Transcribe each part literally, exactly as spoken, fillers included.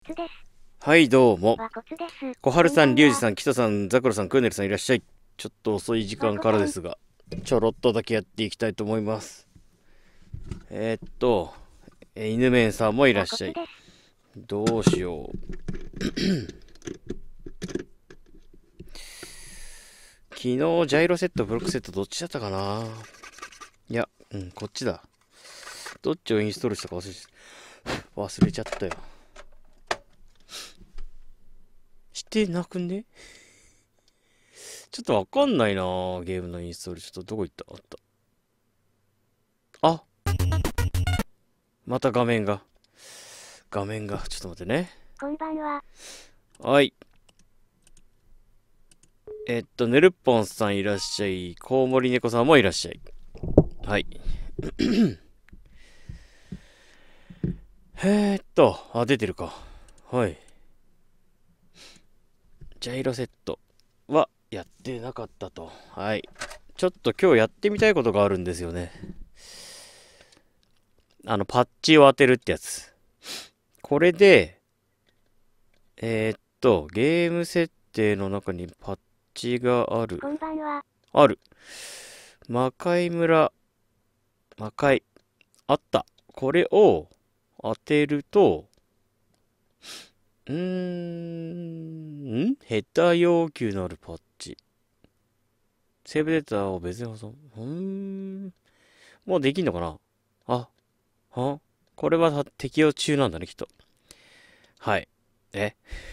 ツです。 はい、どうも。 わこつです。 小春さん、リュウジさん、キトさん、ザクロさん、クーネルさんいらっしゃい。ちょっと遅い時間からですが、ちょろっとだけやっていきたいと思います。えー、っと、え犬面さんもいらっしゃい。どうしよう。昨日、ジャイロセット、ブロックセット、どっちだったかな。いや、うん、こっちだ。どっちをインストールしたか忘れちゃ忘れちゃったよ。してなくね？ちょっとわかんないなぁ。ゲームのインストール。ちょっとどこ行った？あった。あ、また画面が。画面が。ちょっと待ってね。 こんばんは。 はい。えっと、ねるっぽんさんいらっしゃい。コウモリネコさんもいらっしゃい。はい。えーっと、あ、出てるか。はい。ジャイロセットはやってなかったと。はい。ちょっと今日やってみたいことがあるんですよね。あの、パッチを当てるってやつ。これで、えー、っと、ゲーム設定の中にパッチがある。 こんばんは。 ある。魔界村。魔界。あった。これを当てると、うーん、んヘッダー要求のあるパッチ。セーブデータを別に保存。うーん。もうできんのかなあ、はこれは適用中なんだね、きっと。はい。え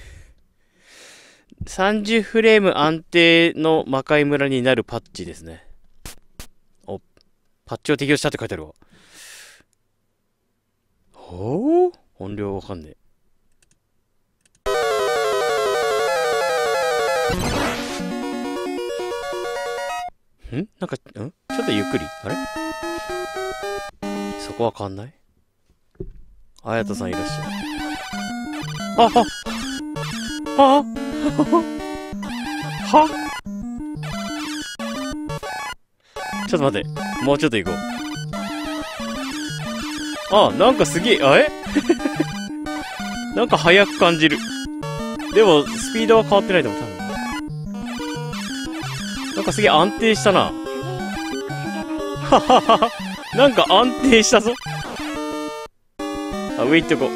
さんじゅうフレーム安定の魔界村になるパッチですね。お、パッチを適用したって書いてあるわ。ほう音量わかんねえ。んなんか、んちょっとゆっくり。あれそこは変わんない？あやとさんいらっしゃい。あ、あ、あ、はちょっと待って。もうちょっと行こう。あ、なんかすげえ、あえなんか速く感じる。でも、スピードは変わってないと思う、多分。なんかすげえ安定したな。ははは。なんか安定したぞ。あ、上行ってこ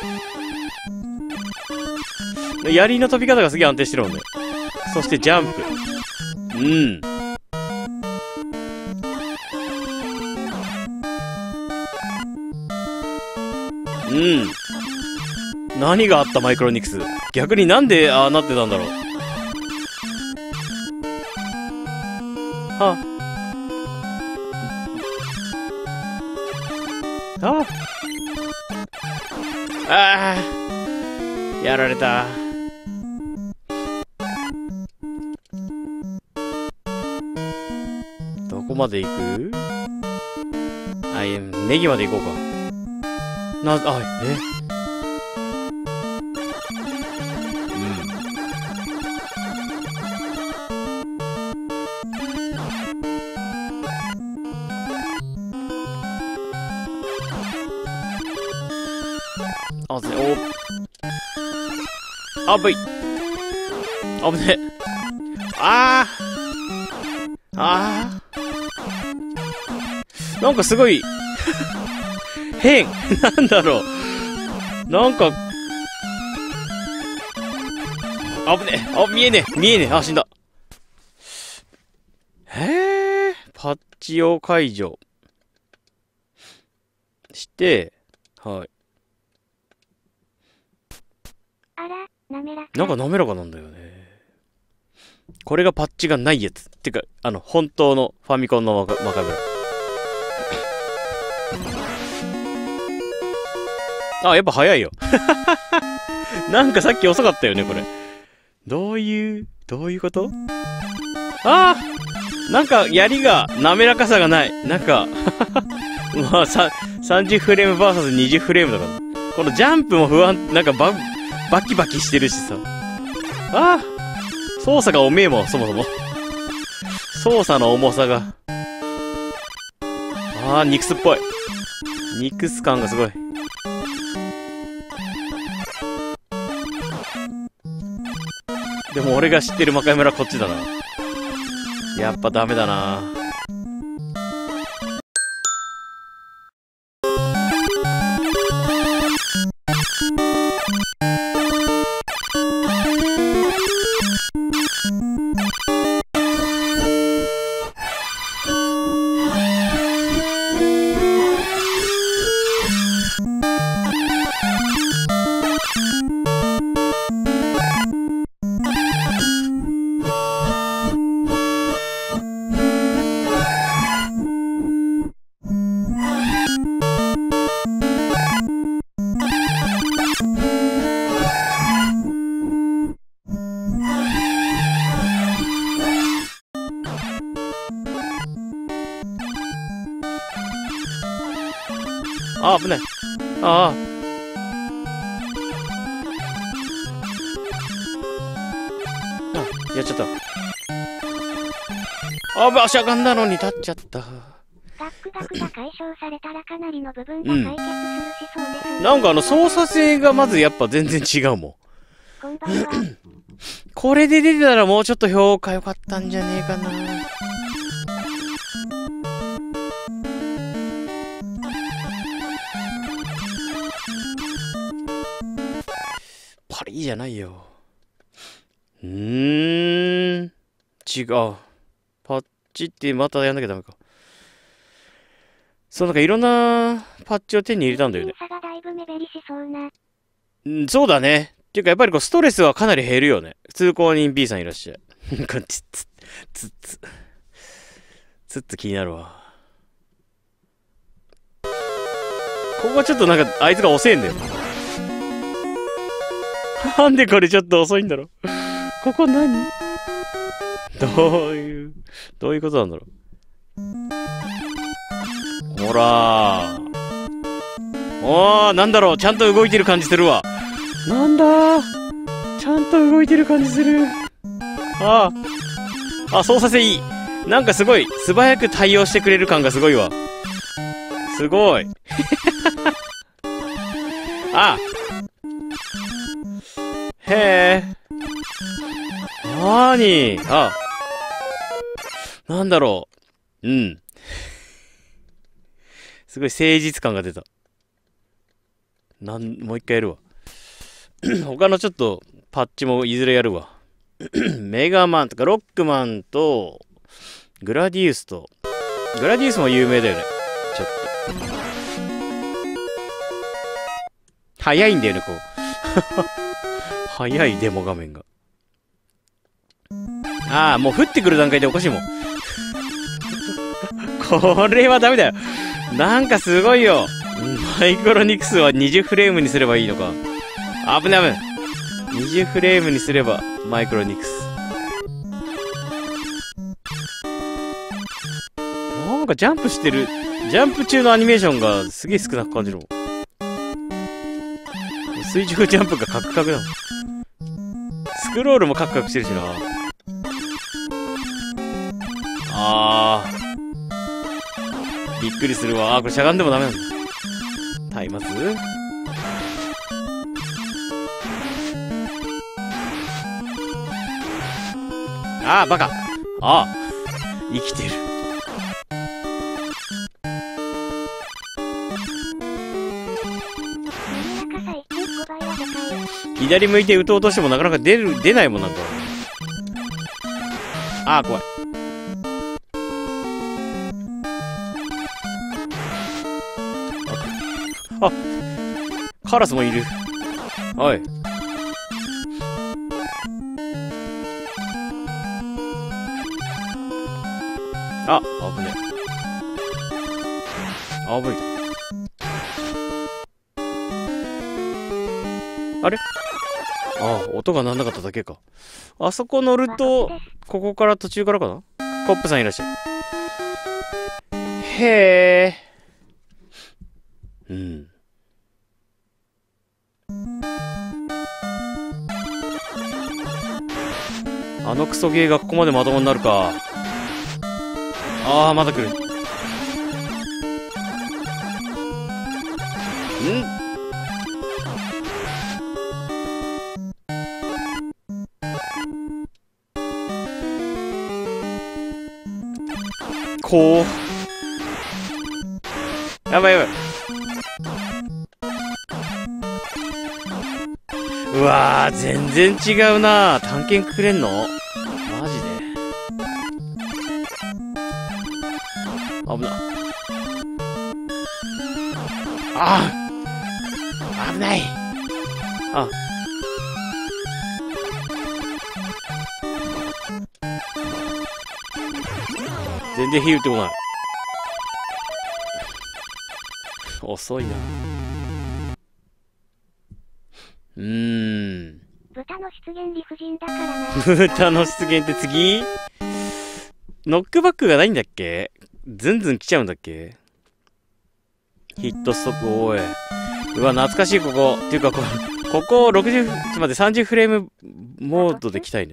う。槍の飛び方がすげえ安定してるもんね。そしてジャンプ。うん。うん。何があったマイクロニクス。逆になんでああなってたんだろう。はあ。ああ。やられた。どこまで行く？あ、いや、ネギまで行こうか。な、あ、えあ、ぜ、お。あぶい。あぶね。あー。あー。なんかすごい、変。なんだろう。なんか、あぶね。あ、見えねえ。見えねえ。あ、死んだ。へえ。パッチを解除して、はい。 あら、滑らか。 なんか滑らかなんだよね。これがパッチがないやつ。てか、あの、本当のファミコンのマカ、マカブラ。あ、やっぱ早いよ。なんかさっき遅かったよね、これ。どういう、どういうこと？ああ！なんか、槍が滑らかさがない。なんか、まあ、さ、さんじゅうフレーム ブイエスにじゅう フレームだから。このジャンプも不安、なんかバ、バキバキしてるしさ。ああ！操作がおめえもん、そもそも。操作の重さが。ああ、ニクスっぽい。ニクス感がすごい。 でも俺が知ってる魔界村はこっちだな。やっぱダメだな。あ、危ない。ああ。あ、やっちゃった。あ、足上がんだのに立っちゃった。 ガックガクが解消されたらかなりの部分が解決するしそうです、ね。 なんかあの操作性がまずやっぱ全然違うもん。 こんばんは。 これで出てたらもうちょっと評価良かったんじゃねえかな。パリじゃないよ。うーん。違う。パッチってまたやんなきゃダメか。そう、なんかいろんなパッチを手に入れたんだよね。 差がだいぶ目減りしそうな。 うん、そうだね。っていうかやっぱりこうストレスはかなり減るよね。通行人 B さんいらっしゃい。こっち、つ、つ、つ、つっつ気になるわ。ここちょっとなんかあいつが遅えんだよ。なんでこれちょっと遅いんだろう。ここ何？どういう、どういうことなんだろう。ほらー。おー、なんだろう。ちゃんと動いてる感じするわ。なんだー。ちゃんと動いてる感じする。ああ。あ、操作性いい。なんかすごい、素早く対応してくれる感がすごいわ。すごい。あ。へえ。なーにあ。なんだろう。うん。すごい誠実感が出た。なん、もう一回やるわ。他のちょっとパッチもいずれやるわ。メガマンとかロックマンとグラディウスと、グラディウスも有名だよね。ちょっと。早いんだよね、こう。早いデモ画面が。ああ、もう降ってくる段階でおかしいもん。これはダメだよ。なんかすごいよ。マイクロニクスはにじゅうフレームにすればいいのか。危ない危ない。にじゅうフレームにすればマイクロニクス。なんかジャンプしてる。ジャンプ中のアニメーションがすげえ少なく感じるもん。水中ジャンプがカクカクだもん。スクロールもカクカクしてるしな。あー。びっくりするわ。あー、これしゃがんでもダメなんだ。タイマスあー、バカ。あー。生きてる。左向いて打とうとしてもなかなか出る、出ないもんなんか。あー、怖い。あ、カラスもいる。おい。あ、危ねえ。危い。あれ？ああ、音が鳴んなかっただけか。あそこ乗ると、ここから途中からかな？コップさんいらっしゃい。へえ。うん。あのクソゲーがここまでまともになるか。ああ、まだ来る。ん？ こう。やばいやばい。うわー、全然違うなー。探検くれんの？マジで。危な。ああ危ない。あ。全然ヒールってこない。遅いな。うーん。 豚の出現理不尽だからな。 豚の出現って次？ノックバックがないんだっけ？ズンズン来ちゃうんだっけ？ヒットストップ、おい。うわ、懐かしい、ここ。っていうか、ここ、こころくじゅう、ちょっと待って、さんじゅうフレームモードで来たいね。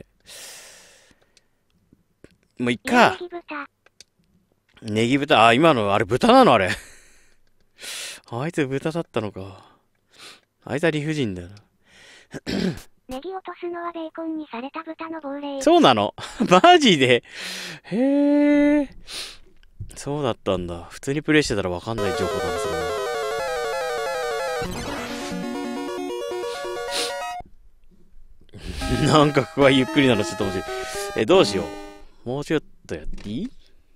もういっか。ネギ豚。あ、今の、あれ豚なのあれ。あいつ豚だったのか。あいつは理不尽だよな。 ネギ落とすのはベーコンにされた豚の亡霊。 そうなの？マジで？へえ。そうだったんだ。普通にプレイしてたらわかんない情報だな、それは。なんかここはゆっくりなのちょっと欲しい。え、どうしよう。もうちょっとやっていい？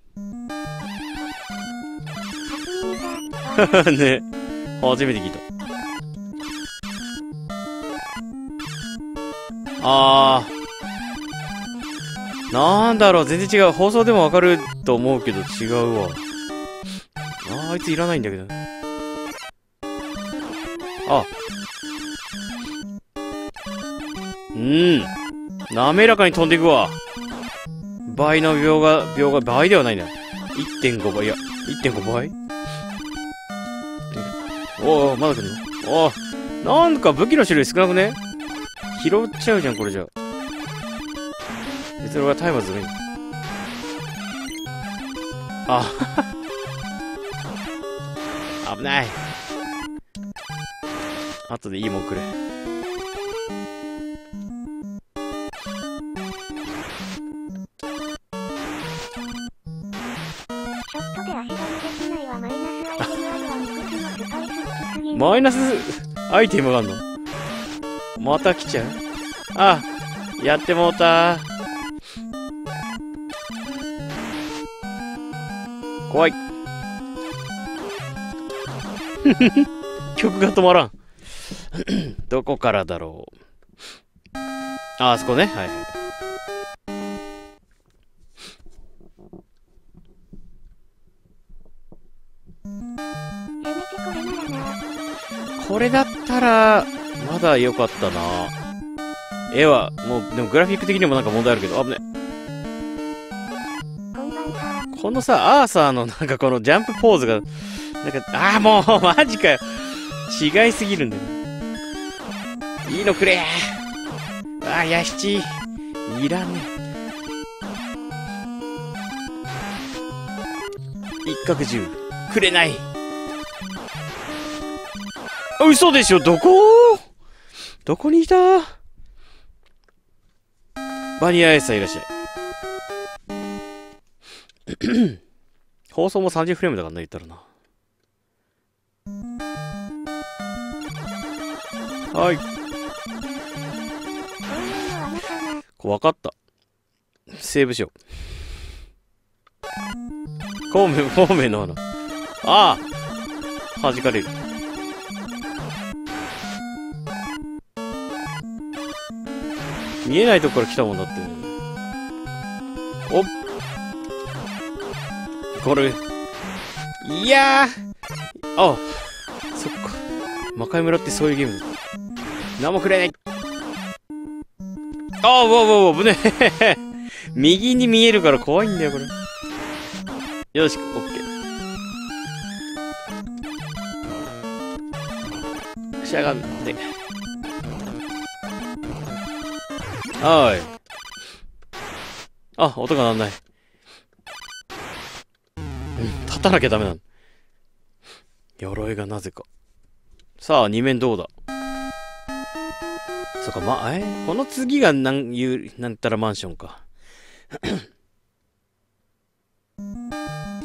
ね。初めて聞いた。あー。なんだろう、全然違う。放送でもわかると思うけど違うわ。あー、あいついらないんだけど。あ。うん。滑らかに飛んでいくわ。倍の秒が、秒が、倍ではないな。いってんごばい、いや、いってんごばい？おー、まだ来るの？おー、なんか武器の種類少なくね？拾っちゃうじゃん、これじゃ。別に俺はタイマーずるい。あ、危ない。後でいいもんくれ。 ちょっとで足止めできないわ。マイナスアイテムあるわ。ミクスのスパイス好きすぎる。 マイナスアイテムがあるの？また来ちゃう？あ、やってもうた。怖い。曲が止まらん。どこからだろう。あ、あそこね。はいはい。 せめてこれならな。 これだったら、まだ良かったな。絵は、もう、でもグラフィック的にもなんか問題あるけど、危ね。 こんばんは。 このさ、アーサーのなんかこのジャンプポーズが、なんか、ああ、もう、マジかよ。違いすぎるんだよ。いいのくれ。ああ、ヤシチ。いらねえ。一角獣。くれない。あ、嘘でしょ、どこ？どこにいた？バニラアイスさんいらっしゃい。放送もさんじゅうフレームだからな、言ったらな。はい。こう分かった。セーブしよう。孔明、孔明の花。ああ、弾かれる。見えないとこから来たもんだって。おっ。これ。いやー。あ、そっか。魔界村ってそういうゲームだ。何もくれない。ああ、うわうわうわ、危ねえ。右に見えるから怖いんだよ、これ。よし、オッケー。しゃがんで。はーい。あ、音が鳴んない。うん、立たなきゃダメなの。鎧がなぜか。さあ、二面どうだ。そっか、ま、えこの次がなんいう、なんたらマンションか。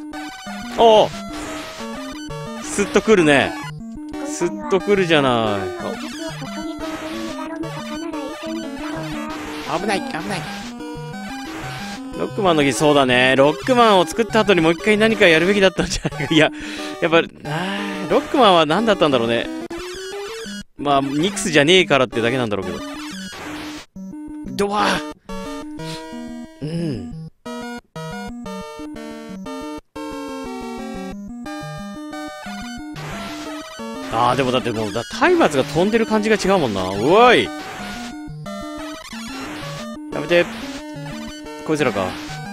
おおスッとくるね。スッとくるじゃない。あ、危ない、危ない。ロックマンの日、そうだね。ロックマンを作った後にもう一回何かやるべきだったんじゃないか。いや、やっぱ、あーロックマンは何だったんだろうね。まあ、ニクスじゃねえからってだけなんだろうけど。ドワーうん。ああ、でもだってもう、だ松明が飛んでる感じが違うもんな。おいやめて。こいつらか。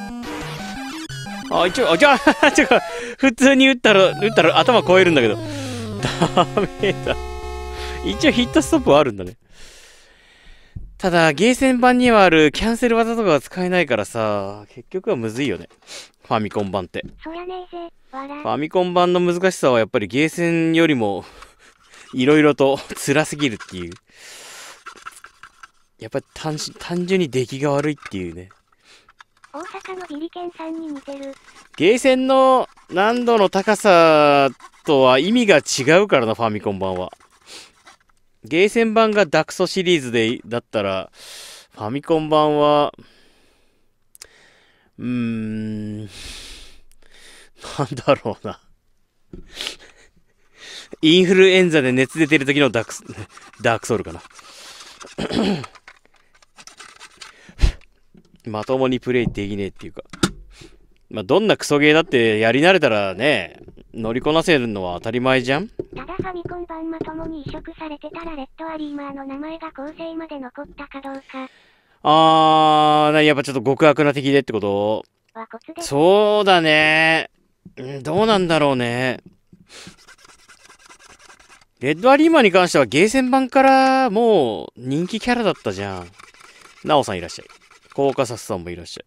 あ、一応、あ、じゃあ、ちょ、普通に撃ったら、撃ったら頭超えるんだけど。ダメだ。一応ヒットストップはあるんだね。ただ、ゲーセン版にはあるキャンセル技とかは使えないからさ、結局はむずいよね。ファミコン版って。 そりゃねえぜ、わら。 ファミコン版の難しさはやっぱりゲーセンよりも、いろいろと辛すぎるっていう。やっぱり単単純に出来が悪いっていうね。 大阪のビリケンさんに似てる。 ゲーセンの難度の高さとは意味が違うからな、ファミコン版は。ゲーセン版がダクソシリーズでだったら、ファミコン版は、うーん、なんだろうな。インフルエンザで熱出てる時のダーク、ダークソウルかな。まともにプレイできねえっていうか。まあ、どんなクソゲーだってやり慣れたらね、乗りこなせるのは当たり前じゃん。 ただファミコン版まともに移植されてたらレッドアリーマーの名前が後世まで残ったかどうか。 あー、なにやっぱちょっと極悪な敵でってこと？ はコツで。 そうだね。んどうなんだろうね。レッドアリーマーに関してはゲーセン版からもう人気キャラだったじゃん。ナオさんいらっしゃい。コーカサスさんもいらっしゃい。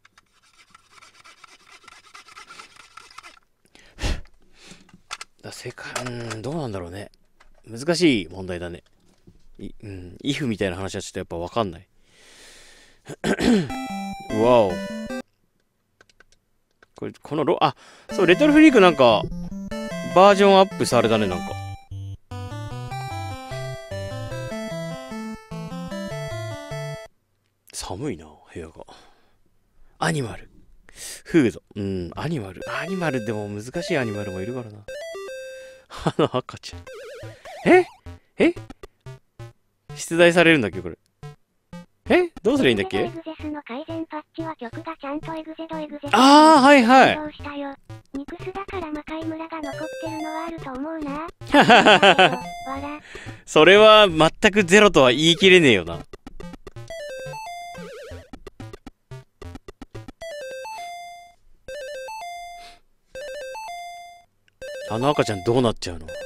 だ世界、うん、どうなんだろうね。難しい問題だね。い、うん、イフみたいな話はちょっとやっぱわかんない。わお。これ、このロ、あ、そう、レトロフリークなんか、バージョンアップされたね、なんか。寒いな、部屋が。アニマル。フード。うん、アニマル。アニマルでも難しいアニマルもいるからな。あの赤ちゃん。ええ出題されるんだっけこれ。えどうすりゃいいんだっけ？ エグゼスの改善パッチは曲がちゃんとエグゼドエグゼああ、はいはい。 ニクスだから魔界村が残ってるのはあると思うな。 それは全くゼロとは言い切れねえよな。あの赤ちゃんどうなっちゃうの？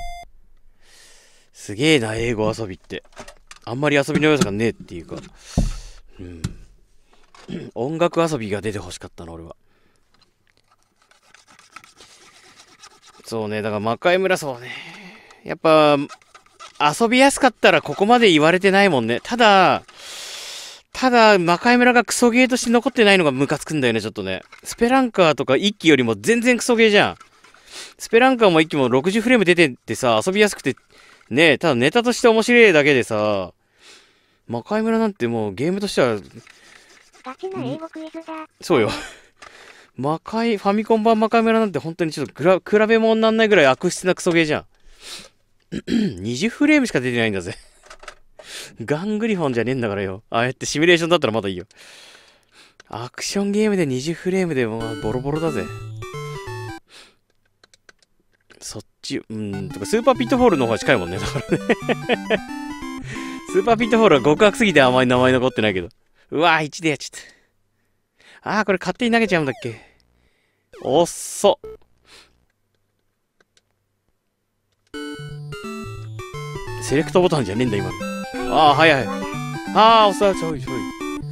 すげえな、英語遊びって。あんまり遊びの良さがねえっていうか。うん。音楽遊びが出てほしかったな、俺は。そうね、だから魔界村そうね。やっぱ、遊びやすかったらここまで言われてないもんね。ただ、ただ、魔界村がクソゲーとして残ってないのがムカつくんだよね、ちょっとね。スペランカーとか一機よりも全然クソゲーじゃん。スペランカーも一機もろくじゅうフレーム出てってさ、遊びやすくて、ねえ、ただネタとして面白いだけでさ、魔界村なんてもうゲームとしては、 ガチな英語クイズだ。 そうよ。魔界、ファミコン版魔界村なんて本当にちょっと比べ物になんないぐらい悪質なクソゲーじゃん。にじゅうフレームしか出てないんだぜ。ガングリフォンじゃねえんだからよ。ああやってシミュレーションだったらまだいいよ。アクションゲームでにじゅうフレームでもうボロボロだぜ。そっち、うん、とかスーパーピットフォールの方が近いもんね。だからね。スーパーピットフォールは極悪すぎてあまり名前残ってないけど。うわぁ、いちでやっちゃった。あー、これ勝手に投げちゃうんだっけ。おっそ。セレクトボタンじゃねえんだ、今の。ああ、はいはい。ああ、おっさ、ちょいちょい。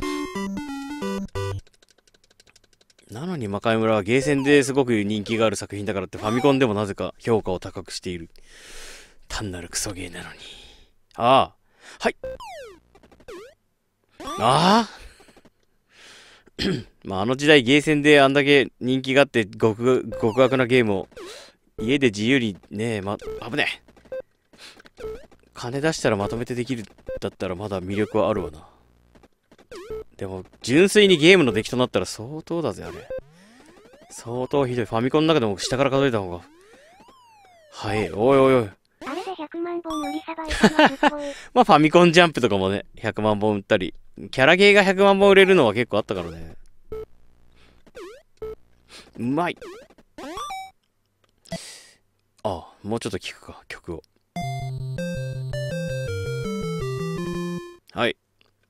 なのに魔界村はゲーセンですごく人気がある作品だからってファミコンでもなぜか評価を高くしている。単なるクソゲーなのに。ああ。はい。ああ。 まあ、あの時代ゲーセンであんだけ人気があって極極悪なゲームを家で自由にね、ま、危ねえ。金出したらまとめてできるだったらまだ魅力はあるわな。でも、純粋にゲームの出来となったら相当だぜ、あれ。相当ひどい。ファミコンの中でも下から数えた方が。はい、おいおいおい。 あれでひゃくまんぼん売りさばいたのすごい。 まあ、ファミコンジャンプとかもね、ひゃくまんぼん売ったり、キャラゲーがひゃくまんぼん売れるのは結構あったからね。うまい。ああ、もうちょっと聞くか、曲を。はい。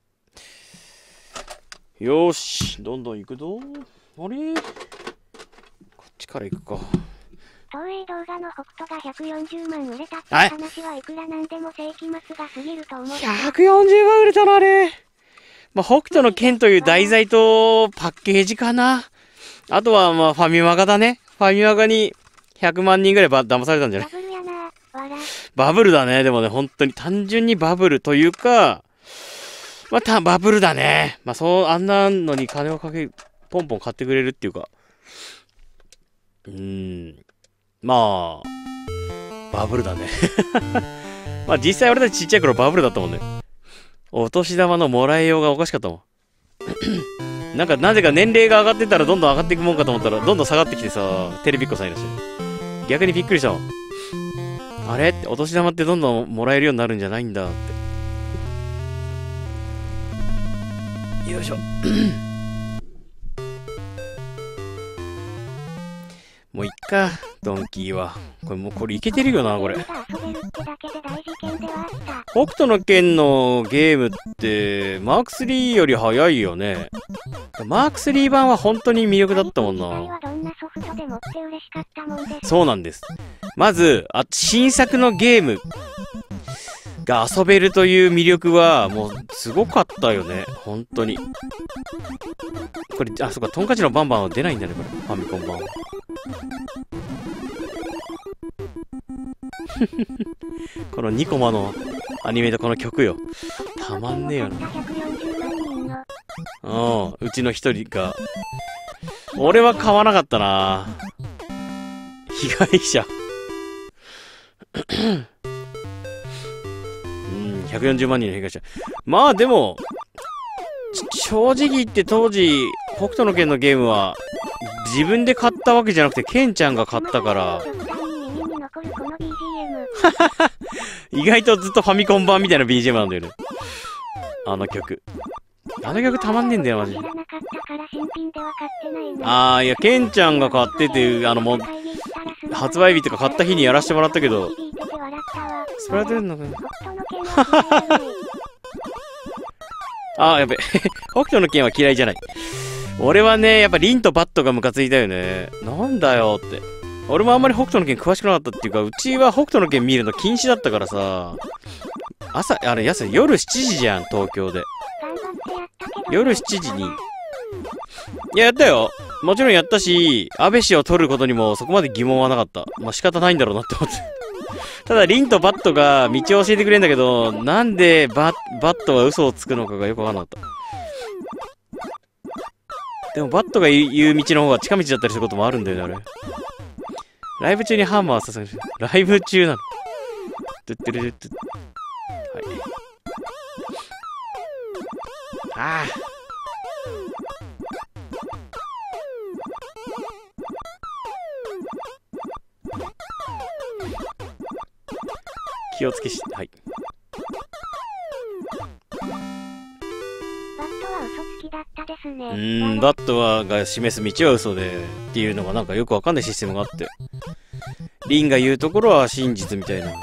よーし、どんどん行くぞ。あれ、こっちから行くか。 東映動画の北斗がひゃくよんじゅうまん売れたって話はいくらなんでも世紀末が過ぎると思う。 ひゃくよんじゅうまん売れたのあれ。まあ、北斗の拳という題材とパッケージかな。あとはまあファミマガだね。ファミマガにひゃくまんにんぐらいば騙されたんじゃない？ バブルやな、わら。 バブルだね。でもね、本当に単純にバブルというか、まあ、たバブルだね。まあ、そう、あんなのに金をかけ、ポンポン買ってくれるっていうか。うーん。まあ、バブルだね。まあ、実際俺たちちっちゃい頃バブルだったもんね。お年玉のもらいようがおかしかったもん。なんか、なぜか年齢が上がってたらどんどん上がっていくもんかと思ったら、どんどん下がってきてさ、テレビっ子さんいらっしゃる。逆にびっくりしたもん。あれって、お年玉ってどんどんもらえるようになるんじゃないんだって。よいしょ。もういっか、ドンキーは。これもうこれいけてるよな、これ。北斗の拳のゲームって、マークスリーより早いよね。マークスリー版は本当に魅力だったもんな。そうなんです。まず、あ、新作のゲームが遊べるという魅力は、もう、すごかったよね。本当に。これ、あ、そっか、トンカチのバンバンは出ないんだね、これ。ファミコン版は。このにコマのアニメとこの曲よ。たまんねえよな。うん、うちの一人が。俺は買わなかったな。被害者。うん、ひゃくよんじゅうまんにんの被害者。まあでも、正直言って当時、北斗の拳のゲームは、自分で買ったわけじゃなくて、ケンちゃんが買ったから、意外とずっとファミコン版みたいな ビージーエム なんだよね。あの曲。あの曲たまんねえんだよ、マジで。あー、いや、ケンちゃんが買ってて、あの、もう、発売日とか買った日にやらせてもらったけど、それは出るのかな。あー、やべ。北斗の拳は嫌いじゃない。俺はね、やっぱリンとバットがムカついたよね。なんだよって。俺もあんまり北斗の拳詳しくなかったっていうか、うちは北斗の拳見るの禁止だったからさ、朝、あれ、やす、夜しちじじゃん、東京で。夜しちじに。いや、やったよ。もちろんやったし、安倍氏を取ることにもそこまで疑問はなかった。まあ、仕方ないんだろうなって思って。ただ、リンとバットが道を教えてくれるんだけど、なんでババットは嘘をつくのかがよくわかんなかった。でも、バットが言う道の方が近道だったりすることもあるんだよね、あれ。ライブ中にハンマーさすがに。ライブ中なの。トゥットゥルルットゥ。はい。ああ。気をつけし、はい。うーん、バットはが示す道は嘘でっていうのがなんかよくわかんないシステムがあって、リンが言うところは真実みたいな。い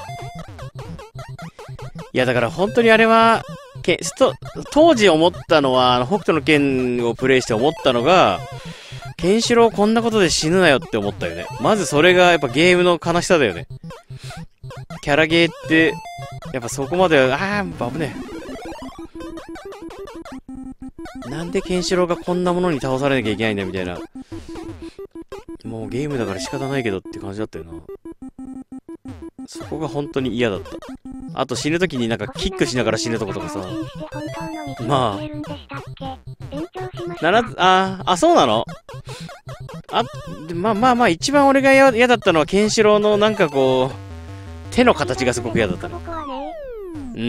やだから本当にあれはけス当時思ったのは、あの北斗の拳をプレイして思ったのが、ケンシロウこんなことで死ぬなよって思ったよね。まずそれがやっぱゲームの悲しさだよね。キャラゲーってやっぱそこまで、ああ危ねえ。なんでケンシロウがこんなものに倒されなきゃいけないんだみたいな。もうゲームだから仕方ないけどって感じだったよな。そこが本当に嫌だった。あと死ぬ時になんかキックしながら死ぬとことかさ。まあ。 た。 ななつ、あー、あ、そうなの？あ、でまあまあまあ、一番俺が嫌嫌だったのは、ケンシロウのなんかこう、手の形がすごく嫌だったね。 ボコボコはねうん。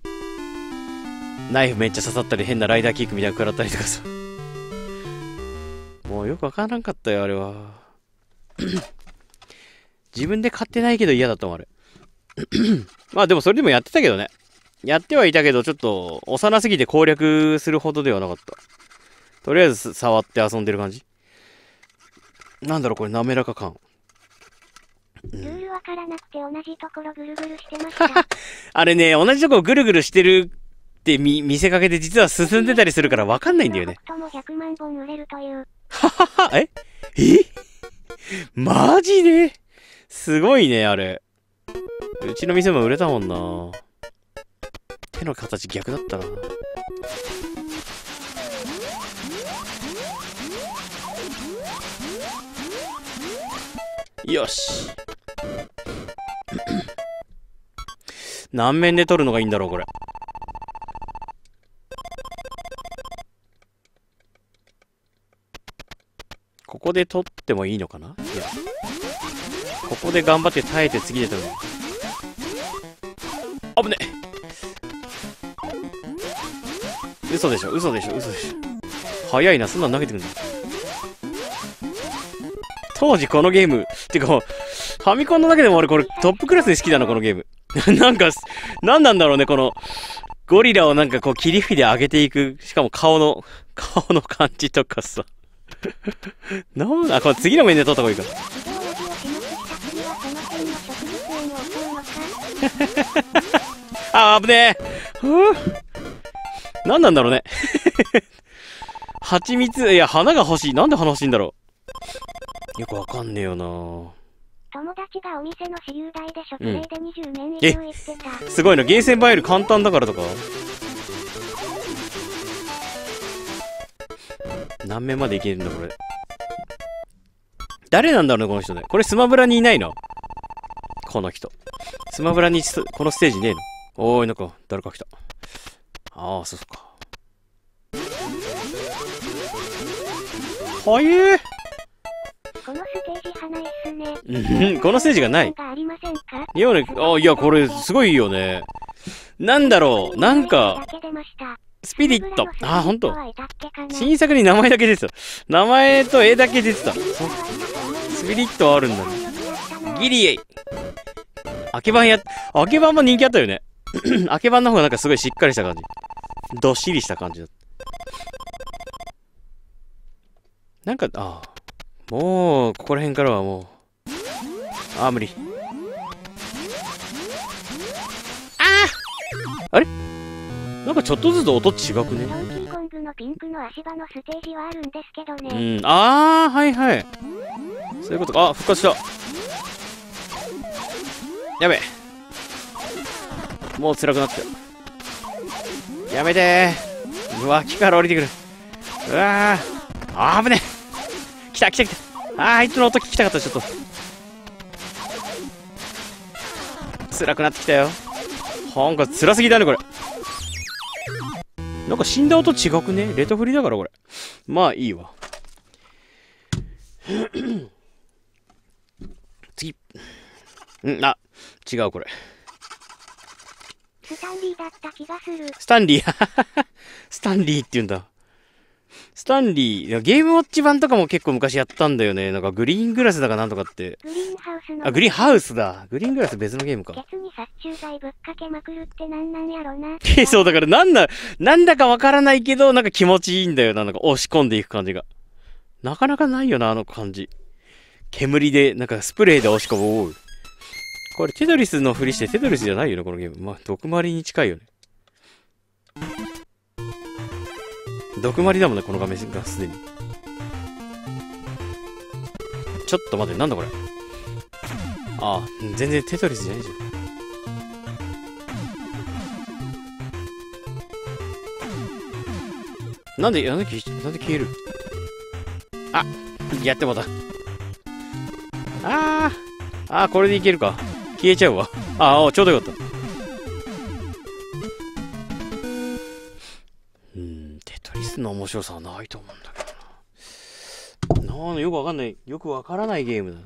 ナイフめっちゃ刺さったり、変なライダーキックみたいなの食らったりとかさ。もうよくわからんかったよ、あれは。自分で買ってないけど嫌だったもん、あれ。まあでもそれでもやってたけどね。やってはいたけど、ちょっと幼すぎて攻略するほどではなかった。とりあえず触って遊んでる感じ。なんだろう、これ滑らか感。 ルールわからなくて同じところぐるぐるしてました。 あれね、同じとこぐるぐるしてるって見見せかけて実は進んでたりするからわかんないんだよね。 北斗もひゃくまんぼん売れるという。 ははは、ええマジですごいね、あれ。うちの店も売れたもんな。手の形逆だったな。よし。何面で撮るのがいいんだろう、これ。ここで撮ってもいいのかな？いや。ここで頑張って耐えて次で撮る。あぶね。嘘でしょ、嘘でしょ、嘘でしょ。早いな、そんなの投げてくるんだ。当時このゲーム、てか、ファミコンの中でも俺これトップクラスで好きだな、このゲーム。なんか、なんなんだろうね、この、ゴリラをなんかこう切り吹きで上げていく、しかも顔の、顔の感じとかさ。なんだ、これ次の面で撮った方がいいか。あー、危ねえ。ふぅ。なんなんだろうね。蜂蜜、いや、花が欲しい。なんで花欲しいんだろう。よくわかんねえよな。 友達がお店の私有代で書生でにじゅうねん以上行ってた。 すごいな。ゲーセン映える簡単だからとか。何面までいけるんだ、これ。誰なんだろうね、この人ね。これスマブラにいないの？この人。スマブラにこのステージねえの？おーい、なんか、誰か来た。ああ、そうか。はえー。 このステージ花いっすね。 うん、このステージがない。いやね、あ、いや、これ、すごいいいよね。なんだろう、なんか、スピリット。あ、ほんと。新作に名前だけ出てた。名前と絵だけ出てた。スピリットあるんだね。ギリエイ。アケバンや、アケバンも人気あったよね。アケバンの方がなんかすごいしっかりした感じ。どっしりした感じだった。なんか、ああ。もう、ここら辺からはもう。ああ、無理。あああれなんかちょっとずつ音違くね？ ドンキーコングのピンクの足場のステージはあるんですけどね。 うん、ああ、はいはい。そういうことか。あ、復活した。やべえ。もう辛くなってる。やめてー。うわ、木から降りてくる。うわー。あー、危ねえ。来た来た来た。あー、あいつの音聞きたかった、ちょっと。辛くなってきたよ。なんか辛すぎだね、これ。なんか死んだ音違くね？レトフリだから、これ。まあ、いいわ。次。ん、あ、違う、これ。 スタンリーだった気がする。 スタンリースタンリーって言うんだ。スタンリー、ゲームウォッチ版とかも結構昔やったんだよね。なんかグリーングラスだかなんとかって。 グリーンハウスの。 あ、グリーンハウスだ。グリーングラス別のゲームか。 ケツに殺虫剤ぶっかけまくるってなんなんやろな。 そう、だからなんだ、なんだかわからないけど、なんか気持ちいいんだよな。なんか押し込んでいく感じが。なかなかないよな、あの感じ。煙で、なんかスプレーで押し込む。おう。これテトリスのふりしてテトリスじゃないよね、このゲーム。まあ、毒マリに近いよね。毒マリだもんね、この画面がすでに。ちょっと待って、なんだこれ。ああ、全然テトリスじゃないじゃん。なんで、なんで消え、なんで消える？あ、やってもだ。あー、あー、これでいけるか。消えちゃうわ。ああ、ちょうどよかった。うん、 テトリスの面白さはないと思うんだけどな。なんよくわかんない、よくわからないゲーム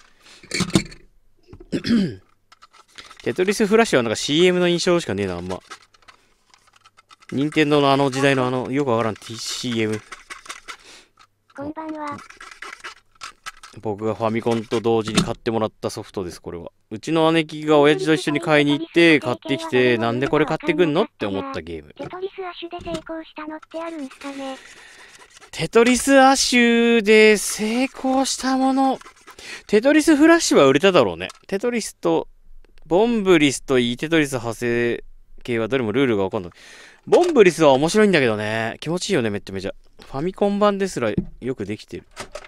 だ。テトリスフラッシュはなんか シーエム の印象しかねえな、あんま。任天堂のあの時代のあの、よくわからん シーエム。 こんばんは。 僕がファミコンと同時に買ってもらったソフトです、これは。うちの姉貴が親父と一緒に買いに行って、買ってきて、なんでこれ買ってくんのって思ったゲーム。 テトリスアッシュで成功したのってあるんすかね。 テトリスアッシュで成功したもの。テトリスフラッシュは売れただろうね。テトリスと、ボンブリスといいテトリス派生系はどれもルールがわかんない。ボンブリスは面白いんだけどね。気持ちいいよね、めっちゃめちゃ。ファミコン版ですらよくできてる。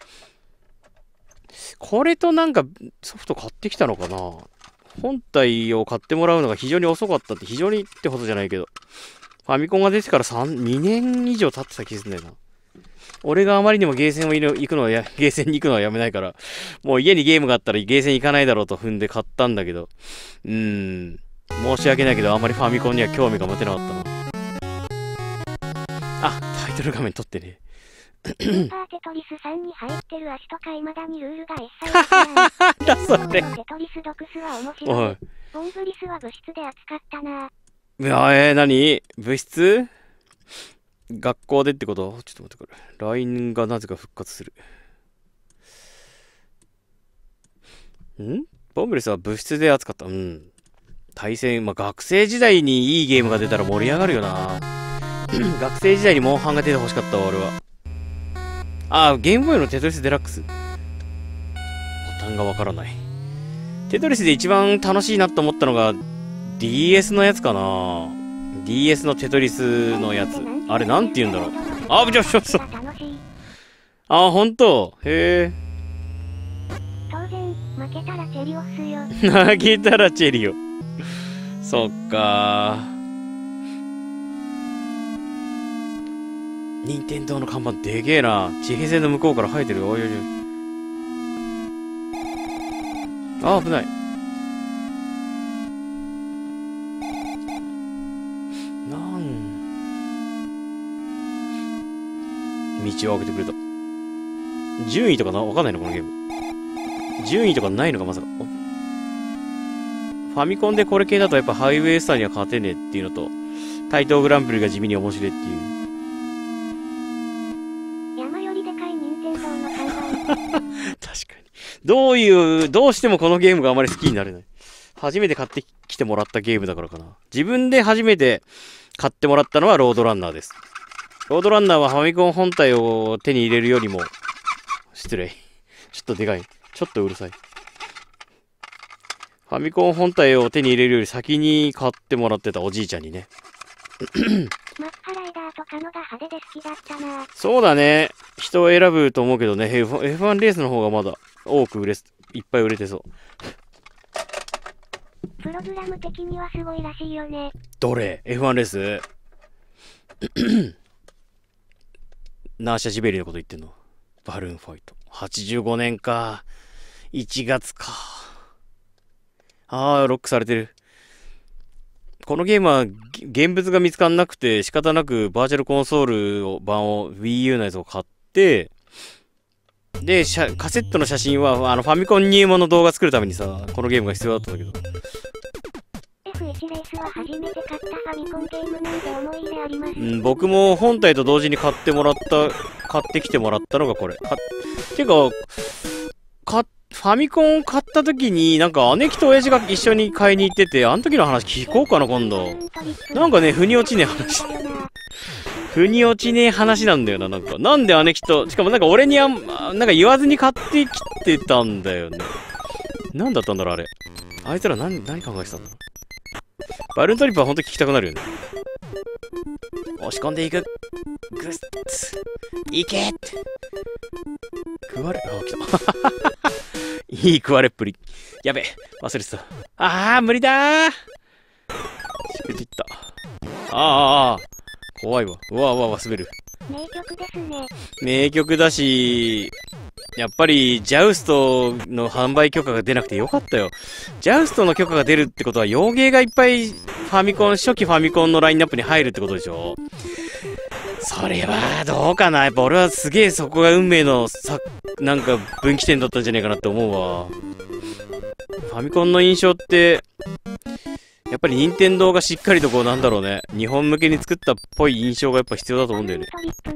これとなんかソフト買ってきたのかな。本体を買ってもらうのが非常に遅かったって、非常にってほどじゃないけど。ファミコンが出てからさん、にねん以上経ってた気がするんだよな。俺があまりにもゲーセンを行くのはや、ゲーセンに行くのはやめないから、もう家にゲームがあったらゲーセン行かないだろうと踏んで買ったんだけど、うーん、申し訳ないけどあまりファミコンには興味が持てなかったな。あ、タイトル画面撮ってね。 スーパーテトリスさんに入ってる足とか未だにルールが一切わからない。 だそれ。 テトリスドクスは面白い。ボンブリスは物質で扱ったな。 いや、えー、何物質学校でってこと？ちょっと待ってくれ。ライン がなぜか復活する。んボンブリスは物質で扱った。うん。対戦、まあ、学生時代にいいゲームが出たら盛り上がるよな。学生時代にモンハンが出てほしかったわ、俺は。あー、ゲームボーイのテトリスデラックス。ボタンがわからない。テトリスで一番楽しいなと思ったのが ディーエス のやつかな。 ディーエス のテトリスのやつ。あれなんて言うんだろう。あー、ちょちょちょ。あー、ほんと。へえ。 当然、負けたらチェリオっすよ。 負けたらチェリオ。そっかー。任天堂の看板でけえな。地平線の向こうから生えてるよ。おいおいおい。あー、危ない。なん道を開けてくれた。順位とかなわかんないのこのゲーム。順位とかないのかまさか。ファミコンでこれ系だとやっぱハイウェイスターには勝てねえっていうのと、台東グランプリが地味に面白いっていう。 山よりでかい任天堂の看板。 確かに。どういう、どうしてもこのゲームがあまり好きになれない。初めて買ってきてもらったゲームだからかな。自分で初めて買ってもらったのはロードランナーです。ロードランナーはファミコン本体を手に入れるよりも、失礼。ちょっとでかい。ちょっとうるさい。ファミコン本体を手に入れるより先に買ってもらってたおじいちゃんにね。 マッハライダーとかのが派手で好きだったな。 そうだね。人を選ぶと思うけどね。エフワン レースの方がまだ多く売れ、いっぱい売れてそう。 プログラム的にはすごいらしいよね。 どれ エフワン レースナーシャ・ジベリのこと言ってんの。バルーンファイト。はちじゅうごねんか。いちがつか。あー、ロックされてる。このゲームは現物が見つかんなくて仕方なくバーチャルコンソールを版を Wii U のやつを買って、で、カセットの写真はあのファミコン入門の動画作るためにさ、このゲームが必要だったんだけど。 エフワン レースは初めて買ったファミコンゲームなんで思い入れあります。 うん、僕も本体と同時に買ってもらった、買ってきてもらったのがこれ。かてか、か、ファミコンを買った時に、なんか姉貴と親父が一緒に買いに行ってて、あの時の話聞こうかな、今度。なんかね、腑に落ちねえ話。腑に落ちねえ話なんだよな、なんか。なんで姉貴と、しかもなんか俺にあん、なんか言わずに買ってきてたんだよね。なんだったんだろう、あれ。あいつら何、何考えてたんだろう。バルーントリップはほんと聞きたくなるよね。押し込んでいく。グッツ。いけ食われ、あ、来た。いい食われっぷり。やべ、忘れてた。あー、無理だー。しくじった。あーあー、怖いわ。うわうわうわ、滑る。 名曲ですね。 名曲だし、やっぱり、ジャウストの販売許可が出なくてよかったよ。ジャウストの許可が出るってことは、洋芸がいっぱいファミコン、初期ファミコンのラインナップに入るってことでしょ。 それはどうかな。やっぱ俺はすげえそこが運命のさ、なんか分岐点だったんじゃねえかなって思うわ。ファミコンの印象って、やっぱり任天堂がしっかりとこうなんだろうね、日本向けに作ったっぽい印象がやっぱ必要だと思うんだよね。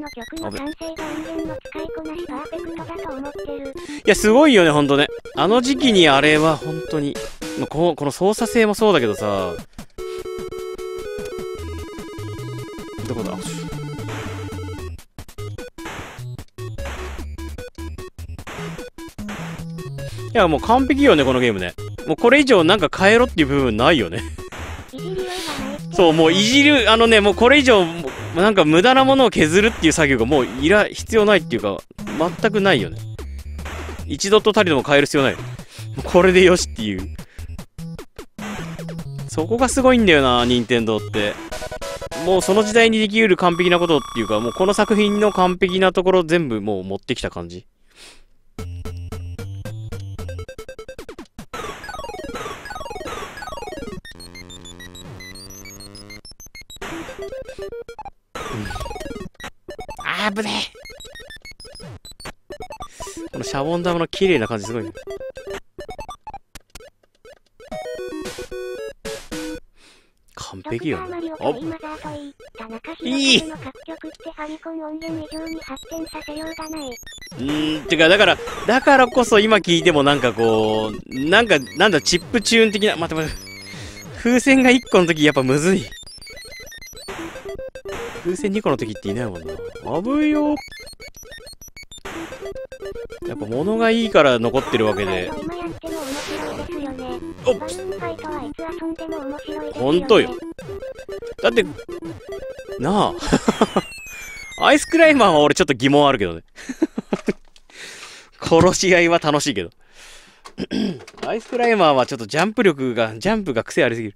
いや、すごいよね、ほんとね。あの時期にあれは本当に、まあ、こ, この操作性もそうだけどさ、どこだ？いや、もう完璧よね、このゲームね。もうこれ以上なんか変えろっていう部分ないよね。そう、もういじる、あのね、もうこれ以上、なんか無駄なものを削るっていう作業がもういら、必要ないっていうか、全くないよね。一度とたりとも変える必要ない。もうこれでよしっていう。そこがすごいんだよな、任天堂って。もうその時代にできうる完璧なことっていうか、もうこの作品の完璧なところ全部もう持ってきた感じ。あーぶねえ。このシャボン玉の綺麗な感じすごいね。完璧よね。おいい。うーん、てかだからだからこそ今聞いてもなんかこうなんかなんだチップチューン的な、待って待って、風船がいっこの時やっぱむずい。風船にこの時っていないもんな。あぶよ。やっぱ物がいいから残ってるわけで。おっ、ほんとよ。だってなあアイスクライマーは俺ちょっと疑問あるけどね。殺し合いは楽しいけど。アイスクライマーはちょっとジャンプ力がジャンプが癖ありすぎる。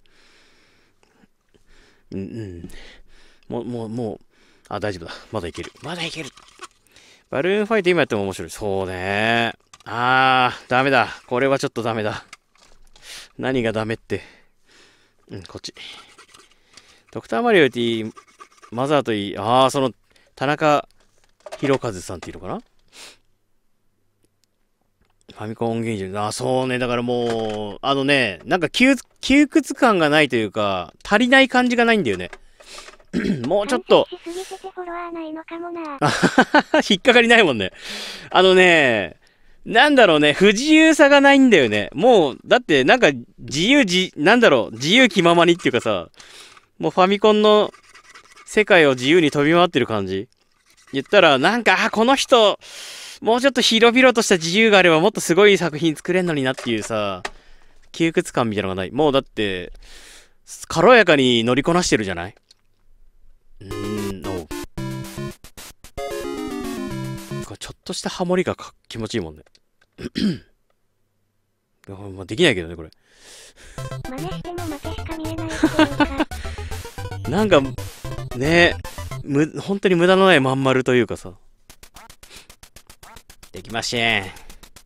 うんうん。もう、もう、もう、あ、大丈夫だ。まだいける。まだいける。バルーンファイト今やっても面白い。そうね。あー、ダメだ。これはちょっとダメだ。何がダメって。うん、こっち。ドクターマリオティ、マザーといい。あー、その、田中宏和さんっていうのかな？ファミコンゲージ。あー、そうね。だからもう、あのね、なんか窮、窮屈感がないというか、足りない感じがないんだよね。もうちょっと。引っかかりないもんね。あのね、なんだろうね、不自由さがないんだよね。もう、だってなんか自由自、なんだろう、自由気ままにっていうかさ、もうファミコンの世界を自由に飛び回ってる感じ。言ったら、なんか、あ、この人、もうちょっと広々とした自由があればもっとすごい作品作れんのになっていうさ、窮屈感みたいなのがない。もうだって、軽やかに乗りこなしてるじゃない？うーん、おう。ちょっとしたハモリが気持ちいいもんね。まあ、できないけどね、これ。 真似しても負けしか見えないっていうか。 なんか、ね、む、本当に無駄のないまん丸というかさ。できません。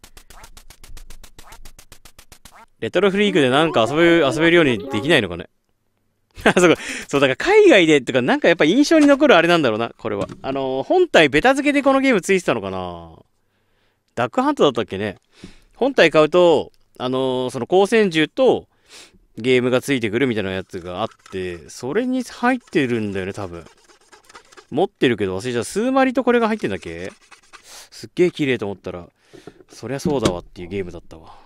レトロフリークでなんか遊べ、遊べるようにできないのかね。そうか、そう、だから海外でとか、なんかやっぱ印象に残るあれなんだろうな、これは。あのー、本体ベタ付けでこのゲームついてたのかな？ダックハントだったっけね。本体買うと、あのー、その光線銃とゲームがついてくるみたいなやつがあって、それに入ってるんだよね、多分。持ってるけど忘れちゃう。スーマリとこれが入ってんだっけ？すっげえ綺麗と思ったら、そりゃそうだわっていうゲームだったわ。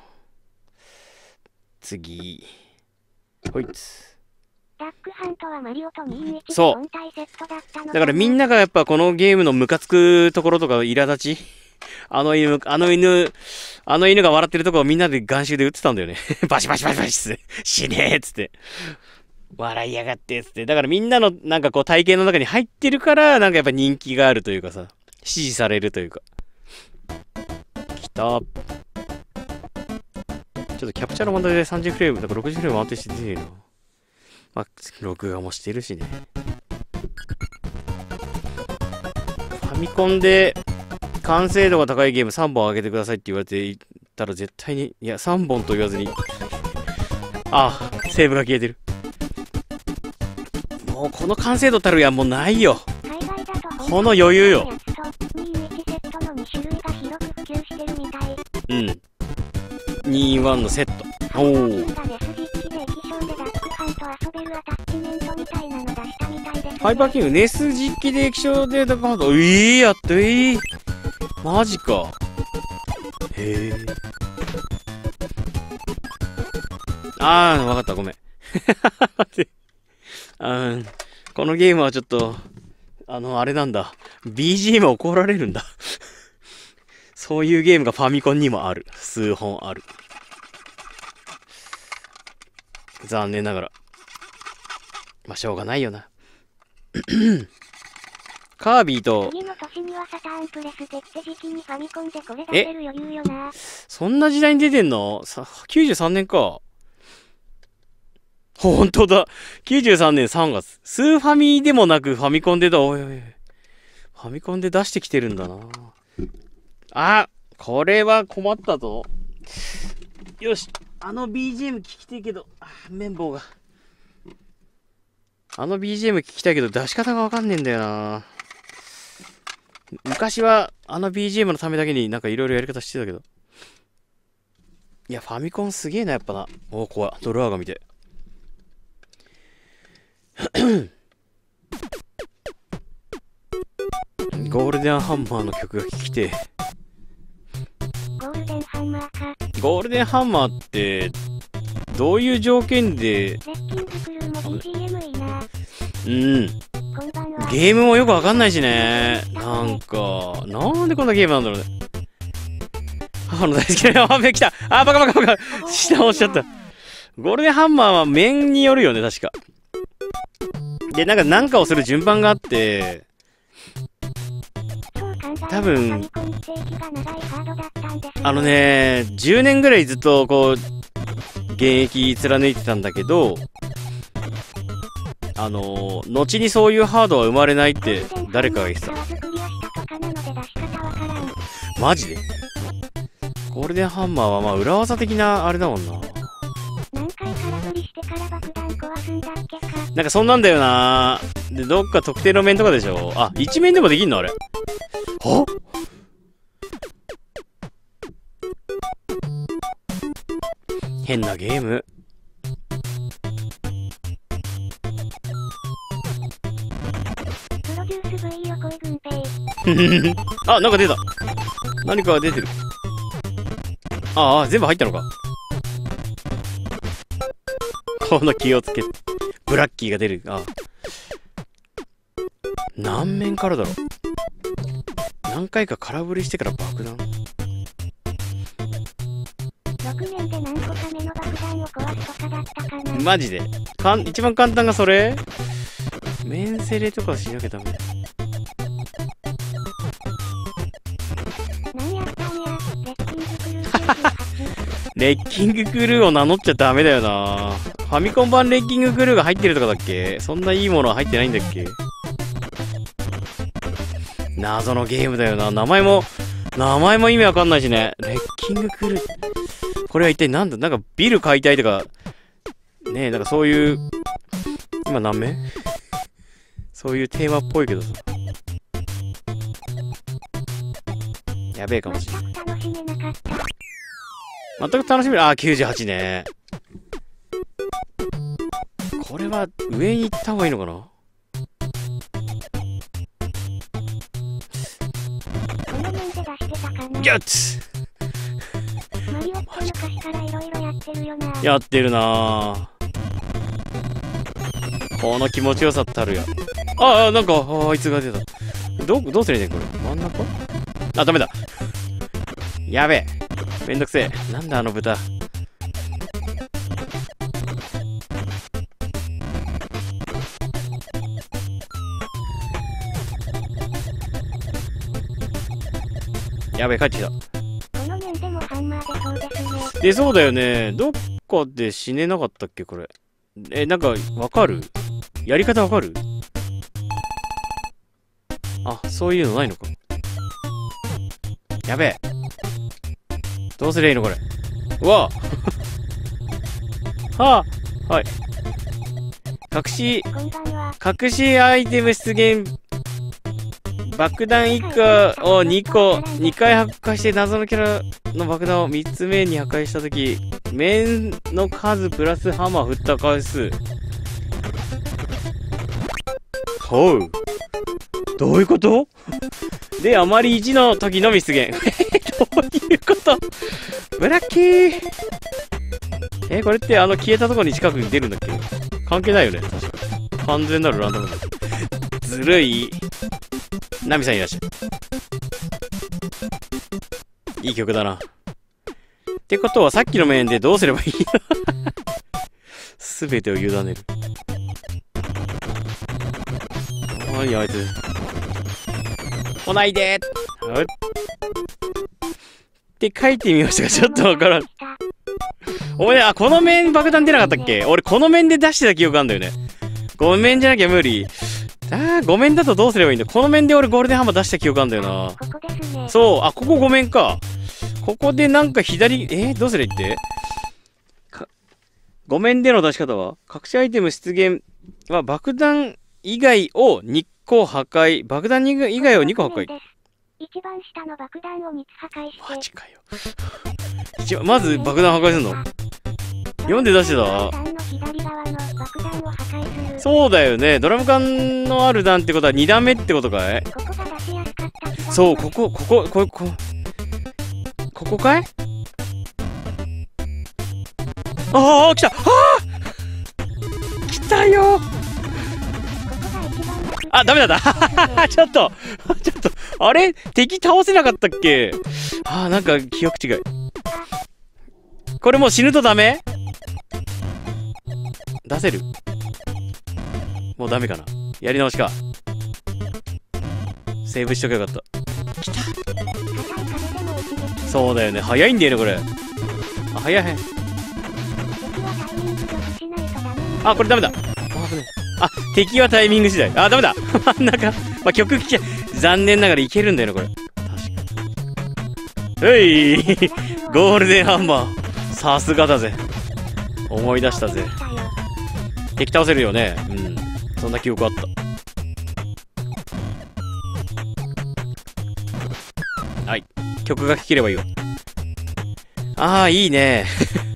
次。ほいつ。 ダックハントはマリオとにじゅういちのよん体セットだったの。 だからみんながやっぱこのゲームのムカつくところとか苛立ち、あの犬、あの犬、あの犬が笑ってるとこをみんなで眼臭で撃ってたんだよね。バシバシバシバシって、死ねえっつって。笑いやがってっつって。だからみんなのなんかこう体型の中に入ってるから、なんかやっぱ人気があるというかさ、支持されるというか。きた。ちょっとキャプチャーの問題でさんじゅうフレーム、だからろくじゅうフレーム安定して出てるな。まあ、録画もしてるしね。ファミコンで完成度が高いゲームさんぼん上げてくださいって言われていたら絶対に、いや、さんぼんと言わずに。ああ、セーブが消えてる。もうこの完成度たるやもうないよ。 海外だとこの余裕よ。うん。に、いちのセット。おお。ハイパーキング、ネス実機で液晶データカード。ええー、やった、ええー。マジか。へえ。あー、わかった、ごめん。あこのゲームはちょっと、あの、あれなんだ。ビージーエム 怒られるんだ。そういうゲームがファミコンにもある。数本ある。残念ながら。まあ、しょうがないよな。カービィと、 次の年にはサターンプレステって時期にファミコンでこれ出せる余裕よな。 そんな時代に出てんの？さきゅうじゅうさんねんか。ほんとだ。きゅうじゅうさんねんさんがつ。スーファミでもなくファミコンでだ。おいおい。ファミコンで出してきてるんだな。あ、これは困ったぞ。よし。あの ビージーエム 聞きてえけど、あ、綿棒が。あの ビージーエム 聞きたいけど出し方がわかんねえんだよな。昔はあの ビージーエム のためだけになんかいろいろやり方してたけど。いや、ファミコンすげえな、やっぱな。おー、怖い。ドルアーガ見て。ゴールデンハンマーの曲が聴きて。 ゴールデンハンマーか。 ゴールデンハンマーって、どういう条件で。 レッキングクルーも ビージーエム いいな。 うん。ゲームもよくわかんないしね。なんか、なんでこんなゲームなんだろうね。母の大好きなあ、来た。あ、バカバカバカ。下押しちゃった。ゴールデンハンマーは面によるよね、確か。で、なんか、なんかをする順番があって、多分、あのね、じゅうねんぐらいずっとこう、現役貫いてたんだけど、あのー、後にそういうハードは生まれないって誰かが言ってた。マジで？ゴールデンハンマーはまあ裏技的なあれだもんな。なんかそんなんだよな。で、どっか特定の面とかでしょ。あ、一面でもできんのあれ。は？変なゲーム。あ、なんか出た。何かが出てる。ああ、全部入ったのか。この気をつけ。ブラッキーが出る。ああ。何面からだろう。何回か空振りしてから爆弾。 ろくねんで何個か目の爆弾を壊すとかだったかな。 マジでかん一番簡単がそれ？面セレとかしなきゃダメ。 何やったんや、レッキングクルーきゅうじゅうはち。レッキングクルーを名乗っちゃダメだよな。ファミコン版レッキングクルーが入ってるとかだっけ？そんないいものは入ってないんだっけ？謎のゲームだよな。名前も、名前も意味わかんないしね。レッキングクルー。これは一体なんだ？なんかビル解体とか、ねえ、なんかそういう、今何名？そういうテーマっぽいけどさ。やべえかもしれない。全く楽しめなかった。全く楽しめる。あー、きゅうじゅうはちね。これは上に行った方がいいのかな？ この面で出してたかな。 ギャッツ！ マリオって昔からいろいろやってるよな。 やってるな。この気持ちよさったるや。ああ、なんか、あ, あいつが出た。ど、どうするねんこれ。真ん中？あ、ダメだ。やべえ。めんどくせえ。なんだあの豚。やべえ、帰ってきた。 この面でもハンマー出そうですね。 出そうだよね。どっかで死ねなかったっけこれ。え、なんか、わかる？やり方わかる？あ、そういうのないのか。やべえ。どうすりゃいいのこれ。うわあはあ、はい。隠し、隠しアイテム出現。 爆弾いっこをにこ、にかい破壊して謎のキャラの爆弾をみっつめに破壊したとき、面の数プラスハンマー振った回数。ほう。どういうことで、あまりいちの時のみ出現。どういうことブラッキーえ、これってあの消えたところに近くに出るんだっけ？関係ないよね、確か。完全なるランダムだ。ずるい。ナミさんいらっしゃい。いい曲だな。ってことはさっきの面でどうすればいいのすべてを委ねる。何あいつ。来ないでーって書いてみましたが、ちょっとわからん。お前、あ、この面爆弾出なかったっけ？俺この面で出してた記憶あんだよね。ご面じゃなきゃ無理。あー、ご面だとどうすればいいんだ？この面で俺ゴールデンハンマー出した記憶あんだよな。 ここですね。 そう、あ、ここご面か。ここでなんか左、えー、どうすればいいってかご面での出し方は隠しアイテム出現は爆弾以外をにこ破壊。爆弾以外をにこ破壊。 一番下の爆弾をみっつ破壊して。 マジかよ。一番まず爆弾破壊するの？読んで出してた？そうだよね。ドラム缶のある段ってことはに段目ってことかい？そう、ここ、ここ、ここ、ここかい？ああ、来た！ああ！来たよ！あ、ダメだったちょっとちょっと、あれ敵倒せなかったっけ？ああ、なんか記憶違い。これもう死ぬとダメ？出せる？もうダメかな。やり直しか。セーブしとけばよかった。来た。そうだよね。早いんだよね、これ。あ、早い早い。あ、これダメだ。あ、危ね。あ、敵はタイミング次第。あ、ダメだ。真ん中。まあ、曲聴きゃ、残念ながらいけるんだよね、これ。確かに。ういゴールデンハンマー。さすがだぜ。思い出したぜ。敵倒せるよね。うん。そんな記憶あった。はい。曲が聴ければいいわ。ああ、いいね。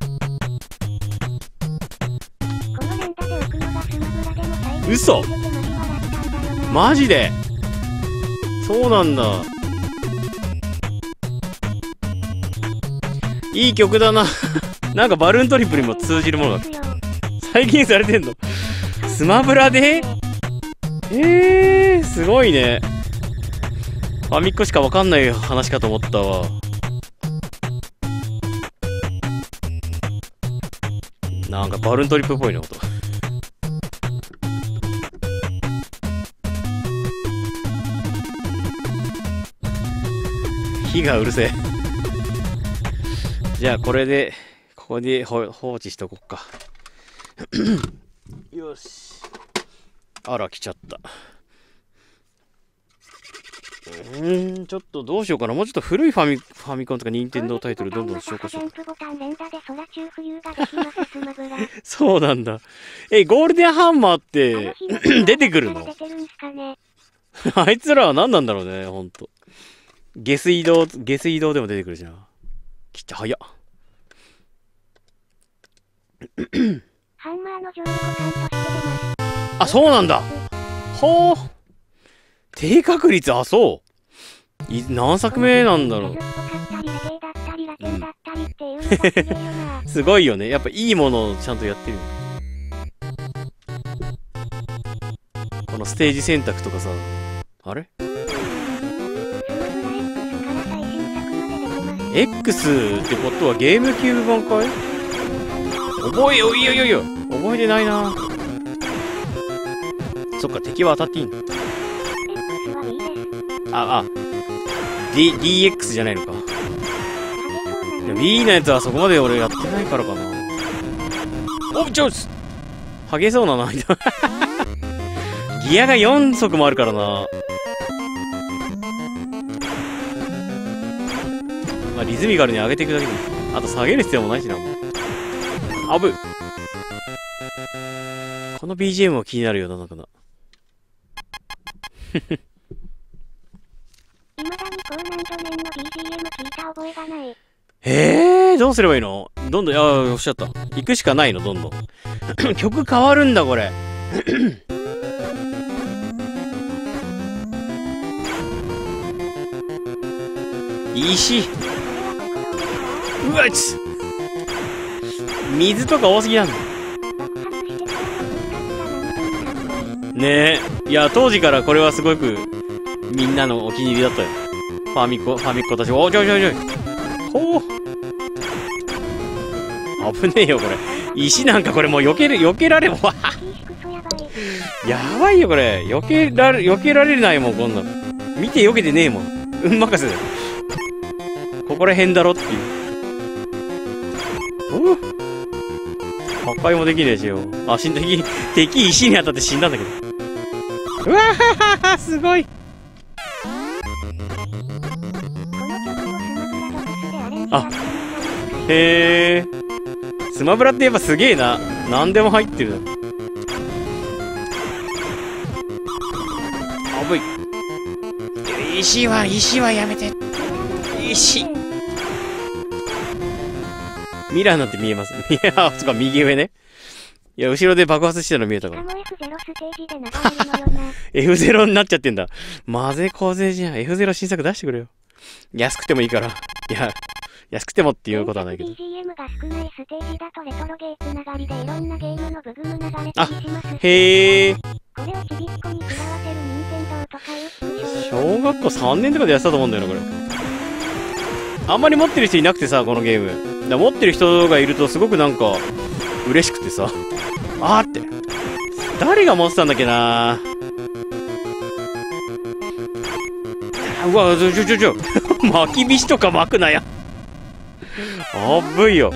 嘘マジでそうなんだ。いい曲だな。なんかバルーントリップにも通じるものが再現されてんの。スマブラでえー、すごいね。ファミコしかわかんない話かと思ったわ。なんかバルーントリップっぽいね、音。火がうるせえ。じゃあこれで、ここで放置しとこっか。よし。あら、来ちゃった。うーん、ちょっとどうしようかな。もうちょっと古いファミ、ファミコンとか任天堂タイトルどんどん紹介しよう。そうなんだ。え、ゴールデンハンマーって出てくるの？あいつらは何なんだろうね、ほんと。下水道、下水道でも出てくるしな。来て早っ。 ハンマーの上位互換として出ます。 あ、そうなんだ。ほー。低確率、あ、そう。い何作目なんだろう。すごいよね。やっぱいいものをちゃんとやってるよ。このステージ選択とかさ。あれX ってことはゲームキューブ版かい？覚えよ、いやいやいや、覚えてないな。そっか、敵は当たっていいんだ。あ、あ、D、ディーエックス じゃないのか。でも Wii のやつはそこまで俺やってないからかな。お、ちょっハゲそうなな。ギアがよん足もあるからな。まあ、リズミカルに上げていくだけでいい。あと下げる必要もないしな、もう。あぶこの ビージーエム も気になるよな、なんかな。 覚えがない。 えー、どうすればいいの？どんどん、ああ、おっしゃった。行くしかないの、どんどん。曲変わるんだ、これ。石。うわっつ。水とか多すぎなんだ。ねえ。いや、当時からこれはすごく、みんなのお気に入りだったよ。ファミコ、ファミコたち。おちょいちょいちょい。ほう。危ねえよ、これ。石なんかこれもう避ける、避けられ、わやばいよ、これ。避けられ、避けられないもん、こんなの。見て避けてねえもん。運任せだよ。ここら辺だろっていう。おう。破壊もできねえしよ。あ、死んだ。敵、敵石に当たって死んだんだけど。うわははすごい。あ、へえ。スマブラってやっぱすげえな。何でも入ってる。あぶい。石は、石はやめて。石。ミラーなんて見えます。いや、そっか、右上ね。いや、後ろで爆発してたの見えたから。エフゼロ になっちゃってんだ。まぜこぜじゃん。エフゼロ 新作出してくれよ。安くてもいいから。いや、安くてもっていうことはないけど。あ、へえ。小学校さんねんとかでやってたと思うんだよな、これ。あんまり持ってる人いなくてさ、このゲーム。だ持ってる人がいるとすごくなんか、嬉しくてさ。あーって。誰が持ってたんだっけなうわ、ちょちょちょちょ。巻きびしとか巻くなや。あぶいよ。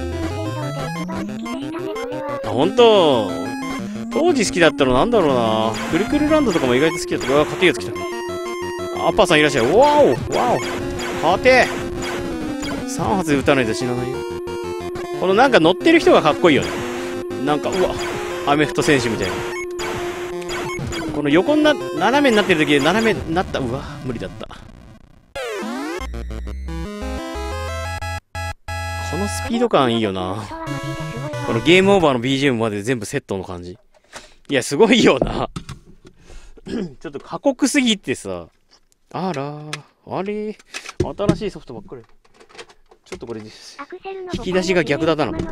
あ、ほんと。当時好きだったのなんだろうな。くるくるランドとかも意外と好きだった。うわ、勝てやつ来た。アッパーさんいらっしゃい。わおわお勝てさん発で撃たないと死なないよ。このなんか乗ってる人がかっこいいよね。なんか、うわ、アメフト選手みたいな。この横にな、斜めになってる時で斜めになった。うわ、無理だった。このスピード感いいよな。このゲームオーバーの ビージーエム まで全部セットの感じ。いや、すごいよな。ちょっと過酷すぎてさ。あらー、あれ新しいソフトばっかり。ちょっとこれです。引き出しが逆だったの。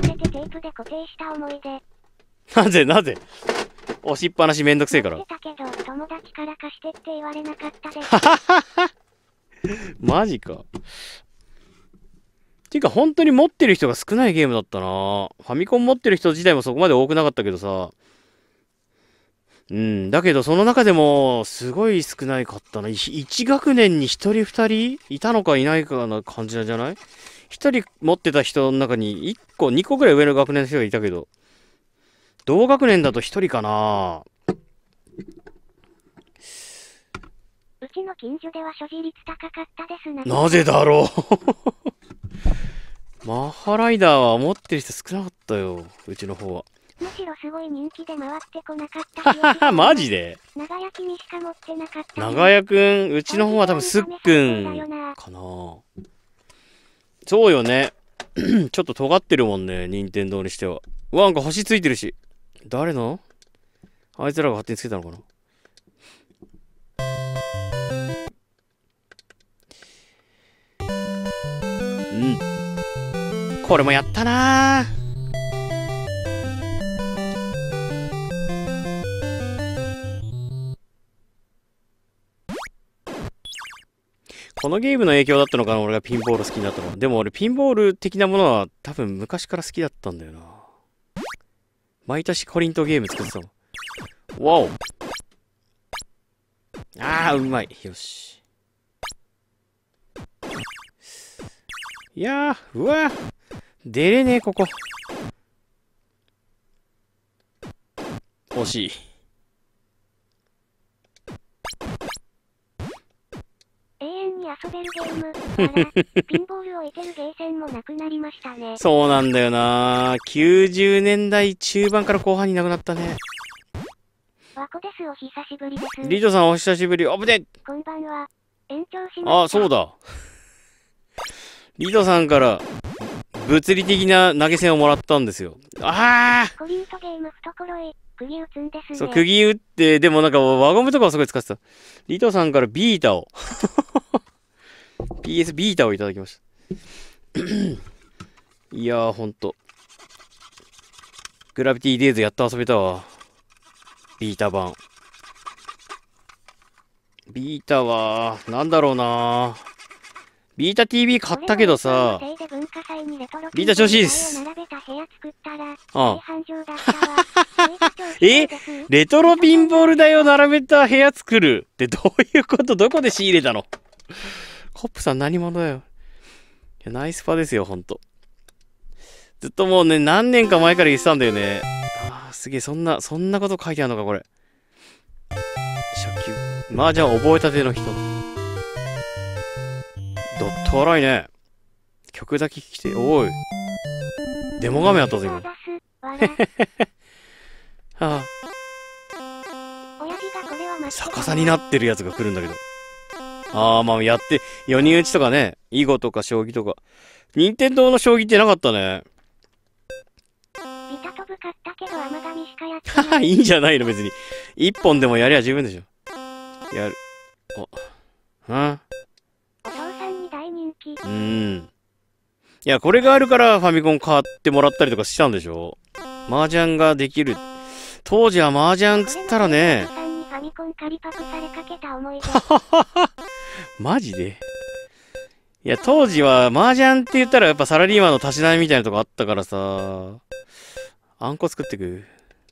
なぜなぜ押しっぱなしめんどくせえから。マジか。ていうか本当に持ってる人が少ないゲームだったな。ファミコン持ってる人自体もそこまで多くなかったけどさ。うん、だけどその中でもすごい少ないかったな。いち学年にひとりふたりいたのかいないかな感じなんじゃない？ひとり持ってた人の中にいっこ、にこぐらい上の学年の人がいたけど、同学年だとひとりかな。 うちの近所では所持率高かったですな。 なぜだろうマッハライダーは持ってる人少なかったよ、うちの方は。 むしろすごい人気で回ってこなかったははは、マジで長屋君しか持ってなかった。 長屋くん、うちの方は多分すっくんかな。そうよね。ちょっと尖ってるもんね、任天堂にしては。うわ、なんか星ついてるし。誰の？あいつらが勝手につけたのかな。うん。これもやったなー。このゲームの影響だったのかな、俺がピンボール好きになったのは。でも俺ピンボール的なものは多分昔から好きだったんだよな。毎年コリントゲーム作ってたの。わお。あー、うまい。よし。いやー、うわ出れねえ、ここ。惜しい。 永遠に遊べるゲームからピンボールを置いてるゲーセンもなくなりましたね。 そうなんだよな。きゅうじゅうねんだい中盤から後半になくなったね。 わこです、お久しぶりです。 リードさんお久しぶり。あぶね。 こんばんは。延長しました。 あ、そうだ。 リトさんから物理的な投げ銭をもらったんですよ。ああコリントゲーム懐へ釘打つんですね。 そう、釘打って、でもなんか輪ゴムとかはすごい使ってた。リトさんからビータを。ピーエス ビータをいただきました。いやー、ほんと。グラビティデイズやっと遊べたわ。ビータ版。ビータは、なんだろうなビータ ティーブイ 買ったけどさ、ビータ調子いいです。ああえレトロピンボール台を並べた部屋作るってどういうこと？どこで仕入れたの？コップさん何者だよ。いやナイスパですよ、ほんと。ずっともうね、何年か前から言ってたんだよね。ああ、すげえ、そんな、そんなこと書いてあるのか、これ。初級。まあじゃあ覚えたての人。ドット荒いね。曲だけ聴きて、おい。デモ画面あったぞ、今。はあ。逆さになってるやつが来るんだけど。ああ、まあやって、よにん打ちとかね、囲碁とか将棋とか。任天堂の将棋ってなかったね。 ビタ飛ぶ買ったけど甘噛みしかやってない。 いいんじゃないの、別に。一本でもやりゃ十分でしょ。やる。お。はお父さんに大人気。 うーん。いや、これがあるからファミコン買ってもらったりとかしたんでしょ。麻雀ができる。当時は麻雀つったらね。 ファミコン仮パクされかけた思い出。 マジでいや、当時は麻雀って言ったらやっぱサラリーマンのたしなみみたいなとこあったからさ。あんこ作ってく。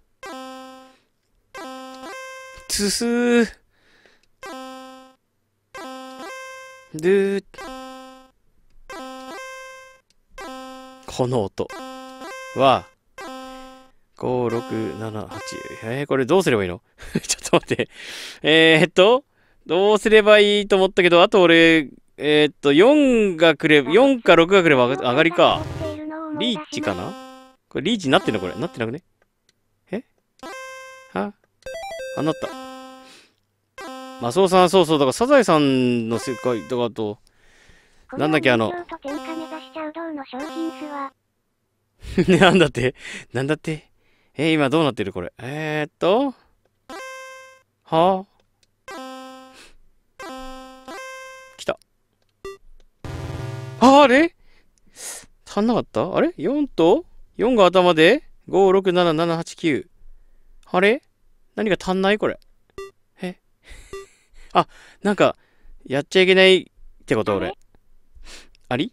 つすー。ドゥー。この音は、ご、ろく、なな、はち。えー、これどうすればいいのちょっと待って。えー、っと、どうすればいいと思ったけど、あと俺、えー、っと、よんが来れば、よんかろくが来れば上がりか。リーチかなこれリーチになってんのこれ。なってなくねえはあ、なった。マスオさん、そうそう、だからサザエさんの世界とかあと、なんだっけあの、なんだってなんだってえー、今どうなってるこれ。えー、っと、はぁ、来た。あ、あれ足んなかったあれ ?よん と よん が頭でご、ろく、なな、なな、はち、きゅう。あれ何が足んないこれ。えあ、なんか、やっちゃいけないってこと俺。あり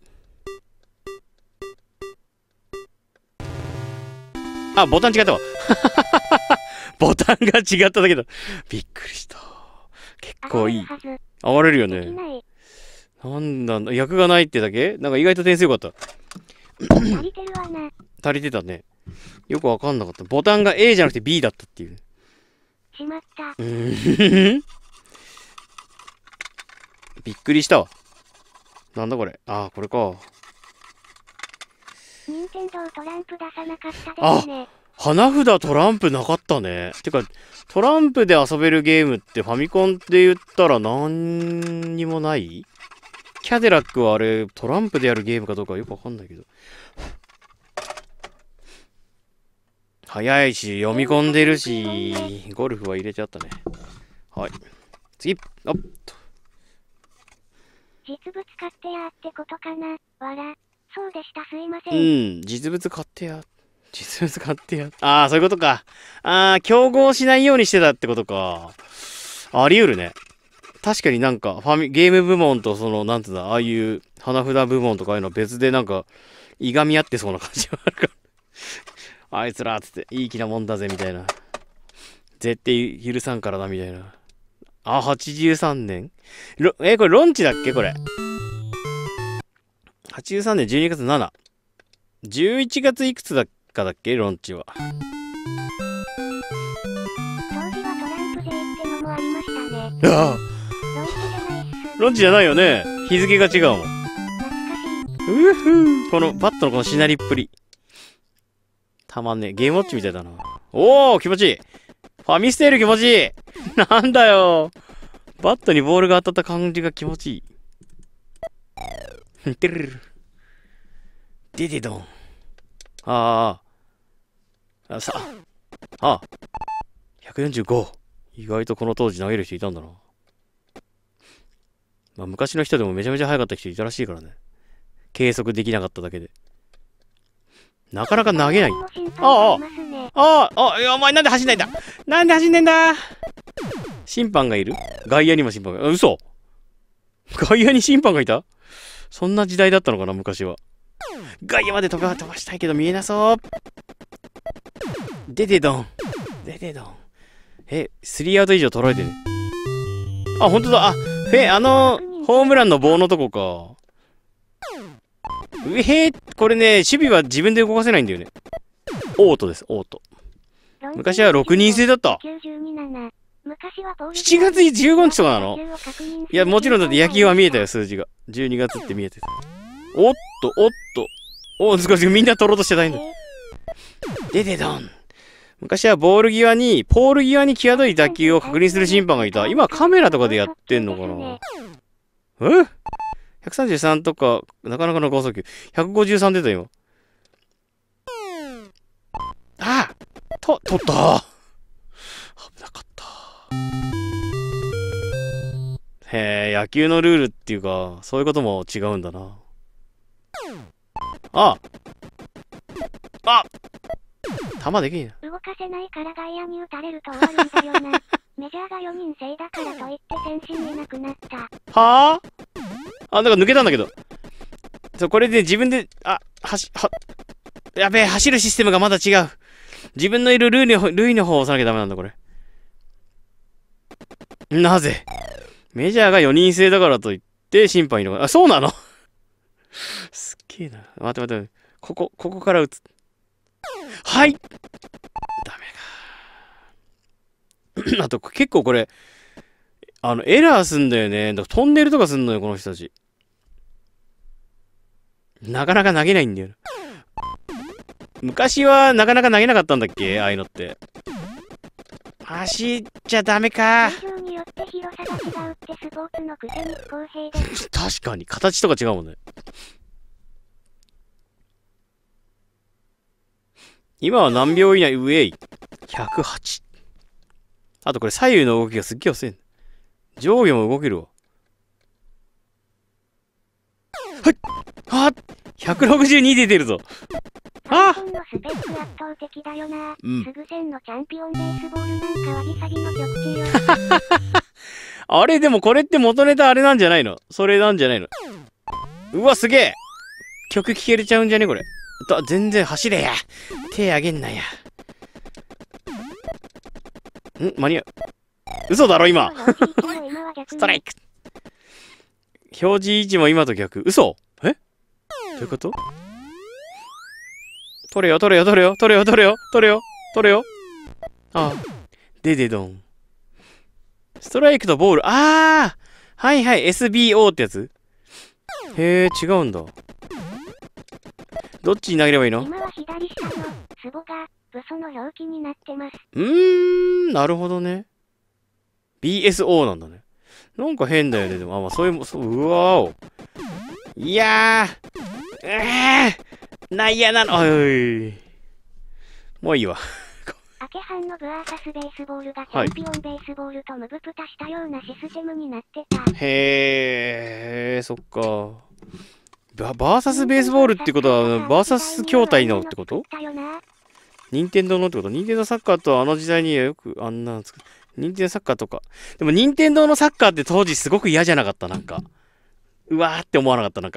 あ、ボタン違ったわ。ボタンが違っただけだ。びっくりした。結構いい。上がれるよね。なんだ、役がないってだけなんか意外と点数良かった。 足りてるわな。 足りてたね。よくわかんなかった。ボタンが A じゃなくて B だったっていう。 しまった。 うーん。びっくりしたわ。なんだこれ。ああ、これか。 任天堂トランプ出さなかったですね。 あ、花札トランプなかったね。てか、トランプで遊べるゲームってファミコンって言ったら何にもない？キャデラックはあれ、トランプでやるゲームかどうかよくわかんないけど。早いし、読み込んでるし、ゴルフは入れちゃったね。はい。次、あっと。 実物買ってやってことかな。わら。そうでした、すいません。 うん、実物買ってや。実物買ってや。ああ、そういうことか。ああ、競合しないようにしてたってことか。あり得るね。確かになんか、ファミ、ゲーム部門とその、なんつうんだ、ああいう花札部門とかああいうの別でなんか、いがみ合ってそうな感じがあるから。あいつらっつって、いい気なもんだぜ、みたいな。絶対許さんからな、みたいな。あ、はちじゅうさんねんろえ、これロンチだっけこれ。はちじゅうさんねんじゅうにがつなな。じゅういちがついくつだかだっけロンチは。 当時はトランプ勢ってのもありましたね。 ああ。ロンチじゃないよね。日付が違うもん。 懐かしい。うふこのバットのこのしなりっぷり。たまんねえ。ゲームウォッチみたいだな。おー気持ちいい。ファミステール気持ちいい。なんだよ。バットにボールが当たった感じが気持ちいい。てるるる。 ででどん。ああ。あ、さ、あ、ひゃくよんじゅうご。意外とこの当時投げる人いたんだな。まあ、昔の人でもめちゃめちゃ速かった人いたらしいからね。計測できなかっただけで。なかなか投げない。ああ、ああ、ああ、いや、お前なんで走んないんだ。なんで走んねんだ。審判がいる？外野にも審判が。嘘。外野に審判がいた？そんな時代だったのかな、昔は。外野まで飛ば飛ばしたいけど見えなそう。ででどん。ででどん。え、スリーアウト以上取られてる。あ、ほんとだ。あ、え、あの、ホームランの棒のとこか。うへー、これね、守備は自分で動かせないんだよね。オートです、オート。昔はろくにん制だった。しちがつじゅうごにちとかなの？いや、もちろんだって野球は見えたよ、数字が。じゅうにがつって見えてた。おっと、おっと。お、少しみんな取ろうとしてないんだ。ででどん。昔はボール際に、ポール際に際どい打球を確認する審判がいた。今はカメラとかでやってんのかな？え？ ひゃくさんじゅうさん とか、なかなかの高速球。ひゃくごじゅうさん出た今。ああ！と、取ったー！危なかった。へえ、野球のルールっていうか、そういうことも違うんだな。ああ球できんな。 動かせないから外野に打たれると終わるんだよな。メジャーがよにん制だからといって選手いなくなった。 はあ？あ、なんか抜けたんだけど。そう、これで自分で、あ、はし、は、やべえ、走るシステムがまだ違う。自分のいるルール、ルイの方を押さなきゃダメなんだ、これ。なぜ？メジャーがよにん制だからといって審判いるのか。あ、そうなの？すっげえな。待って待って。ここ、ここから打つ。はい！ダメか。あと、結構これ、あの、エラーすんだよね。だからトンネルとかすんのよ、この人たち。なかなか投げないんだよ。昔はなかなか投げなかったんだっけ？ああいうのって。走っちゃダメか。 によって広さが違うってスポーツのくせに不公平です。 確かに、形とか違うもんね。今は何秒以内？ウェイ。ひゃくはち。あとこれ左右の動きがすっげえ遅い。上下も動けるわ。はい！あっ !ひゃくろくじゅうに 出てるぞ。ああのスペック圧倒的だよな。うん。すぐせんのチャンピオンベースボールなんかわびさびの極致よ。 あれでもこれって元ネタあれなんじゃないの？それなんじゃないの？うわ、すげえ！曲聴けれちゃうんじゃねこれ。だ、全然走れや。手あげんなや。ん？間に合う。嘘だろ今。ストライク。表示位置も今と逆。嘘？え？どういうこと？取れよ、取れよ、取れよ、取れよ、取れよ、取れよ、取れよ。ああ。ででどん。ストライクとボール。ああはいはい、エスビーオー ってやつ？へえ、違うんだ。どっちに投げればいいの？ 今は左下のツボがブソの表記になってます。 うーん、なるほどね。ビーエスオー なんだね。なんか変だよね。でも、あ、まあ、そういう、そう、うわーお。いやー、えー、内野なの。おい。もういいわ。 アケハンのブアーサスベースボールがチャンピオンベースボールとムブプタしたようなシステムになってた。 へー、そっか。バ, バーサスベースボールってことは、バーサス筐体のってこと？任天堂のってこと？任天堂サッカーとあの時代にはよくあんなの作る。任天堂サッカーとか。でも任天堂のサッカーって当時すごく嫌じゃなかった？なんか。うわーって思わなかった？なんか。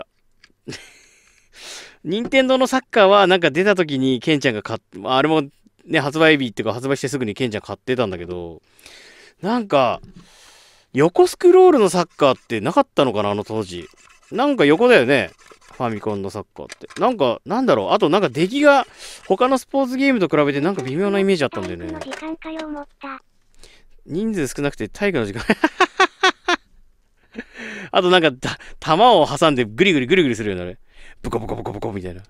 任天堂のサッカーはなんか出た時にケンちゃんが買って、あれもね、発売日っていうか発売してすぐにケンちゃん買ってたんだけど、なんか、横スクロールのサッカーってなかったのかなあの当時。なんか横だよね。ファミコンのサッカーって。なんか、なんだろう。あとなんか出来が他のスポーツゲームと比べてなんか微妙なイメージあったんだよね。人数少なくて体育の時間。あとなんか、弾を挟んでグリグリグリグリするようなね。ブコブコブコブコみたいな。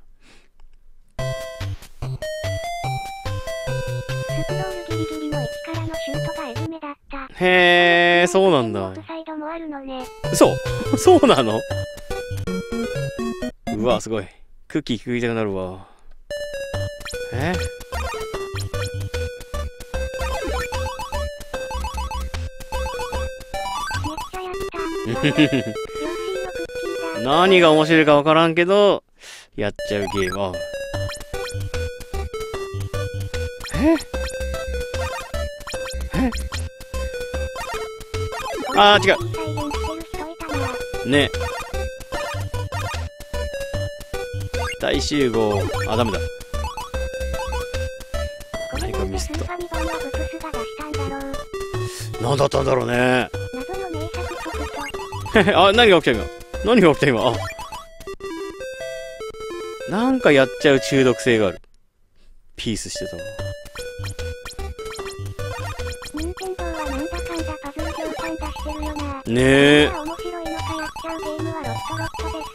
へー、そうなんだ。嘘？そうなの？うわ、すごい。 クッキー食いたくなるわ。えめっちゃやった。ヨッシーのクッキーだ。 何が面白いかわからんけど、やっちゃうゲーム。あええあー、違う。ね。大集合。あ、ダメだ。何かミスった。何だったんだろうね。あ、何が起きた今。何が起きた今。あ。なんかやっちゃう中毒性がある。ピースしてたわ。 任天堂はなんだかんだパズル量産出してるよな。 ねえ。 面白いのかやっちゃうゲームはロットロットです。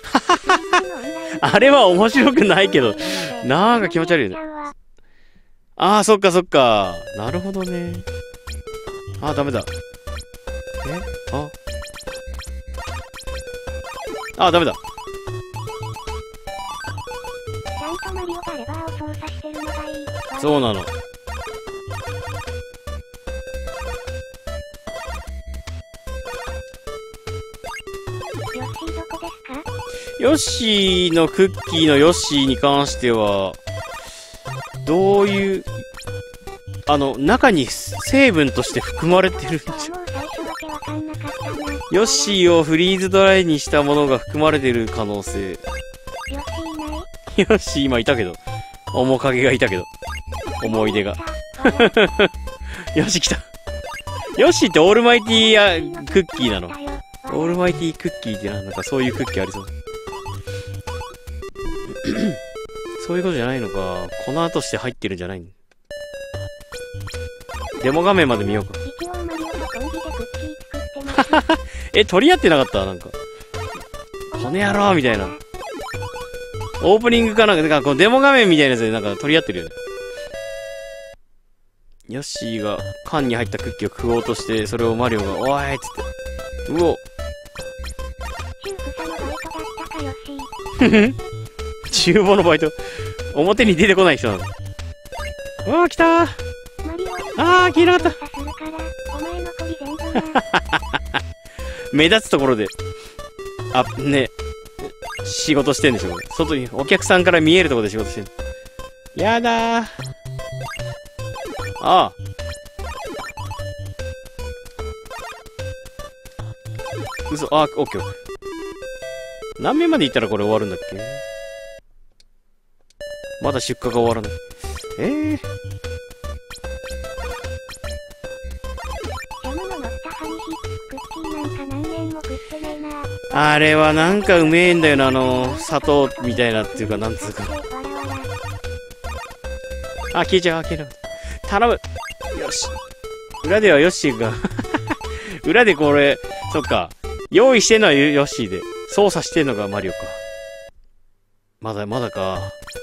あれは面白くないけど、なんか気持ち悪いよね。ああ、そっかそっか。なるほどね。ああ、ダメだ。えあああ、ダメだ。 ちゃんとマリオがレバーを操作してるのがいい。 そうなの。 ヨッシーどこですか？ ヨッシーのクッキーのヨッシーに関しては、どういう、あの、中に成分として含まれてるんじゃ。ヨッシーをフリーズドライにしたものが含まれてる可能性。 ヨッシーいない？ ヨッシー今いたけど。面影がいたけど。思い出が。よし、来た。ヨッシーってオールマイティークッキーなの？オールマイティークッキーってなんかそういうクッキーありそう。そういうことじゃないのか。粉として入ってるんじゃないの？デモ画面まで見ようか。え、取り合ってなかったなんか。この野郎みたいな。オープニングかなんか、なんかこのデモ画面みたいなやつでなんか取り合ってるよね。ヨッシーが缶に入ったクッキーを食おうとして、それをマリオが、おーいっつって。うお。厨房のバイト。表に出てこない人なの。うわー、来たー。あー、消えなかった。目立つところで、あ、ね、仕事してんでしょ。外に、お客さんから見えるところで仕事してんの。やだー。ああ。嘘、あ、オッケーオッケー。何面まで行ったらこれ終わるんだっけ？まだ出荷が終わらない。ええー。あれはなんかうめえんだよな、あの、砂糖みたいなっていうか、なんつうか。あ、消えちゃう、消えなかった。頼む。よし。裏ではヨッシーが、裏でこれ、そっか。用意してんのはヨッシーで、操作してんのがマリオか。まだ、まだか。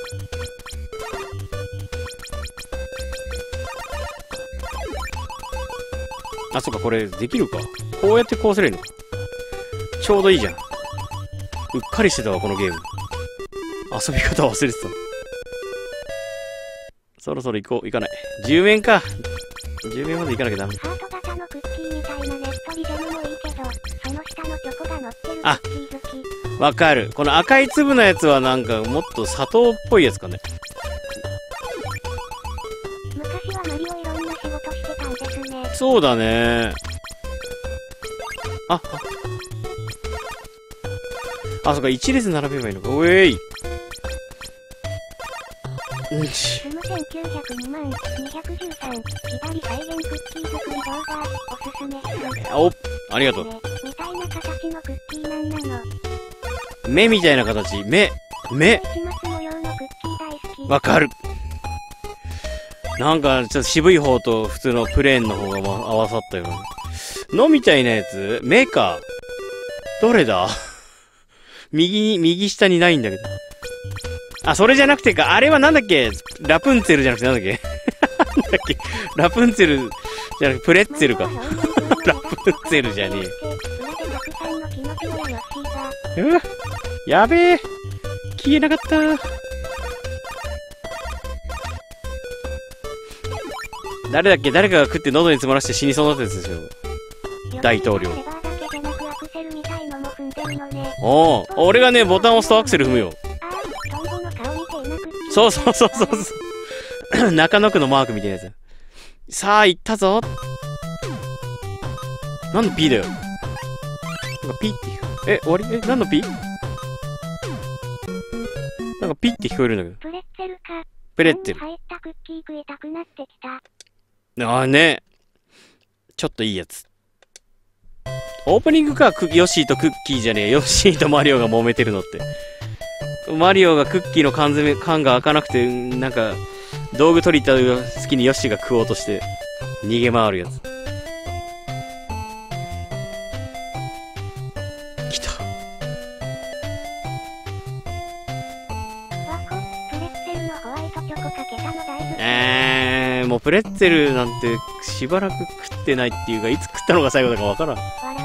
あ、そっか、これ、できるか。こうやってこうすればいいのか。ちょうどいいじゃん。うっかりしてたわ、このゲーム。遊び方忘れてた。そろそろ行こう。行かない。じゅうめんか。じゅうめんまで行かなきゃダメ。 ハート型のクッキーみたいなねっとりジャムもいいけど、その下のチョコが乗ってるクッキー好き。 わかる。この赤い粒のやつはなんかもっと砂糖っぽいやつかね。 昔はマリオいろんな仕事してたんですね。 そうだね。あ、あ。あ、そっか、一列並べばいいのか。おえい。うんち。 スムせんきゅうひゃくにまんにひゃくじゅうさん、左再現クッキー作り動画、おすすめっす。 お、ありがとう。 ね、みたいな形のクッキーなんなの。 目みたいな形。目。目。わかる。なんか、ちょっと渋い方と普通のプレーンの方がま合わさったような。のみたいなやつ？目か。どれだ？右に、右下にないんだけど。あ、それじゃなくてか。あれはなんだっけ？ラプンツェルじゃなくてなんだっけ？なんだっけ？ラプンツェルじゃなくてプレッツェルか。ラプンツェルじゃねえ。うわ、やべえ。 消えなかった。誰だっけ、誰かが食って喉に詰まらして死にそうになったやつですよ。大統領。おお、俺がね、ボタンを押すとアクセル踏むよ。そうそうそうそうそう。中野区のマークみたいなやつ。さあ、行ったぞ。何の P だよ。なんか P って聞こえ、え、終わり？え、何の P？ なんか P って聞こえるんだけど。 プレッツェルか。 プレッツェル。 入ったクッキー食いたくなってきた。 ああね。ちょっといいやつ。オープニングか、ヨッシーとクッキーじゃねえ。ヨッシーとマリオが揉めてるのって。マリオがクッキーの缶詰、缶が開かなくて、なんか、道具取りに行った隙にヨッシーが食おうとして、逃げ回るやつ。来た。えー、もうプレッツェルなんてしばらく食ってないっていうか、いつ食ったのが最後だかわからん。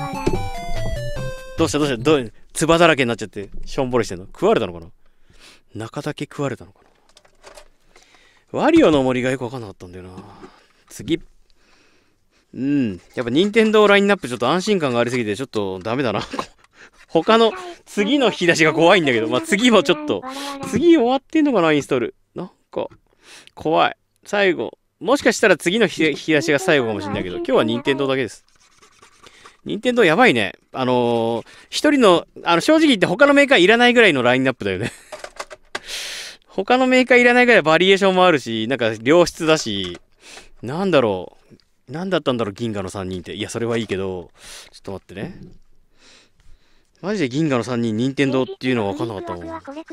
どうしたどうしたどう、つばだらけになっちゃって、しょんぼりしてんの食われたのかな中だけ食われたのかな。ワリオの森がよくわかんなかったんだよな。次。うん。やっぱ任天堂ラインナップちょっと安心感がありすぎてちょっとダメだな。他の次の引き出しが怖いんだけど、まあ、次もちょっと、次終わってんのかなインストール。なんか、怖い。最後。もしかしたら次の引き出しが最後かもしれないけど、今日は任天堂だけです。任天堂やばいね。あのー、一人の、あの、正直言って他のメーカーいらないぐらいのラインナップだよね。他のメーカーいらないぐらいバリエーションもあるし、なんか良質だし、なんだろう。なんだったんだろう、銀河のさんにんって。いや、それはいいけど、ちょっと待ってね。マジで銀河のさんにん、任天堂っていうのは分かんなかったもん。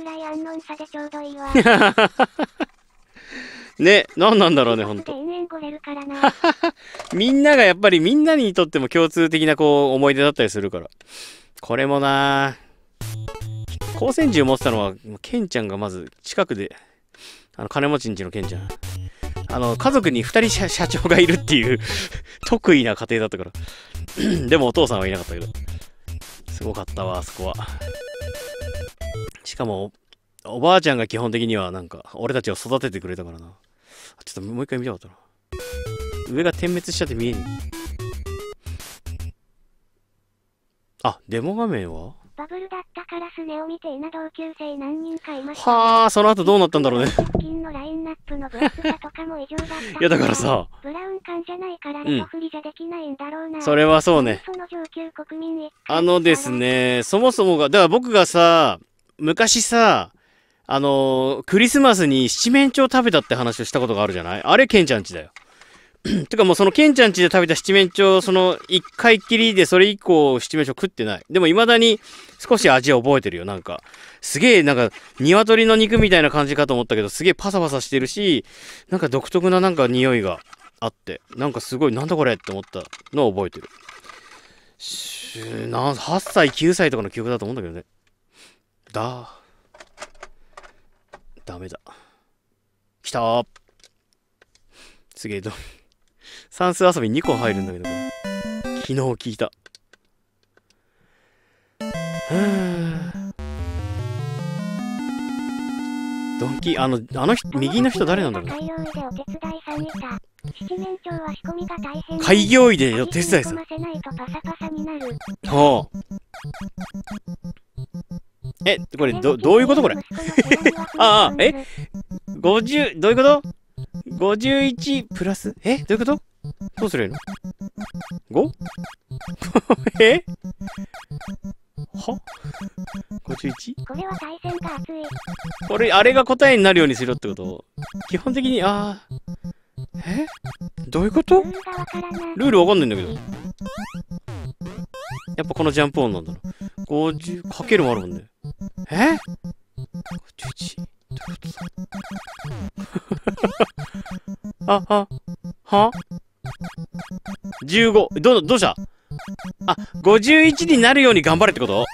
ね、なんなんだろうね、ほんと。みんながやっぱりみんなにとっても共通的なこう思い出だったりするから。これもなぁ。光線銃持ってたのは、ケンちゃんがまず近くで、あの、金持ちんちのケンちゃん。あの、家族にふたり社長がいるっていう得意な家庭だったから。でもお父さんはいなかったけど。すごかったわ、あそこは。しかも、おばあちゃんが基本的にはなんか、俺たちを育ててくれたからな。ちょっともう一回見たかったな。上が点滅しちゃって見えん。あ、デモ画面はバブルだったからスネを見ていな同級生何人かいました。 はあ、その後どうなったんだろうね。 のラインナップの分厚さとかも異常だった。いやだからさ、 ブラウン管じゃないからレトフリじゃできないんだろうな。 うん、それはそうね。 その上級国民あのですね、そもそもが、だから僕がさ、昔さ、あのー、クリスマスに七面鳥食べたって話をしたことがあるじゃない？あれケンちゃんちだよ。てかもうそのケンちゃんちで食べた七面鳥、その一回きりでそれ以降七面鳥食ってない。でも未だに少し味は覚えてるよ。なんか、すげえなんか鶏の肉みたいな感じかと思ったけど、すげえパサパサしてるし、なんか独特ななんか匂いがあって、なんかすごいなんだこれって思ったのを覚えてる。しなはっさいきゅうさいとかの記憶だと思うんだけどね。だー。ダメだ。きたー。すげえど。算数遊びにこ入るんだけど、昨日聞いた。ふぅ。ドンキー、あの、あの人、右の人誰なんだろう。開業医でお手伝いさん。はあ。え、これ、ど、どういうことこれああ、え ?ごじゅう、どういうこと ?ごじゅういち プラスえどういうことどうすればいいの ?ご? えは ?ごじゅういち? これは対戦が熱い。 これ、あれが答えになるようにするってこと基本的に、ああ。えどういうことルールわかんないんだけど。やっぱこのジャンプ音なんだろう。ごじゅう、かけるもあるもんね。え ?ごじゅういち? どういうことだあ、あ、はじゅうご。どう、どうしたあ、ごじゅういちになるように頑張れってことは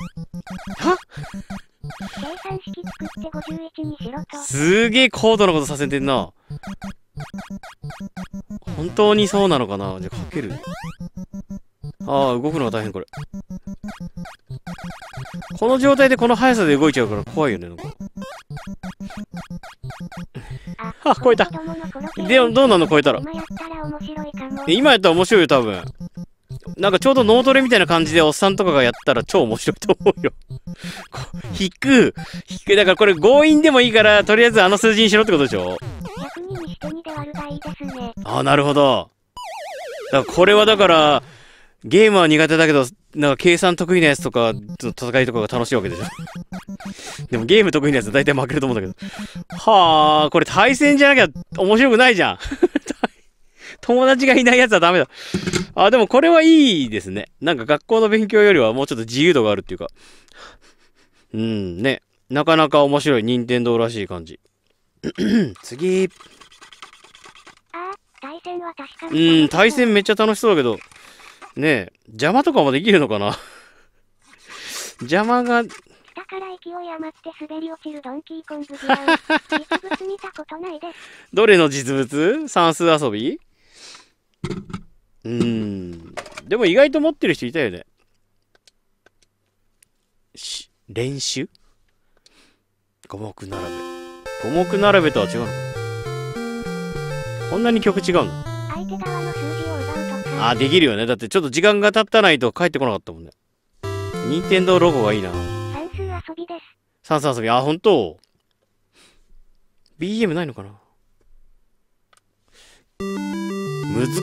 計算式作ってごじゅういちにしろと。 すげえ高度なことさせてんな。本当にそうなのかなじゃあかける。ああ、動くのが大変これ。この状態でこの速さで動いちゃうから怖いよね、なんか。 あ、超えた。でも、どうなの超えたら。 今やったら面白いかも。 今やったら面白いよ、多分。なんかちょうど脳トレみたいな感じでおっさんとかがやったら超面白いと思うよ。引く。引く。だからこれ強引でもいいから、とりあえずあの数字にしろってことでしょ？ ひゃくに にしてにで割るがいいですね。 ああ、なるほど。だからこれはだから、ゲームは苦手だけど、なんか計算得意なやつとか、戦いとかが楽しいわけでしょ。でもゲーム得意なやつ大体負けると思うんだけど。はあ、これ対戦じゃなきゃ面白くないじゃん。友達がいないやつはダメだ。あ、でもこれはいいですね。なんか学校の勉強よりはもうちょっと自由度があるっていうか。うん、ね。なかなか面白い任天堂らしい感じ。次。 ああ、対戦は確かに。 うん、対戦めっちゃ楽しそうだけど。ねえ、邪魔とかもできるのかな。邪魔が。 下から勢い余って滑り落ちるドンキーコングディアン。実物見たことないです。 どれの実物？算数遊び？うーん。でも意外と持ってる人いたよね。し、練習？五目並べ。五目並べとは違うのかな？こんなに曲違うの？ 相手側の数字を奪うとか。 あ、できるよね。だってちょっと時間が経ったないと帰ってこなかったもんね。任天堂ロゴがいいな。 算数遊びです。 算数遊び。あ、ほんと？ ビージーエム ないのかな？むずっ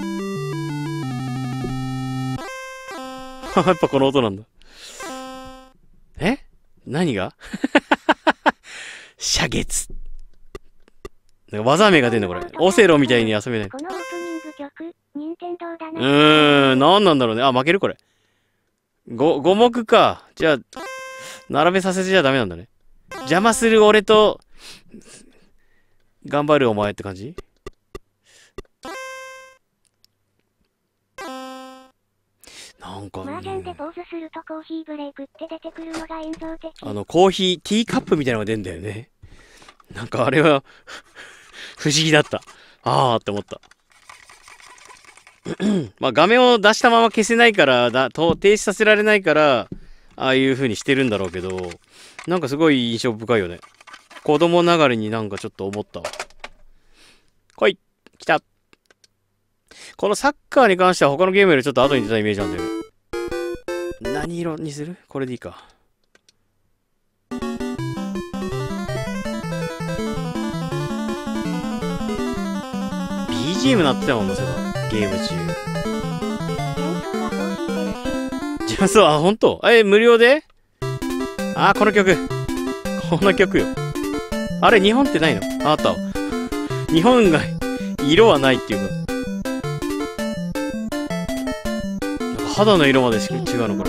やっぱこの音なんだ。え？何が？射月。なんか技名が出んのこれ。オセロみたいに遊べない。 このオープニング曲、任天堂だうな。 ーん、なんなんだろうね。あ、負けるこれ。ご、五目か。じゃあ、並べさせちゃダメなんだね。邪魔する俺と、頑張るお前って感じ？なんか、 麻雀でポーズするとコーヒーブレイクって出てくるのが印象的。 あの、コーヒー、ティーカップみたいなのが出んだよね。なんかあれは、不思議だった。あーって思った。まあ画面を出したまま消せないからだ、と停止させられないから、ああいう風にしてるんだろうけど、なんかすごい印象深いよね。子供ながらになんかちょっと思ったわ。来い！来た！このサッカーに関しては他のゲームよりちょっと後に出たイメージなんだよね。何色にする？これでいいか。ビージーエム 鳴ってたもんな、それゲーム中。じゃあ、そう、あ、ほんと？え、無料で？あ、この曲。この曲よ。あれ、日本ってないの？あ、あったわ。日本が、色はないっていうか。なんか肌の色までし違うの、これ。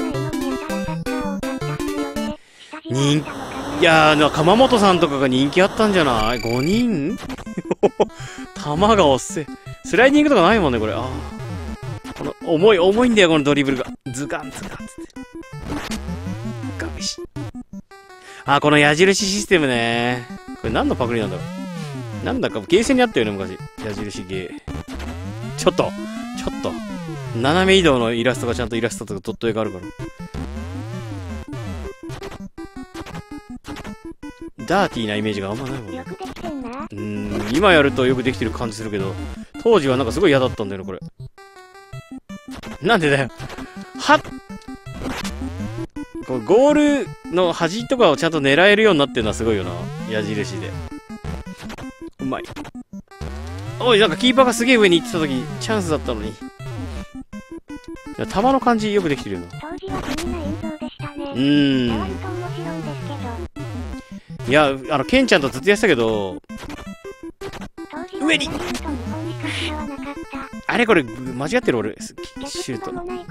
人気、いやー、鎌本さんとかが人気あったんじゃない？ ご 人玉が押せ。スライディングとかないもんね、これ。あー。この、重い、重いんだよ、このドリブルが。ズガンズガンつって。ガビシ。あー、この矢印システムね。これ何のパクリなんだろう。なんだか、ゲーセンにあったよね、昔。矢印ゲー。ちょっと、ちょっと。斜め移動のイラストがちゃんとイラストとかドット絵があるから。ダーティーなイメージがあんまないもんね。 よくできてんな。 うーん、今やるとよくできてる感じするけど、当時はなんかすごい嫌だったんだよね、これ。なんでだよ。はっこれゴールの端とかをちゃんと狙えるようになってるのはすごいよな。矢印で。うまい。おい、なんかキーパーがすげえ上に行ってた時、チャンスだったのに。いや、球の感じよくできてるよな。 当時は地味な映像でしたね。 うーん。 やると面白いんですけど。 いや、あの、ケンちゃんとずっとやってたけど、上にあれこれ、間違ってる俺、シュート。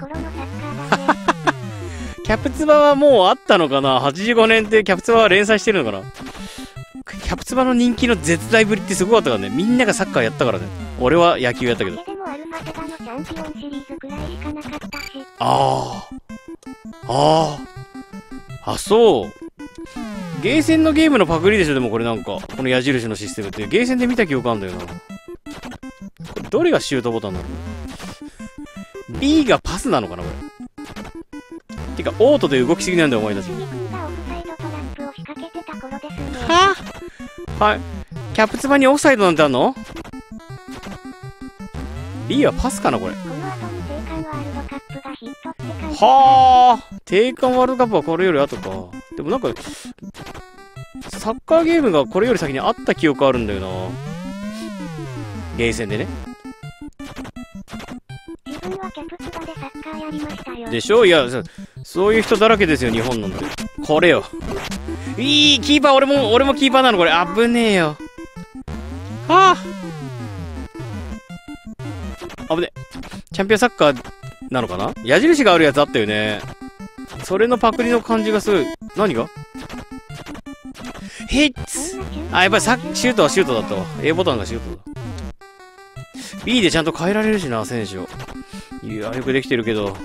キャプツバはもうあったのかな？ はちじゅうご 年ってキャプツバは連載してるのかな？キャプツバの人気の絶大ぶりってすごかったからね。みんながサッカーやったからね。俺は野球やったけど。ああ。ああ。あ、そう。ゲーセンのゲームのパクリでしょ、でもこれなんか。この矢印のシステムって。ゲーセンで見た記憶あんだよな。これどれがシュートボタンなの？ B がパスなのかな、これ。てか、オートで動きすぎなんだよ、お前たち。はぁ、はい。 キャプツバにオフサイドなんてあんの？ B はパスかなこれ。 この後に定款ワールドカップがヒットって感じ。 はあ、定款ワールドカップはこれより後か。でもなんかサッカーゲームがこれより先にあった記憶あるんだよな。ゲーセンでね。 自分はキャプツバでサッカーやりましたよ。 でしょ。いや、そそういう人だらけですよ日本なんて。これよ。いいキーパー。俺も俺もキーパーなのこれ。あぶねえよ。はあ、あぶねえ。チャンピオンサッカーなのかな。矢印があるやつあったよね。それのパクリの感じがする。何がヒッツ。あ、やっぱりさシュートはシュートだったわ。A ボタンがシュートだ。B でちゃんと変えられるしな、選手を。いや、よくできてるけど。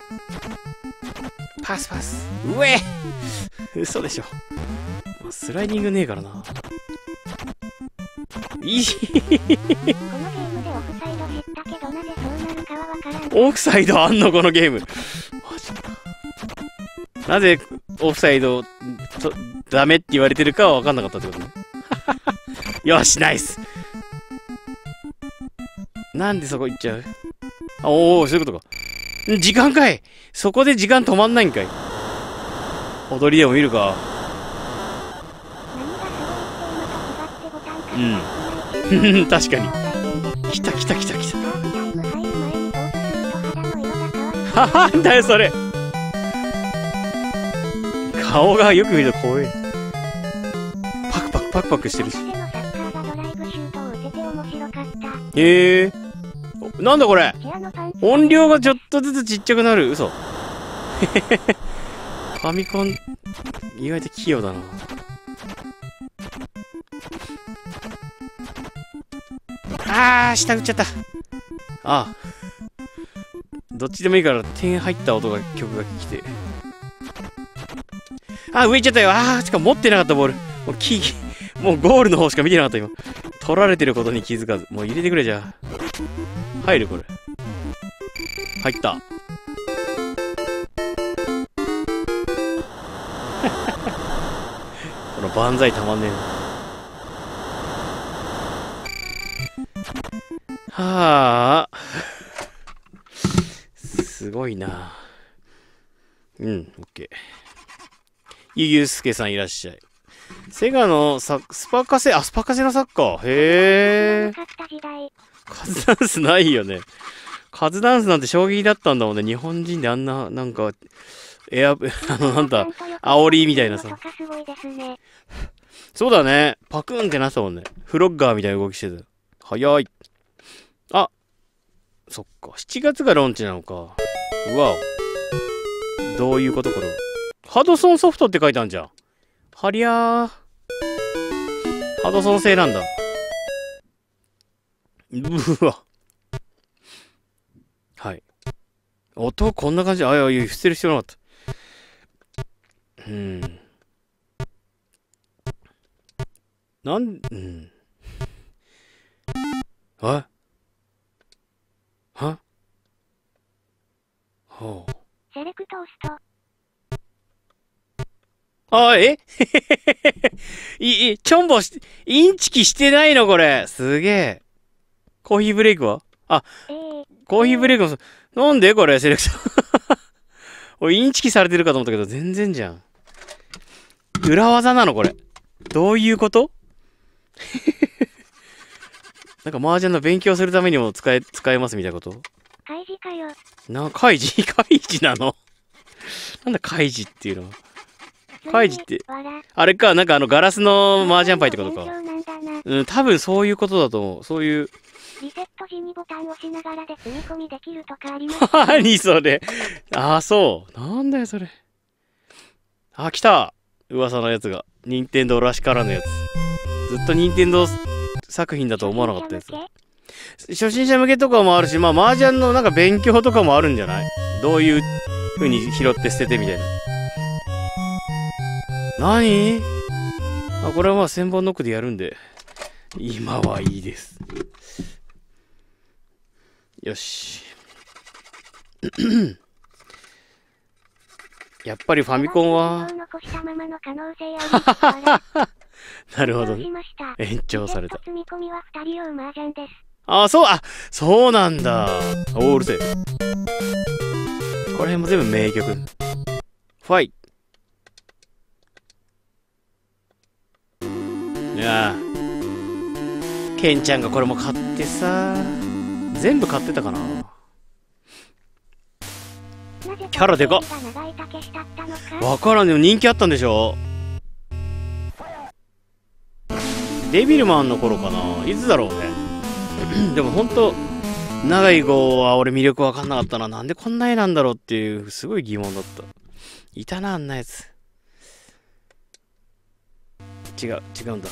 パスパス。うえ嘘でしょ。スライディングねえからな。いいこのゲームでオフサイド知ったけどなぜそうなるかはわからん。 オフサイドあんのこのゲーム。マジか。なぜオフサイドとダメって言われてるかは分かんなかったってことね。よし、ナイス。なんでそこ行っちゃう？あ、おお、そういうことか。時間かい。そこで時間止まんないんかい。踊りでも見るか。うん。確かに。来た来た来た来た。ははんだよそれ。顔がよく見ると怖い。パクパクパクパクしてるし。へえ。なんだこれ。音量がちょっとずつちっちゃくなる。嘘。ファミコン意外と器用だな。あー、下打っちゃった。ああ。どっちでもいいから点入った音が曲が来て。あ、上行っちゃったよ。あー、しかも持ってなかったボール。もうキー、もうゴールの方しか見てなかった今。取られてることに気づかず。もう入れてくれじゃあ。入るこれ。入った。この万歳たまんねえな。はあ。すごいな。うん、オッケー。ゆゆうすけさんいらっしゃい。セガのサスパカセ、あ、スパカセのサッカー。へえ。カズダンスないよね。カズダンスなんて衝撃だったんだもんね。日本人であんな、なんか、エア、あの、なんだ、煽りみたいなさ。そうだね。パクーンってなってたもんね。フロッガーみたいな動きしてた。早い。あ、そっか。しちがつがローンチなのか。うわお。どういうことこれ。ハドソンソフトって書いてあるじゃん。はりゃー。ハドソン製なんだ。うわ。はい。音こんな感じ。あ、いや、捨てる必要なかった。うん。なん、うん。あははあ。 セレクト押すと。 あ、えい、い、チョンボし、インチキしてないのこれ。すげえ。コーヒーブレイクはあ、 えー、 コーヒーブレイクも、なんでこれ、セレクト。俺、インチキされてるかと思ったけど、全然じゃん。裏技なのこれ。どういうことなんか、麻雀の勉強するためにも使え、使えますみたいなことカイジかよ。 な、カイジカイジなのなんだカイジっていうのは。カイジって、あれか、なんかあのガラスの麻雀パイってことか。うん、多分そういうことだと思う。そういう。 リセット時にボタンを押しながらで積み込みできるとかあります、ね。 何それ。ああ、そう。なんだよ、それ。あ、来た。噂のやつが。任天堂らしからぬやつ。ずっと任天堂作品だと思わなかったやつ。初心者向けとかもあるし、まあ、麻雀のなんか勉強とかもあるんじゃない？どういう風に拾って捨ててみたいな。何？あ、これはまあ千本ノックでやるんで、今はいいです。よし。やっぱりファミコンはなるほどね。 しました。 延長された。 積み込みはふたり用麻雀です。 あ、そう、あ、そうなんだ。おー、うるせえ。これも全部名曲。ファイ。いやー、ケンちゃんがこれも買ってさ、全部買ってたかな。キャラでかっ。わからん、でも人気あったんでしょ。デビルマンの頃かな。いつだろうね。でもほんと、長い号は俺魅力わかんなかったな。なんでこんな絵なんだろうっていう、すごい疑問だった。いたな、あんなやつ。違う、違うんだ。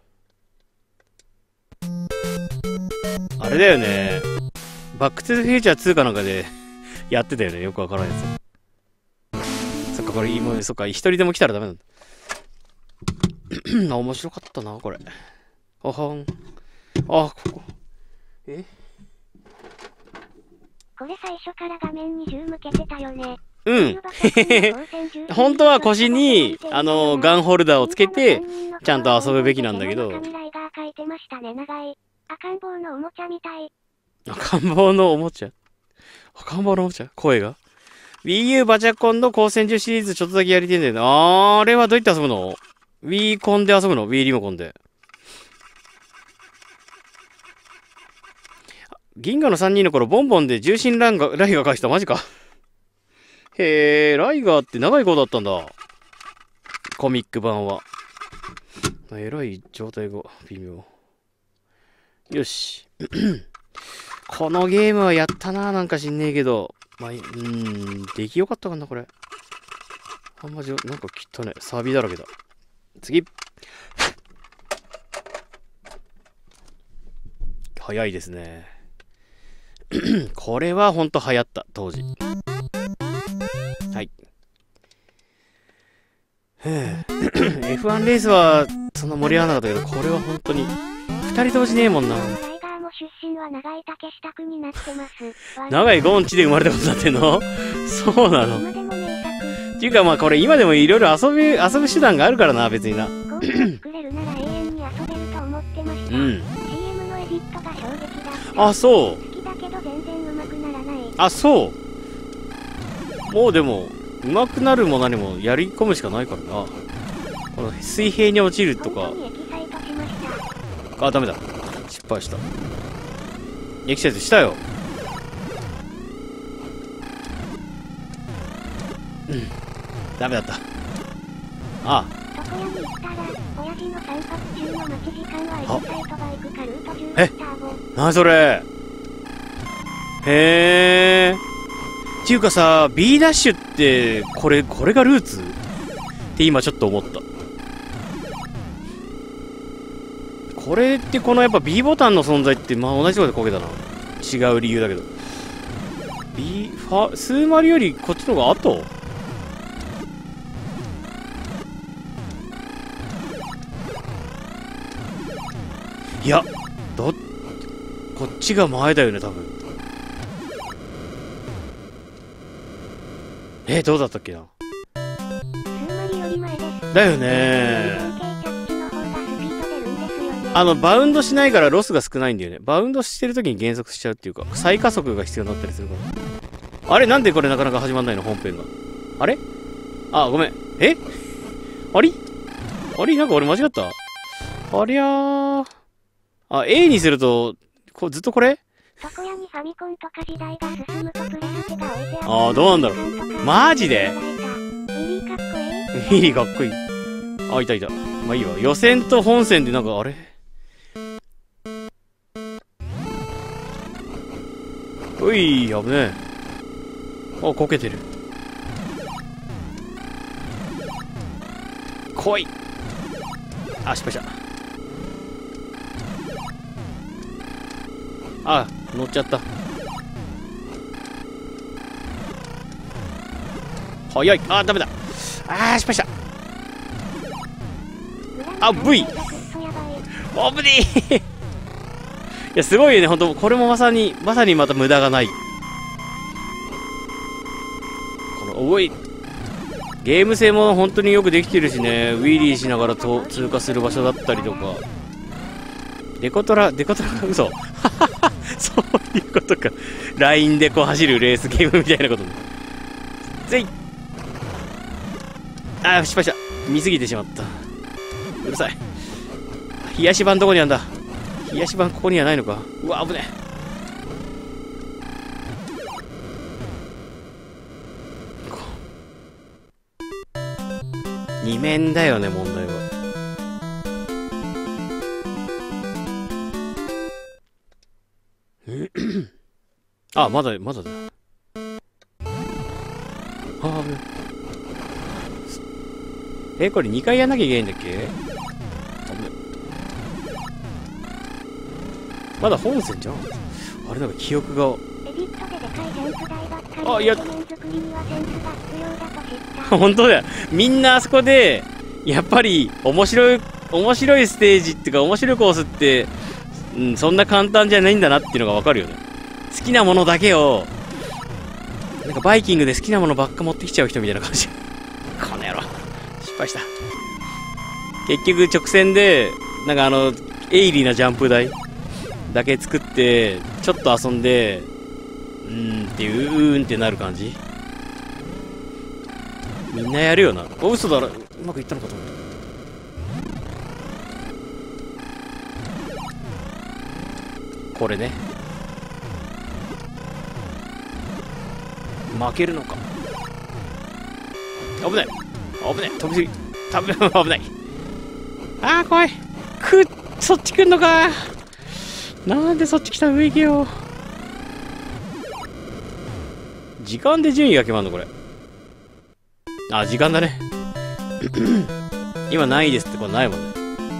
あれだよね。バックトゥーフューチャーツーかなんかでやってたよね。よくわからないやつ。そっか、これ、今、そっか、一人でも来たらダメなんだ。面白かったな、これ。ほほん。あ、ここ。え？ これ最初から画面に銃向けてたよね。 うん。本当は腰に、あの、ガンホルダーをつけて、ちゃんと遊ぶべきなんだけど。 赤ん坊のおもちゃみたい。 赤ん坊のおもちゃ赤ん坊のおもちゃ声が Wii U バチャコンの光線銃シリーズちょっとだけやりてんだよね。あれはどうやって遊ぶの？ Wii コンで遊ぶの？ Wii リモコンで。銀河のさんにんの頃、ボンボンで重心ランガライガー返した。マジか。へえ、ライガーって長い子だったんだ。コミック版は。えらい状態が微妙。よし。このゲームはやったな。なんか知んねえけど。まあ、うーん、出来よかったかな、これ。あんまじゃ、なんか汚ね。サビだらけだ。次。早いですね。これはほんと流行った、当時。はい。エフワン レースはそんな盛り上がらなかったけど、これは本当に二人同時ねえもんな。長いゴンチで生まれたことになってんの？そうなの。っていうかまあこれ今でもいろいろ遊ぶ、遊ぶ手段があるからな、別にな。うん。あ、そう。あ、そう。もうでも、上手くなるも何もやり込むしかないからな。この水平に落ちるとか。あ、ダメだ。失敗した。エキサイトしたよ。うん。ダメだった。ああ。え、なにそれ。へー。っていうかさ、B ダッシュって、これ、これがルーツって今ちょっと思った。これってこのやっぱ B ボタンの存在って、まあ同じとこでこけたな。違う理由だけど。B、ファ、スーマリよりこっちの方が後？いや、ど、こっちが前だよね、多分。え、どうだったっけな。だよね。あの、バウンドしないからロスが少ないんだよね。バウンドしてる時に減速しちゃうっていうか、再加速が必要になったりするから。あれなんでこれなかなか始まんないの本編が。あれあ、ごめん。えありありなんか俺間違ったありゃー。あ、A にすると、こずっとこれ床屋にファミコンとか時代が進むとプレステが置いてある。 ああ、どうなんだろう。マジでウィリーかっこいい。 ウィリーかっこいい。あ、いたいた。まあいいわ。予選と本戦でなんか、あれうい、危ねえ。あ、こけてる。来い。あ、失敗した。あ、乗っちゃった。早い。あ、ダメだ。あー、失敗した。あ、V。危ねえ。いや、すごいよね、ほんと。これもまさに、まさにまた無駄がない。この、おい。 ゲーム性も本当によくできてるしね、ウィリーしながらと通過する場所だったりとか。デコトラ、デコトラ、嘘。そういうことか。ライン でこう走るレースゲームみたいなことね。ぜい。あー、失敗した。見すぎてしまった。うるさい。冷やし板どこにあんだ。冷やし板ここにはないのか。うわ、危ねえ。二面だよね、問題は。あ、まだ、まだだ。あえ、これにかいやんなきゃいけないんだっけ？まだ本線じゃん。あれなんか記憶が。 エディットででかいジャンプ台ばっかり。 あ、いや。 作りにはセンスが必要だと知った。 本当だよ。みんなあそこで、やっぱり面白い、面白いステージっていうか面白いコースって、うん、そんな簡単じゃないんだなっていうのがわかるよね。好きなものだけを、なんかバイキングで好きなものばっか持ってきちゃう人みたいな感じ。この野郎。失敗した。結局直線で、なんかあの、鋭利なジャンプ台だけ作って、ちょっと遊んで、うーんっていう、うーんってなる感じ。みんなやるよな。お、嘘だろ。うまくいったのかと思った。これね。負けるのか。危ない。危ない。飛びすぎ。危ない。あー、怖い。くっ、そっち来んのか。なんでそっち来た？上行けよ。時間で順位が決まるのこれ。あ、時間だね。今ないですってこれないもんね。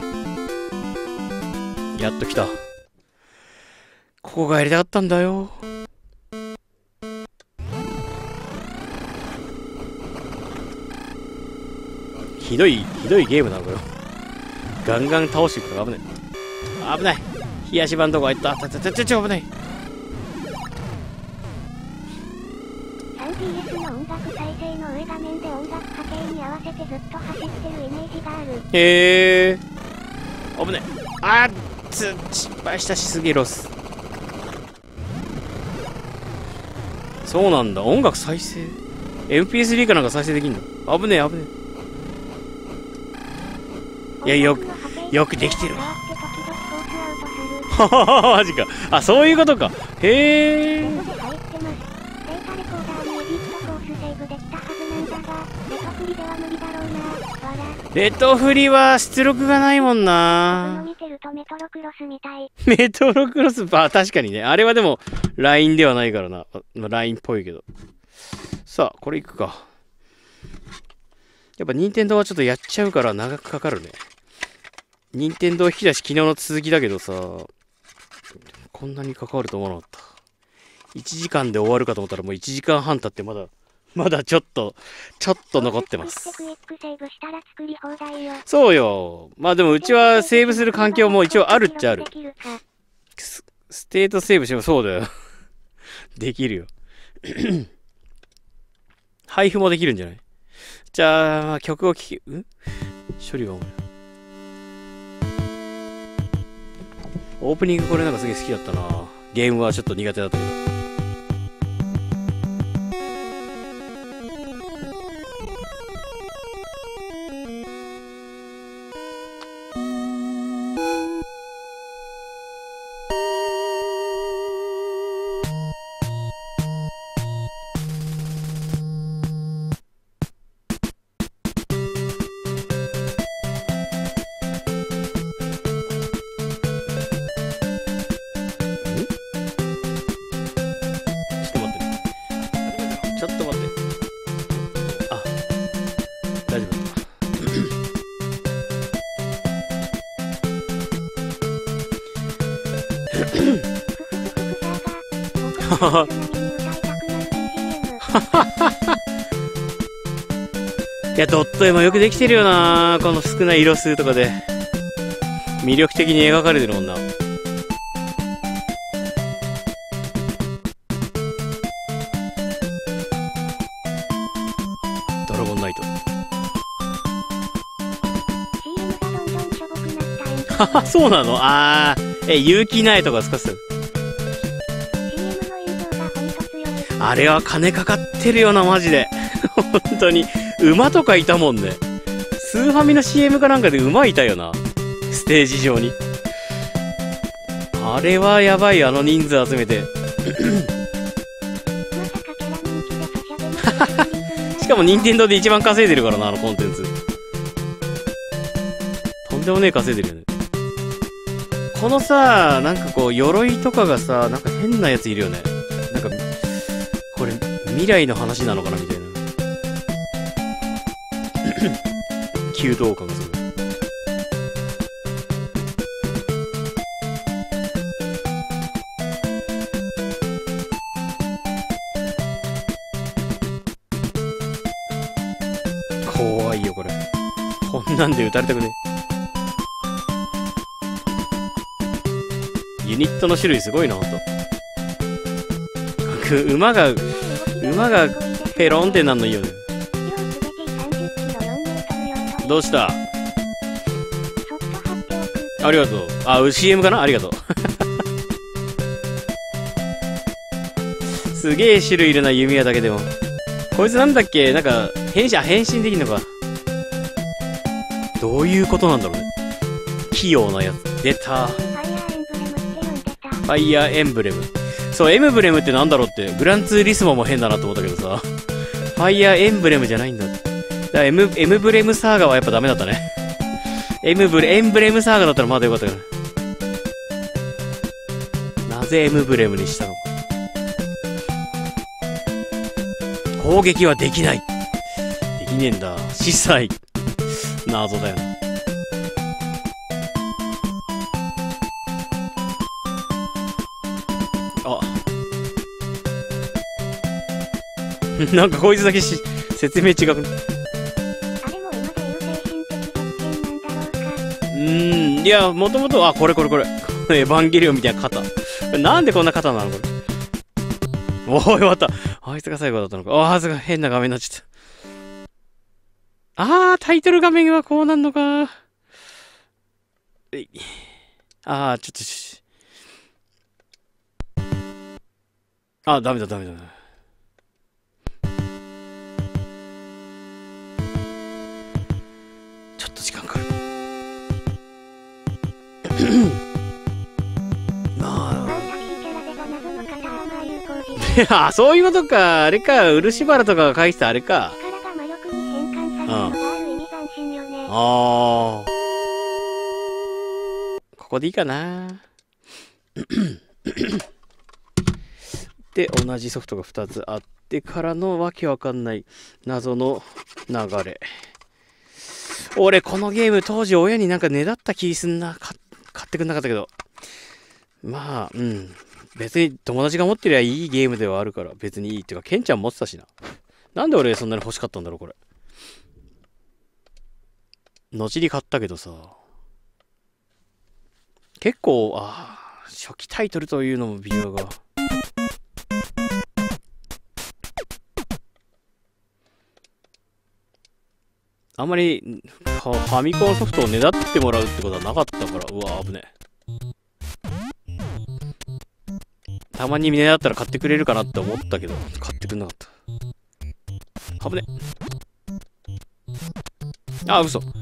やっと来た。ここがやりたかったんだよ。ひどい、ひどいゲームなのかよ。ガンガン倒していくから危ない。危ない。冷やし板どこ入った。たたたたちょ危ない。 スリーピーエス の音楽再生の上画面で音楽波形に合わせてずっと走ってるイメージがある。 へえ。危ない。あーつ、失敗したしすぎロス。そうなんだ。音楽再生 エムピースリー かなんか再生できんの？危ねえ危ねえ。いや、よく、よくできてるわ。マジか。あ、そういうことか。へえ。レトフリは出力がないもんな。 見てるとメトロクロスみたい。 メトロクロス、あ、確かにね。あれはでも、ライン ではないからな。まあ、ライン っぽいけど。さあ、これいくか。やっぱ、任天堂はちょっとやっちゃうから長くかかるね。任天堂引き出し昨日の続きだけどさ、こんなに関わると思わなかった。いちじかんで終わるかと思ったらもういちじかんはん経ってまだ、まだちょっと、ちょっと残ってます。そうよ。まあでもうちはセーブする環境も一応あるっちゃある。ス, ステートセーブしてもそうだよ。できるよ。配布もできるんじゃない？じゃあ、まあ、曲を聴き、ん？処理が重い。オープニングこれなんかすげえ好きだったな。ゲームはちょっと苦手だったけど。ちょっと待って。あ、大丈夫。いや、ドット絵もよくできてるよな。この少ない色数とかで。魅力的に描かれてるもんな。ドラゴンナイト。 あ、そうなの？あー、え、有機苗とか使ってたよ。あれは金かかってるよな、マジで。本当に。馬とかいたもんね。スーファミの シーエム かなんかで馬いたよな。ステージ上に。あれはやばい、あの人数集めて。しかも任天堂で一番稼いでるからな、あのコンテンツ。とんでもねえ稼いでるよね。このさ、なんかこう、鎧とかがさ、なんか変なやついるよね。なんか、これ、未来の話なのかなみたいな。弓道感がする。怖いよ、これ。こんなんで撃たれたくね。ユニットの種類すごいな、ほんと。馬が、馬がペロンってなんのいいよね。どうした？ありがとう。あ、シーエム かな？ありがとう。すげえ種類いるな、弓矢だけでも。こいつなんだっけ？なんか、変身、あ、変身できんのか。どういうことなんだろうね。器用なやつ。出た。ファイヤーエンブレム。そう、エムブレムってなんだろうって、グランツーリスモも変だなと思ったけどさ。ファイヤーエンブレムじゃないんだって。だから M、エムブレムサーガはやっぱダメだったね。エムブレ、エンブレムサーガだったらまだよかったから。なぜエムブレムにしたのか。攻撃はできない。できねえんだ。司祭。謎だよな。あ。なんかこいつだけし、説明違くね。うーん、いや、もともと、あ、これこれこれ。このエヴァンゲリオンみたいな肩。なんでこんな肩なのこれ。おーい、終わった。あいつが最後だったのか。ああ、すごい変な画面になっちゃった。ああ、タイトル画面はこうなんのか。えい。ああ、ちょっとし。ああ、ダメだ、ダメだ。ちょっと時間かかる。まあ。あ、そういうことか。あれか。漆原とかが書いてたあれか。うん。ああ。ここでいいかな。で、同じソフトがふたつあってからのわけわかんない謎の流れ。俺、このゲーム当時親になんかねだった気すんな。買ってくんなかったけど。まあ、うん。別に友達が持ってりゃいいゲームではあるから別にいいっていうか、ケンちゃん持ってたしな。なんで俺そんなに欲しかったんだろうこれ。後に買ったけどさ、結構、ああ、初期タイトルというのも微妙が。あんまりファミコンソフトをねだってもらうってことはなかったから、うわ危ねえ。たまにねだったら買ってくれるかなって思ったけど、買ってくんなかった。危ねえ。あ、嘘。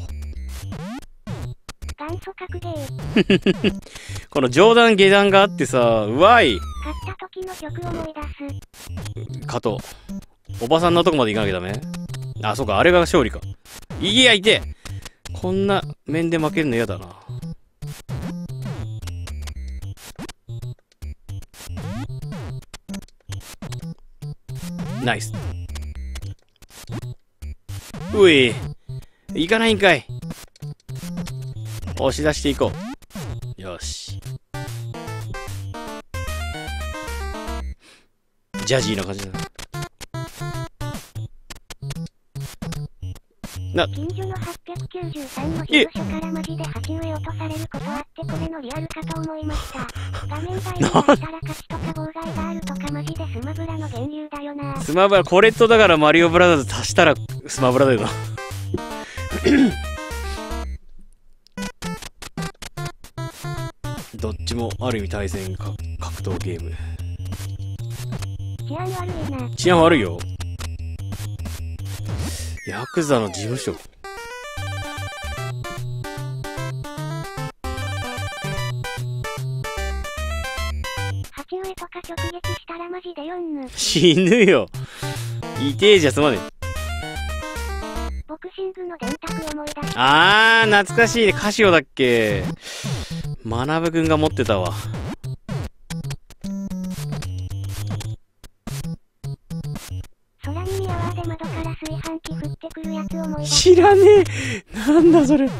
元祖格ゲー。 この上段下段があってさ、うわい。 買った時の曲思い出す。 加藤。おばさんのとこまで行かなきゃダメ？あ、そうか、あれが勝利か。いや、いて。こんな面で負けるの嫌だな。ナイス。うい。行かないんかい。押し出していこう。よし。ジャジーな感じだな。 近所のはっぴゃくきゅうじゅうさんの事務所からマジで鉢植え落とされることあってこれのリアルかと思いました。画面外にあったら勝ちとか妨害があるとかマジでスマブラの源流だよな。 スマブラ、これとだからマリオブラザーズ足したらスマブラだよな。 どっちもある意味対戦か格闘ゲーム。 治安悪いな。 治安悪いよ。ヤクザの事務所。 鉢植えとか直撃したらマジでよんぬ。 死ぬよ。痛えじゃすまねえ。 ボクシングの電卓思い出した。 あー、懐かしいね。カシオだっけ。学くんが持ってたわ。 空耳アワーで窓から炊飯器降ってくるやつ思い出した。 知らねえ。なんだそれ。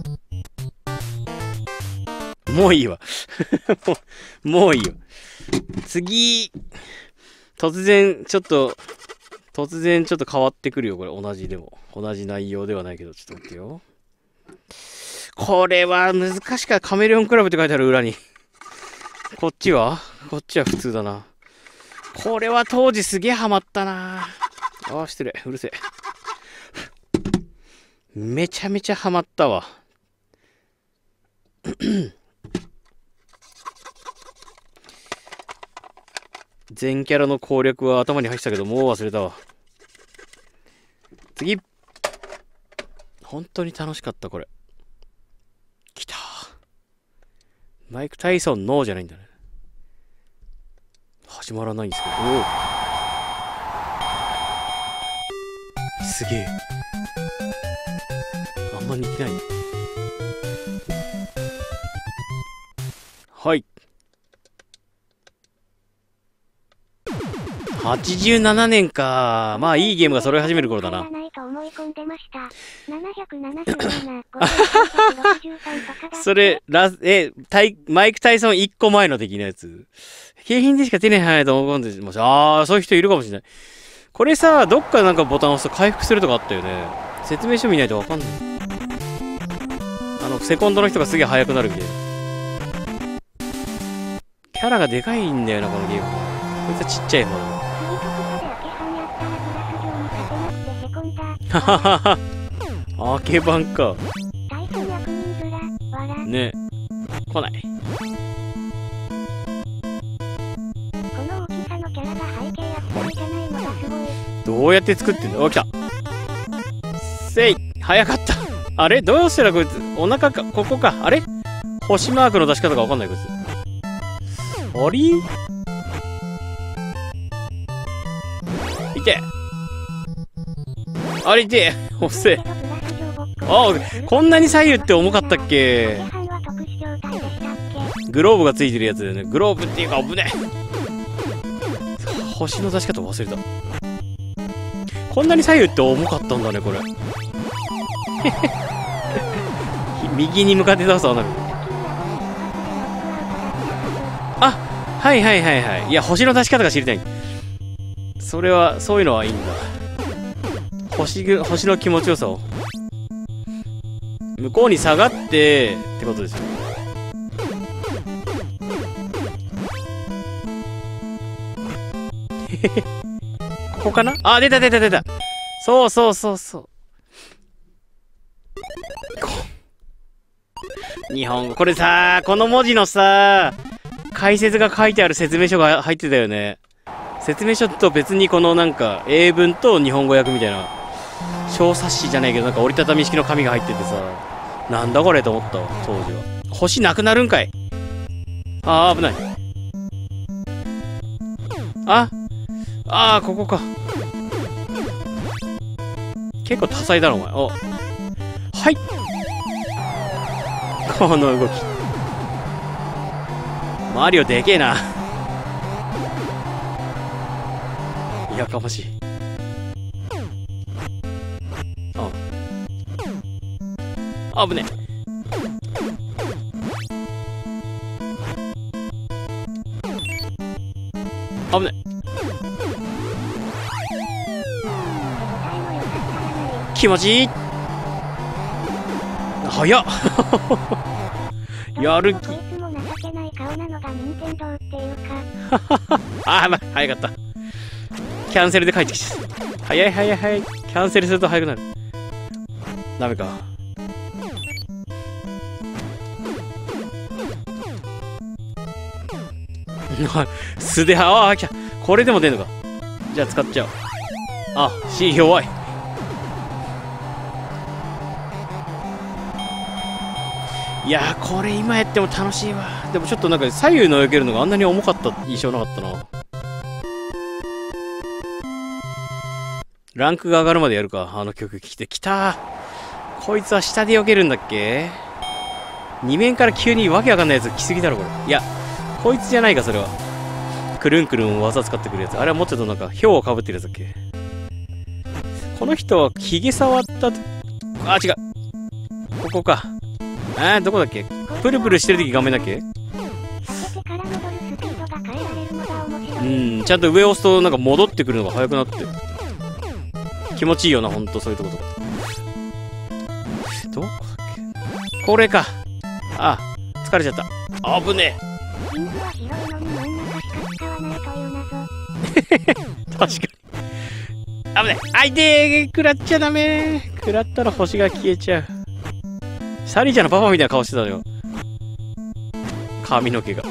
もういいわ。もう、もういいよ。次、突然、ちょっと、突然ちょっと変わってくるよ、これ。同じでも。同じ内容ではないけど、ちょっと待ってよ。これは難しかった。カメレオンクラブって書いてある裏に。こっちはこっちは普通だな。これは当時すげえハマったな。ああ、失礼。うるせえ。めちゃめちゃハマったわ。全キャラの攻略は頭に入ってたけど、もう忘れたわ。次。本当に楽しかった、これ。来た。マイク・タイソン、ノーじゃないんだね。始まらないんですけど。おすげえ。あんま似てない。はい。はちじゅうななねんか。まあいいゲームが揃い始める頃だな。それ、ラえ、タイ、マイク・タイソンいっこまえの的なやつ。景品でしか手に入らないと思うんです。ああ、そういう人いるかもしれない。これさ、どっかなんかボタン押すと回復するとかあったよね。説明書見ないとわかんない。あの、セコンドの人がすげえ速くなるみたいな。キャラがでかいんだよな、このゲーム。こいつはちっちゃい方だ。はははは。アーケー版か。ね。来ない。 この大きさのキャラが背景やってるじゃないのがすごい。 どうやって作ってんだ。お、来た。せい。早かった。あれどうしたらこいつ、お腹か、ここか。あれ星マークの出し方がわかんないこいつ。ありいて。あれいて。遅え。あ、こんなに左右って重かったっけ。グローブがついてるやつだよね。グローブっていうか危ねえ。星の出し方忘れた。こんなに左右って重かったんだね、これ。右に向かって倒す穴。あ、はいはいはいはい。いや、星の出し方が知りたい。それは、そういうのはいいんだ。星ぐ、星の気持ちよさを。向こうに下がって、ってことですよ。ここかなあ、出た出た出た。そうそうそうそう。日本語。これさ、この文字のさ、解説が書いてある説明書が入ってたよね。説明書と別にこのなんか英文と日本語訳みたいな小冊子じゃないけどなんか折りたたみ式の紙が入っててさ、なんだこれと思ったわ当時は。星なくなるんかい。あー危ない。ああーここか。結構多彩だろお前。おはいこの動きマリオでけえな。やかましい。あ危ねえ。危ねえ。気持ちいい。早っやる気。ああ、まあ、早かった。キャンセルで帰ってきた。早い早い早い。キャンセルすると早くなる。ダメか。 素で、ああ、来た。これでも出んのか。じゃあ使っちゃおう。あ、C 弱い。いやー、これ今やっても楽しいわ。でもちょっとなんか左右の泳げるのがあんなに重かった印象なかったな。ランクが上がるまでやるか。あの曲聴いてきた。こいつは下で避けるんだっけ？二面から急にわけわかんないやつ来すぎだろこれ。いや、こいつじゃないかそれは。くるんくるん技使ってくるやつ。あれはもうちょっとなんかヒョウをかぶってるやつだっけ。この人はヒゲ触ったと、あ、違う。ここか。あー、どこだっけ？プルプルしてる時画面だっけ？うん、ちゃんと上を押すとなんか戻ってくるのが速くなって。気持ちいいよな、ほんとそういうとことか。どこだっけ？これか。あ、疲れちゃった。あぶねえ。確かに。あぶねえ。あいてー、食らっちゃダメー。食らったら星が消えちゃう。サリーちゃんのパパみたいな顔してたのよ。髪の毛が。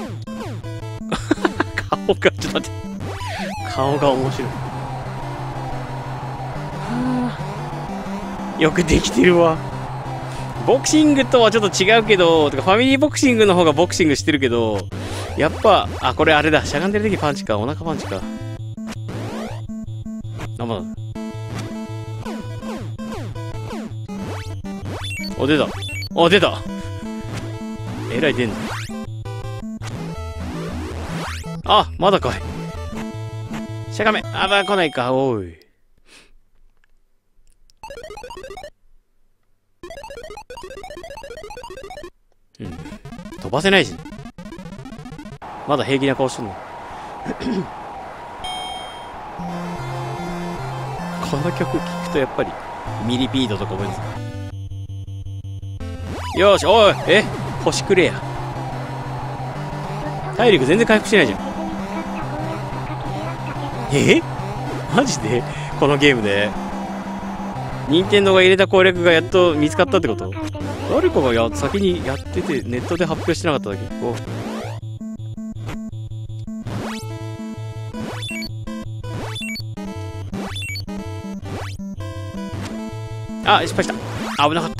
顔が、ちょっと待って。顔が面白い。よくできてるわ。ボクシングとはちょっと違うけど、てかファミリーボクシングの方がボクシングしてるけど、やっぱ、あ、これあれだ。しゃがんでる時パンチか。お腹パンチか。あ、まだ。お、出た。お、出た。えらい出んの。あ、まだかい。しゃがめ。あ、まあ来ないか。おい。うん。飛ばせないし。まだ平気な顔してんの。この曲聴くとやっぱりミリピードとか覚えてた。よーし、おい、え、星くれや。体力全然回復してないじゃん。え？マジで？このゲームで任天堂が入れた攻略がやっと見つかったってこと？誰かがや先にやっててネットで発表してなかっただけ。お、あ、失敗した。危なかった。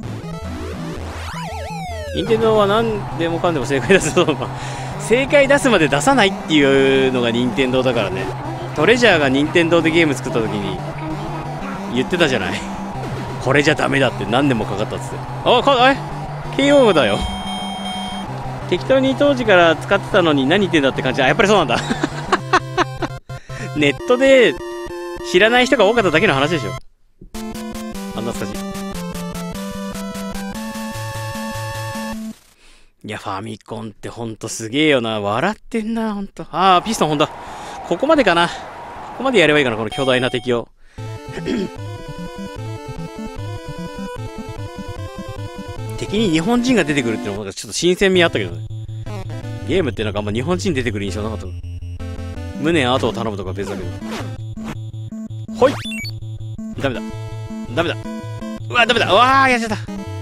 任天堂は何でもかんでも正解出すと正解出すまで出さないっていうのが任天堂だからね。トレジャーが任天堂でゲーム作った時に言ってたじゃない。これじゃダメだって何年もかかったっつって。あ、か、あれ ケーオー だよ。適当に当時から使ってたのに何言ってんだって感じ。あ、やっぱりそうなんだ。ネットで知らない人が多かっただけの話でしょ。あ、懐かしい。いや、ファミコンってほんとすげえよな。笑ってんな、ほんと。あー、ピストンほんだ。ここまでかな。ここまでやればいいかな、この巨大な敵を。敵に日本人が出てくるってのもちょっと新鮮味あったけどね。ゲームってなんかあんま日本人出てくる印象なかった。無念後を頼むとか別だけど。ほい！ダメだ。ダメだ。うわ、ダメだ。うわー、やっちゃった。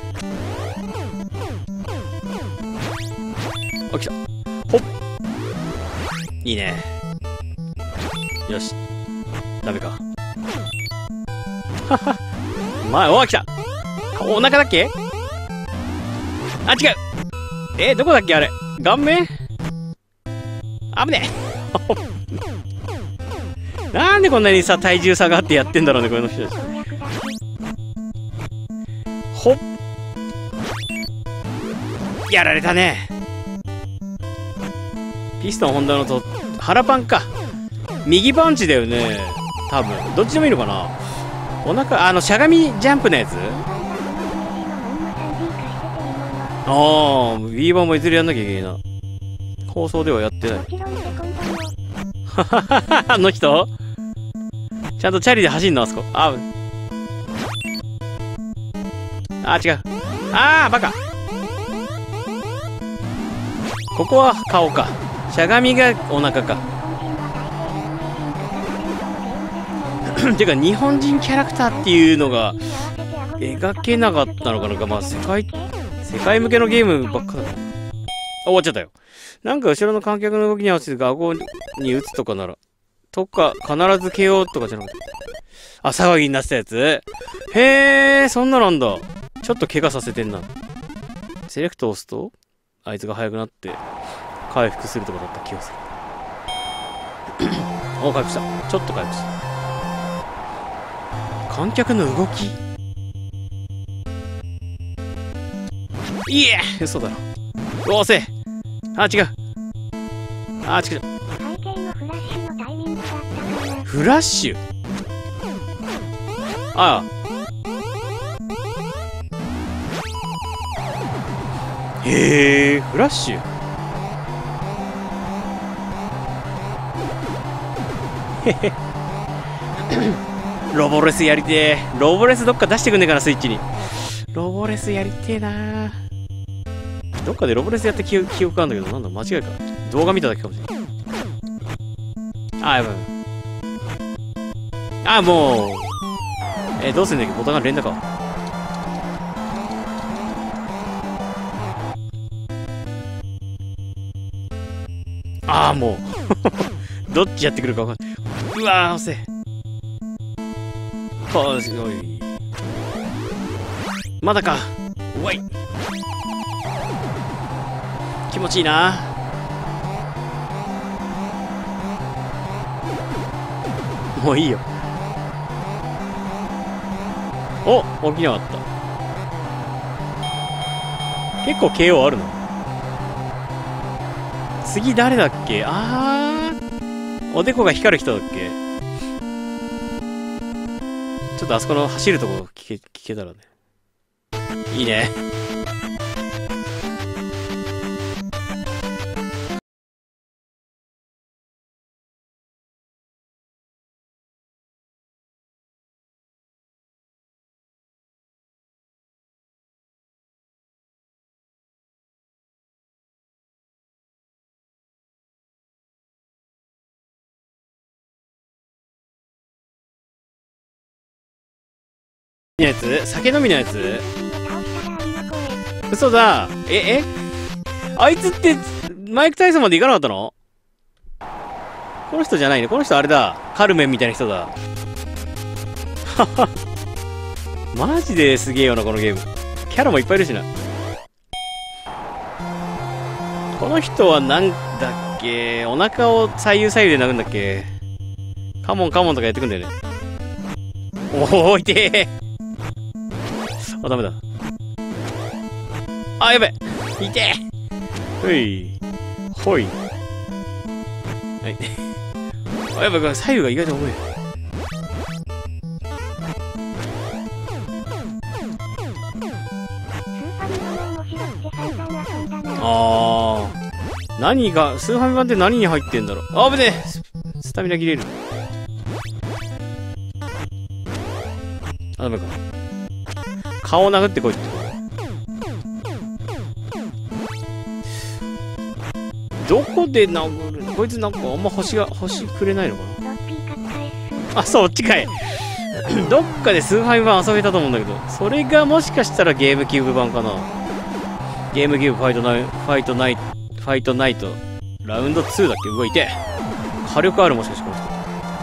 あ、来た。ほっ。いいね。よし。ダメか。はは。前、おー、来た。お腹だっけ？あ、違う。えー、どこだっけあれ。顔面？危ねえ。なんでこんなにさ、体重差があってやってんだろうね、この人たち。ほっ。やられたね。ピストンホンダのと、腹パンか。右パンチだよね。多分。どっちでもいいのかな。お腹、あの、しゃがみジャンプのやつ？ああ、Wii 版もいずれやんなきゃいけないな。放送ではやってない。あの人ちゃんとチャリで走んのあそこ。ああ、違う。ああ、バカ。ここは顔か。しゃがみがお腹か。てか、日本人キャラクターっていうのが描けなかったのかな。まあ、世界、世界向けのゲームばっかだから。 終わっちゃったよ。なんか後ろの観客の動きに合わせて顎に打つとかなら、とか必ず ケーオー とかじゃなくて。あ、騒ぎになってたやつ？へー、そんななんだ。ちょっと怪我させてんな。セレクトを押すと、あいつが速くなって、回復するとかだった気がする。お、回復した。ちょっと回復した。観客の動き？いえ！嘘だろ。どうせ！あ、違う。あ、違う。 背景のフラッシュのタイミングだったかな。 フラッシュ？ああ。へえ、フラッシュ。へへ。ロボレスやりてえ。ロボレスどっか出してくんねえかな、スイッチに。ロボレスやりてえな。どっかでロボレスやった記憶、記憶あるんだけど、なんだ、間違いか。動画見ただけかもしれない。あ、やばい。あ、もう。え、どうすんだっけ、ボタンが連打か。ああ、もう。どっちやってくるか分かんない。うわー、押せ。はあ、すごい。まだか。うわい。気持ちいいな。もういいよ。お、起きなかった。結構 ケーオー あるの。次誰だっけ？あー、おでこが光る人だっけ？ちょっとあそこの走るとこ聞け、聞けたらね。いいね。のやつ？酒飲みのやつ？嘘だ。え、えあいつって、マイク・タイソンまで行かなかったの？この人じゃないね。この人あれだ。カルメンみたいな人だ。はは。マジですげえよな、このゲーム。キャラもいっぱいいるしな。この人はなんだっけ？お腹を左右左右で殴るんだっけ？カモンカモンとかやってくんだよね。おー、いてー。あ、ダメだ。あ、やべ。いてー。ほい。ほい。はい。あ、やばい、左右が意外と重い。あー。何が、スーファミ版って何に入ってんだろう。あ、危ねえ。スタミナ切れる。あ、ダメか。顔を殴ってこいって。どこで殴るの？こいつなんかあんま星が、星くれないのかな？あ、そっちかい。どっかでスーファミ版遊べたと思うんだけど、それがもしかしたらゲームキューブ版かな。ゲームキューブファイトナイト、ファイトナイト、ファイトナイト、ラウンドツーだっけ？動いて。火力あるもしかしてこの人。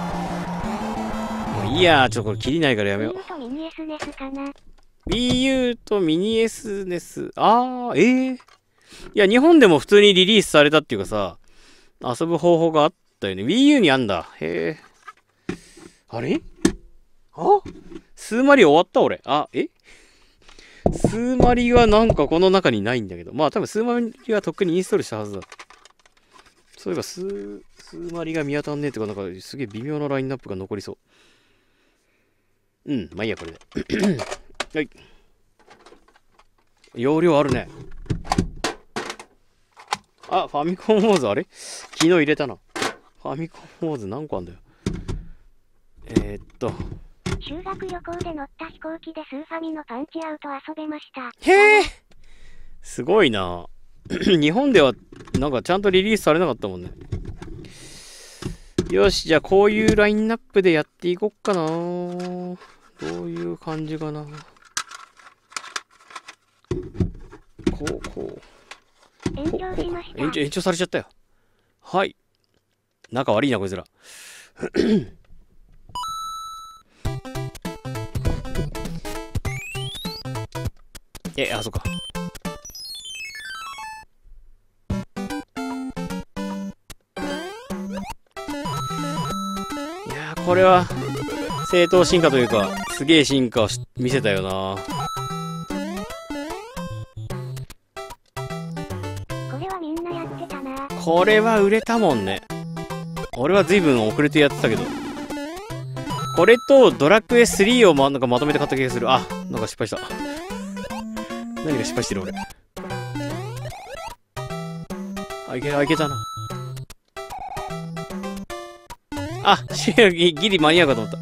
もういいやー、ちょっとこれ切りないからやめよう。Wii U とミニ エス ネス。あー、えー。いや、日本でも普通にリリースされたっていうかさ、遊ぶ方法があったよね。Wii U にあんだ。へえ。あれ？あ？スーマリ終わった俺。あ、え？スーマリはなんかこの中にないんだけど。まあ多分スーマリはとっくにインストールしたはずだ。そういえばスー、スーマリが見当たんねえってか、なんかすげえ微妙なラインナップが残りそう。うん、まあいいや、これで。はい。容量あるね。あ、ファミコンウォーズあれ？昨日入れたな。ファミコンウォーズ何個あんだよ。えー、っと。 修学旅行で乗った飛行機でスーファミのパンチアウト遊べました。 へえ。すごいな。日本ではなんかちゃんとリリースされなかったもんね。よし、じゃあこういうラインナップでやっていこっかな。どういう感じかな。こう、こう。 遠慮長しました。 延長、延長されちゃったよ。はい。仲悪いな、こいつら。え、あ、そっか。いやー、これは、正当進化というか、すげえ進化をし見せたよな。 これはみんなやってたな。 これは売れたもんね。俺は随分遅れてやってたけど。これとドラクエスリーをま、なんかまとめて買った気がする。あ、なんか失敗した。何が失敗してる俺。あ、いけ、あ、いけたな。あ、ギリ間に合うかと思った。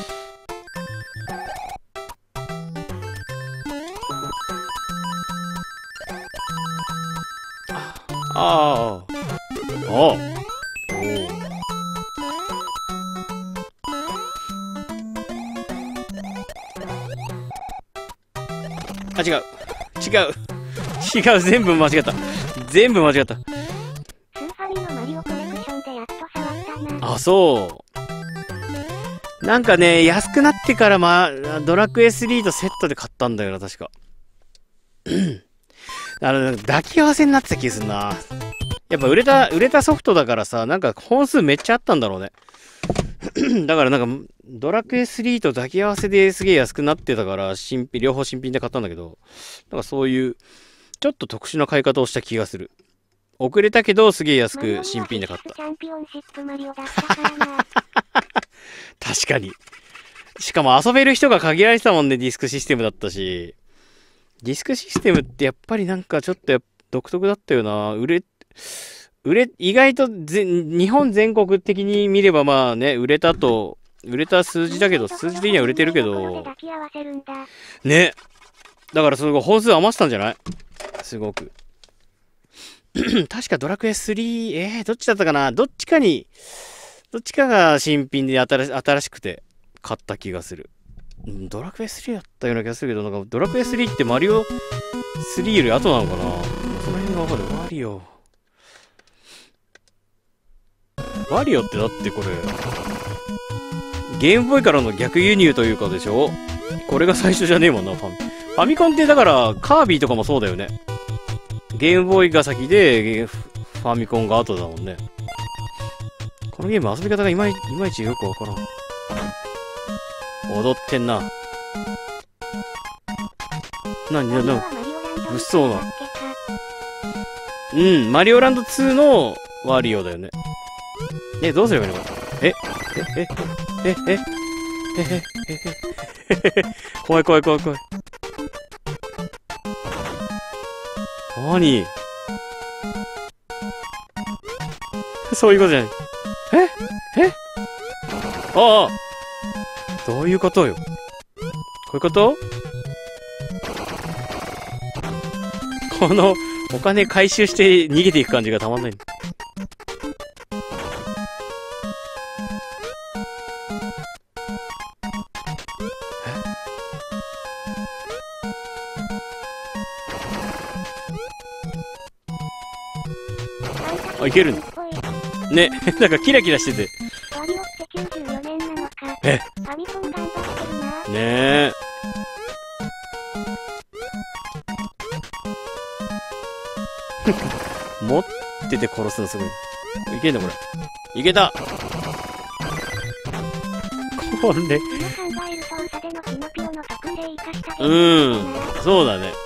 ああ。ああ。あ、違う。違う。違う。全部間違った。全部間違った。 スーファミのマリオコレクションでやっと触ったな。 あ、そう。なんかね、安くなってからま、ドラクエスリーとセットで買ったんだよな、確か。あの、抱き合わせになってた気がするな。やっぱ売れた、売れたソフトだからさ、なんか本数めっちゃあったんだろうね。だからなんか、ドラクエスリーと抱き合わせですげえ安くなってたから、新品、両方新品で買ったんだけど、なんかそういう、ちょっと特殊な買い方をした気がする。遅れたけど、すげえ安く新品で買った。 チャンピオンシップマリオだったからな。 確かに。しかも遊べる人が限られてたもんね、ディスクシステムだったし。ディスクシステムってやっぱりなんかちょっと独特だったよな。売れ、売れ、意外とぜ日本全国的に見ればまあね、売れたと、売れた数字だけど、数字的には売れてるけど。ね。だからその本数余ってたんじゃない？すごく。確かドラクエスリー、えー、どっちだったかな？どっちかに、どっちかが新品で新し、新しくて買った気がする。ドラクエスリーだったような気がするけど、なんかドラクエスリーってマリオスリーより後なのかな？その辺がわかる。ワリオ。ワリオってだってこれ、ゲームボーイからの逆輸入というかでしょ？これが最初じゃねえもんな、ファミ。ファミコンってだから、カービィとかもそうだよね。ゲームボーイが先で、ファミコンが後だもんね。このゲーム遊び方がいまい、いまいちよくわからん。踊ってんな。なになになに物騒な。うん、マリオランドツーのワリオだよね。え、どうすればいいのかな？えええええええええええ怖い怖い怖い怖い。なに？そういうことじゃない。ええああどういうことよ。こういうこと？この、お金回収して逃げていく感じがたまんない。あ、いけるのね、なんかキラキラしてて。 ワリオってきゅうじゅうよねんなのか。 えファミコン頑張ってるな。 ねえ。持ってて殺すのすごい。いけんのこれ。いけたこれ。 今考えるとウサでのキノピオの特性生かしたうーん。そうだね。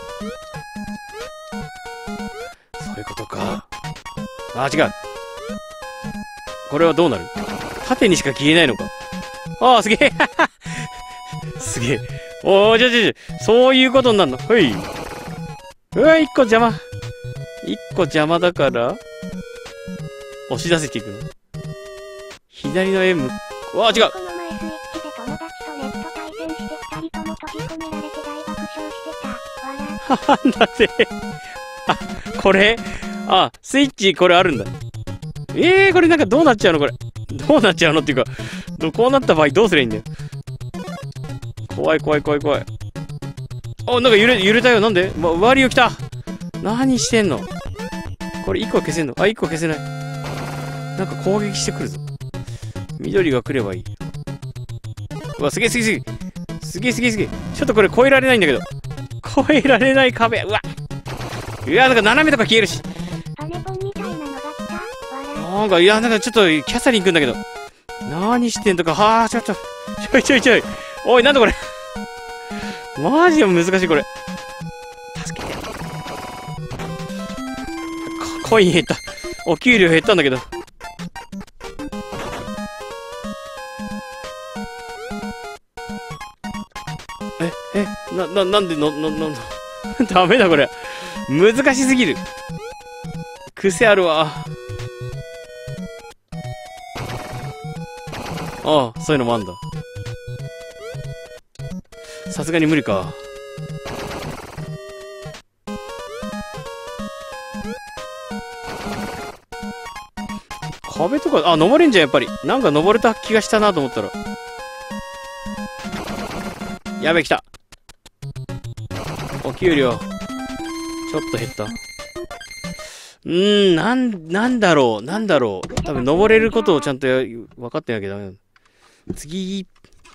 そういうことか。あ、違う。これはどうなる？縦にしか消えないのか。ああ、すげえすげえ。おー、じゃじゃじゃ、そういうことになるの。はい。うわ、一個邪魔。一個邪魔だから、押し出せていくの。左の M。うわ、違う。 この前スイッチで友達とネット対戦して二人とも閉じ込められて大爆笑してた。わら。 なんだぜ。あ、これあ、スイッチこれあるんだ。えー、これなんかどうなっちゃうのこれ。どうなっちゃうのっていうか、こうなった場合どうすりゃいいんだよ。怖い怖い怖い怖い。あ、なんか揺れ、揺れたよ。なんでわ、ワリオ来た。何してんのこれいっこは消せんの？あ、いっこは消せない。なんか攻撃してくるぞ。緑が来ればいい。うわ、すげえすげえすげえ。すげえすげえすげえ。ちょっとこれ越えられないんだけど。越えられない壁。うわ。うわ、なんか斜めとか消えるし。 パネポンみたいなのが来た。 なんか、いや、なんかちょっと、キャサリン行くんだけど。何してんとか、はあ、ちょっと。ちょいちょいちょい。おい、なんだこれ。マジで難しい、これ。助けて。コイン減った。お給料減ったんだけど。え、え、な、な、なんでの、の、の、の、ダメだ、これ。難しすぎる。癖あるわ。ああ、そういうのもあんだ。さすがに無理か。壁とか、あ、登れんじゃん、やっぱり。なんか登れた気がしたなと思ったら。やべ、来た。お給料。ちょっと減った。うーん、なん、なんだろう、なんだろう。多分登れることをちゃんとや分かってなきゃダメなの。次。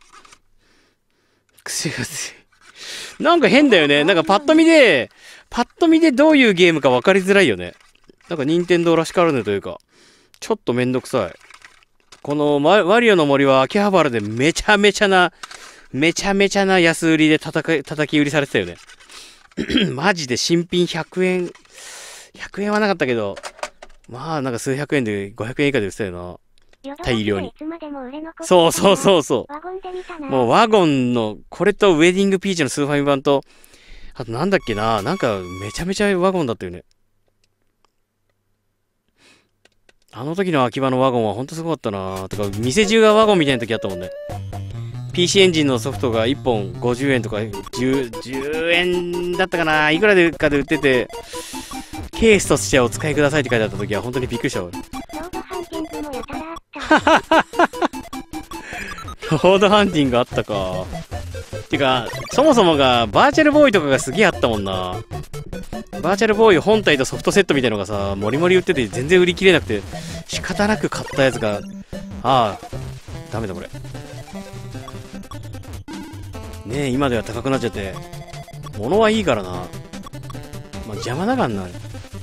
癖が強い。なんか変だよね。なんかパッと見で、パッと見でどういうゲームか分かりづらいよね。なんか任天堂らしからぬというか、ちょっとめんどくさい。このマワリオの森は秋葉原でめちゃめちゃな、めちゃめちゃな安売りで叩か叩き売りされてたよね。マジで新品ひゃくえん、ひゃくえんはなかったけど、まあなんか数百円でごひゃくえん以下で売ってたよな。大量に。そうそうそうそう。もうワゴンの、これとウェディングピーチのスーファミ版と、あとなんだっけな、なんかめちゃめちゃワゴンだったよね。あの時の秋葉のワゴンはほんとすごかったな。とか、店中がワゴンみたいな時あったもんね。ピーシー エンジンのソフトがいっぽんごじゅうえんとかじゅう、じゅうえんだったかな。いくらでかで売ってて、ケースとしてお使いくださいって書いてあった時は本当にびっくりしたわ。ロードハンティングあったか。てか、そもそもがバーチャルボーイとかがすげえあったもんな。バーチャルボーイ本体とソフトセットみたいのがさ、モリモリ売ってて全然売り切れなくて、仕方なく買ったやつが、ああ、ダメだこれ。ねえ、今では高くなっちゃって、物はいいからな。まあ、邪魔だからな。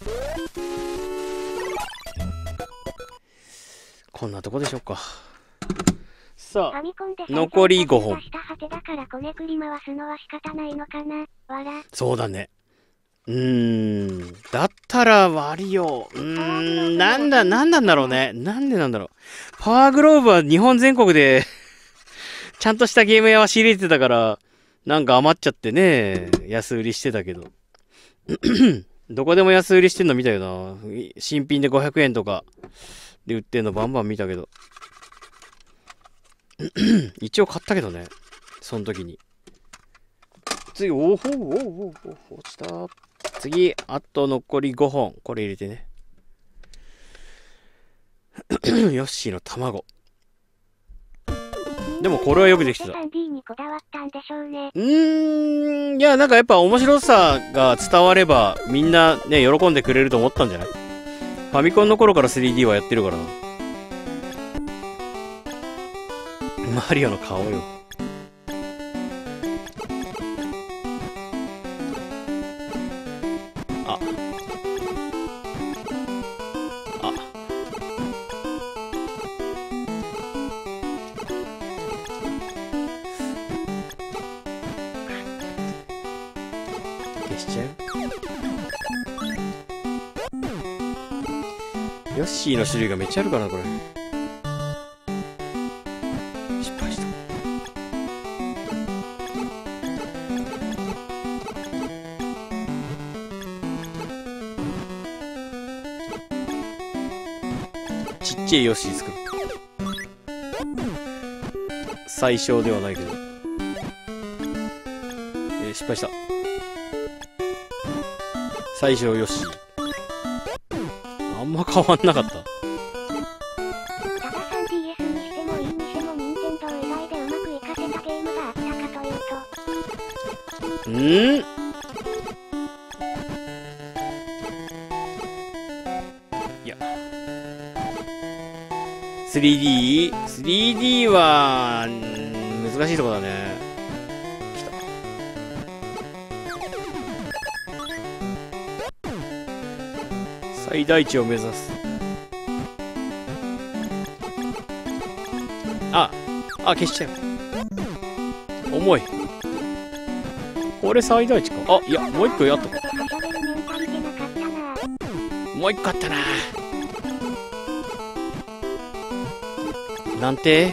こんなとこでしょうか。さあ、残りごほん。そうだね。うーん。だったらワリオ。うーん。なんだ、なんなんだろうね。なんでなんだろう。パワーグローブは日本全国でちゃんとしたゲーム屋は仕入れてたから、なんか余っちゃってね、安売りしてたけど。どこでも安売りしてんの見たよな。新品でごひゃくえんとかで売ってんのバンバン見たけど。一応買ったけどね。その時に。次、おほおおお落ちた。次、あと残りごほん。これ入れてね。ヨッシーの卵。でもこれはよくできてた。うーん、いや、なんかやっぱ面白さが伝わればみんなね、喜んでくれると思ったんじゃない？ファミコンの頃から スリーディー はやってるからな。マリオの顔よ。あ。あ。消しちゃう？ヨッシーの種類がめっちゃあるからな、これ。ちっちゃいヨッシー作る。最小ではないけど。えー、失敗した。最小ヨッシー。あんま変わんなかった。 ただ スリーディーエス にしてもいいにしても任天堂以外でうまくいかせたゲームがあったかというと。 んースリーディー?スリーディー は、難しいとこだね。来た。最大値を目指す。あ、あ、消しちゃう。重い。これ最大値か。あ、いや、もう一個やった。もう一個あったな。なんて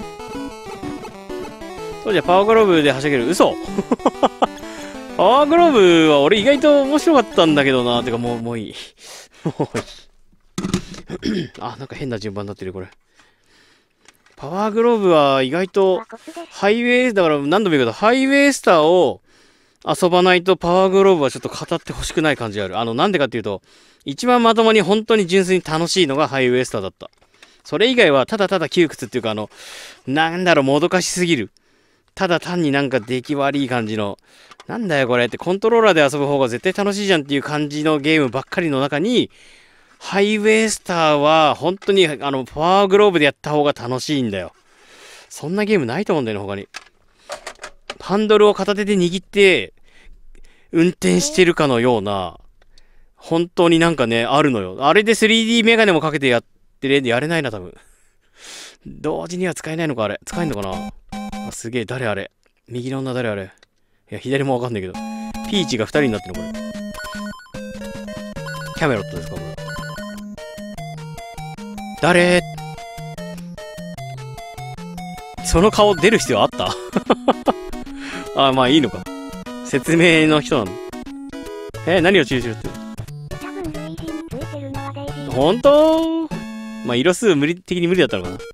そうじゃ、パワーグローブではしゃげる。嘘パワーグローブは俺意外と面白かったんだけどな。てかもう、もういい。もういい。あ、なんか変な順番になってる、これ。パワーグローブは意外と、ハイウェイ、だから何度も言うけど、ハイウェイスターを遊ばないとパワーグローブはちょっと語ってほしくない感じがある。あの、なんでかっていうと、一番まともに本当に純粋に楽しいのがハイウェイスターだった。それ以外はただただ窮屈っていうか、あの、なんだろう、もどかしすぎる。ただ単になんか出来悪い感じの、なんだよこれってコントローラーで遊ぶ方が絶対楽しいじゃんっていう感じのゲームばっかりの中に、ハイウェイスターは本当にあの、パワーグローブでやった方が楽しいんだよ。そんなゲームないと思うんだよね、他に。ハンドルを片手で握って、運転してるかのような、本当になんかね、あるのよ。あれで スリーディー メガネもかけてやってるんでやれないな、多分。同時には使えないのか、あれ。使えんのかなあ、すげえ、誰あれ。右の女誰あれ。いや、左もわかんないけど。ピーチが二人になってるの、これ。キャメロットですか、これ。誰その顔出る必要あったあ、まあいいのか。説明の人なの。え、何を注意するって。 多分ルイージについてるのはデイジー。 ほんとまあ色数無理的に無理だったのかな。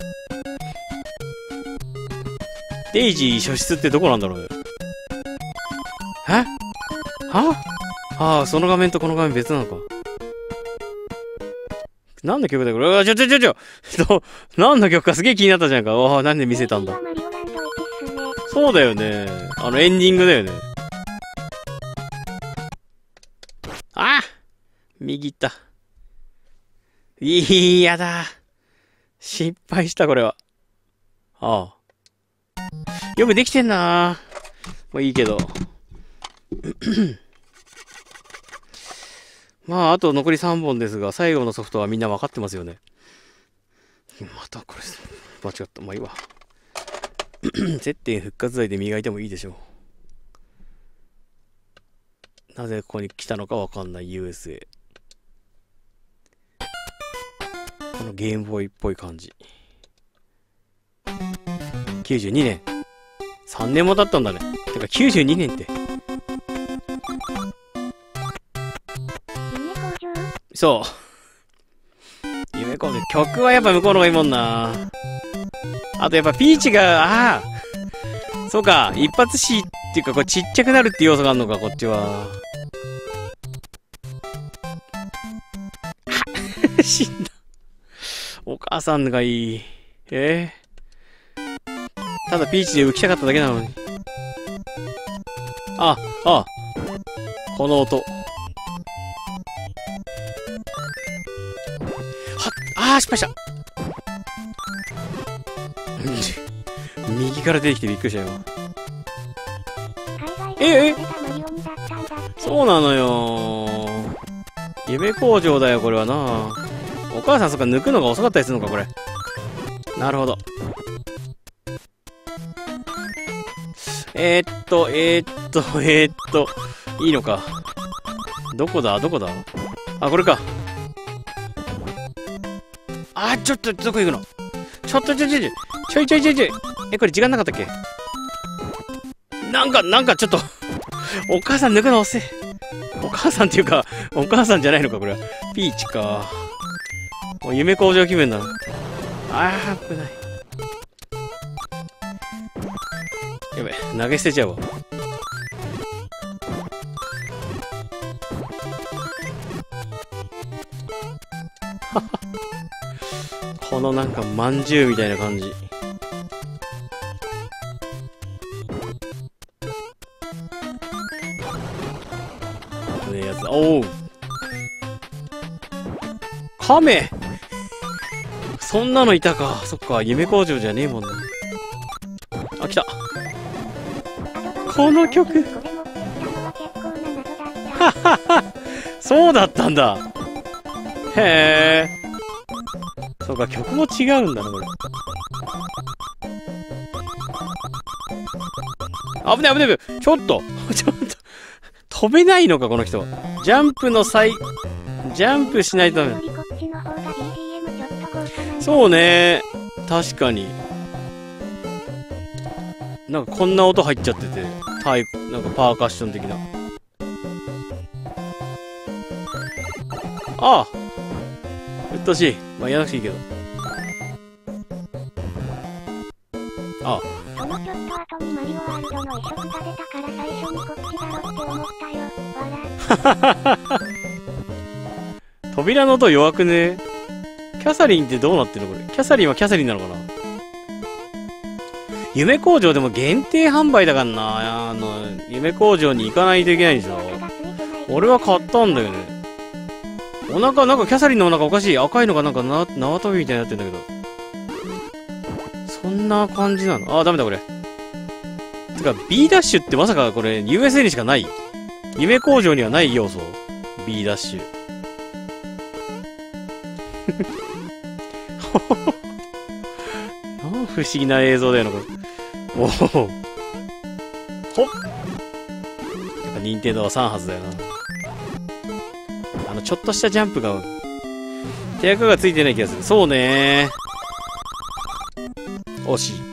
デイジー初出ってどこなんだろうよ。えはああ、その画面とこの画面別なのか。何の曲だよこれ。うわ、ちょちょちょちょ何の曲かすげえ気になったじゃんか。わあ、なんで見せたんだ。そうだよね。あのエンディングだよね。ああ右行った。いやだ。失敗した、これは。ああ。よくできてんな。もういいけど。まあ、あと残りさんぼんですが、最後のソフトはみんな分かってますよね。またこれ、間違った。まあいいわ。接点復活剤で磨いてもいいでしょう。なぜここに来たのか分かんない ユーエスエー。このゲームボーイっぽい感じ。きゅうじゅうにねん。さんねんも経ったんだね。てかきゅうじゅうにねんって。そう。夢工場。曲はやっぱ向こうの方がいいもんな。あとやっぱピーチが、ああそうか、一発死っていうか、これちっちゃくなるって要素があるのか、こっちは。死んだ。お母さんがいい。えー、ただピーチで浮きたかっただけなのに。あ、あ、この音。はあー、失敗した。右から出てきてびっくりしたよ。ええそうなのよ。夢工場だよ、これはな。お母さん、そっか、抜くのが遅かったりするのか、これ。なるほど。えー、っと、えー、っと、えー、っと、いいのか。どこだどこだあ、これか。あ、ちょっと、どこ行くのちょっと、ちょ、ちょ、ちょ、ちょいちょいちょいちょい。え、これ時間なかったっけなんか、なんかちょっと、お母さん抜くの遅い。お母さんっていうか、お母さんじゃないのか、これは。ピーチか。もう夢工場気分だな。あー、危ない。やべ、投げ捨てちゃうわ。このなんかまんじゅうみたいな感じ。ねえやつ。おう。カメそんなのいたか。そっか、夢工場じゃねえもんね。あ、来た。この曲。ははは。そうだったんだ。へえ。そうか、曲も違うんだな、これ。危ない危ない危ない。ちょっと。ちょっと。飛べないのか、この人。ジャンプの際、ジャンプしないとダメ。そうね。確かに。なんかこんな音入っちゃってて。タイプ、なんかパーカッション的な。ああ。うっとうしい。まあ、やらなくていいけど。ああ。 そのちょっと後にマリオワールドの移植が出たから最初にこっちだろって思ったよ。笑。 扉の音弱くね？キャサリンってどうなってるのこれ。キャサリンはキャサリンなのかな？夢工場でも限定販売だからな。あの、夢工場に行かないといけないんでしょ。俺は買ったんだよね。お腹、なんかキャサリンのお腹おかしい。赤いのがなんかな、縄跳びみたいになってんだけど。そんな感じなの？あー、ダメだこれ。てか、B ダッシュってまさかこれ ユーエスエー にしかない？夢工場にはない要素？ B ダッシュ。なん不思議な映像だよな、これ。おお。ほっ。やっぱ任天堂はさん発だよな。あの、ちょっとしたジャンプが、手垢がついてない気がする。そうねー。惜しい。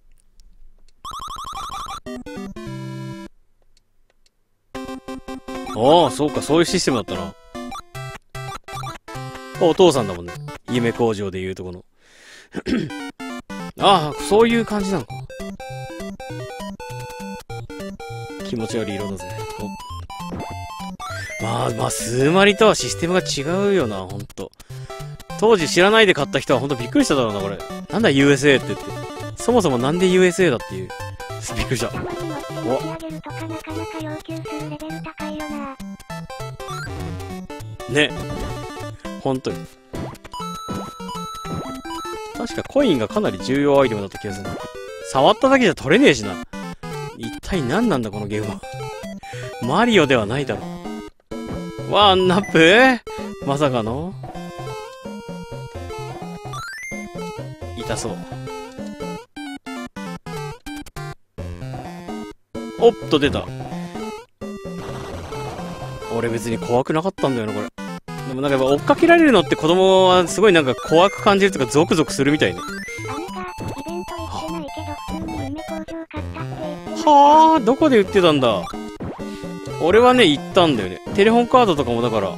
ああ、そうか、そういうシステムだったな。お父さんだもんね。夢工場でいうとこの。ああ、そういう感じなのか。気持ち悪い色だぜ。まあ、まあ、スーマリとはシステムが違うよな、ほんと。当時知らないで買った人はほんとびっくりしただろうな、これ。なんだ ユーエスエー って言って。そもそもなんで ユーエスエー だっていう。びっくりした。お。ね。ほんとに。確かコインがかなり重要アイテムだった気がする。触っただけじゃ取れねえしな。一体何なんだこのゲームは。マリオではないだろ。ワンナップまさかの痛そう。おっと出た。俺別に怖くなかったんだよな、これ。でもなんかやっぱ追っかけられるのって子供はすごいなんか怖く感じるとかゾクゾクするみたいね。はあ、どこで売ってたんだ。俺はね、行ったんだよね。テレホンカードとかもだから、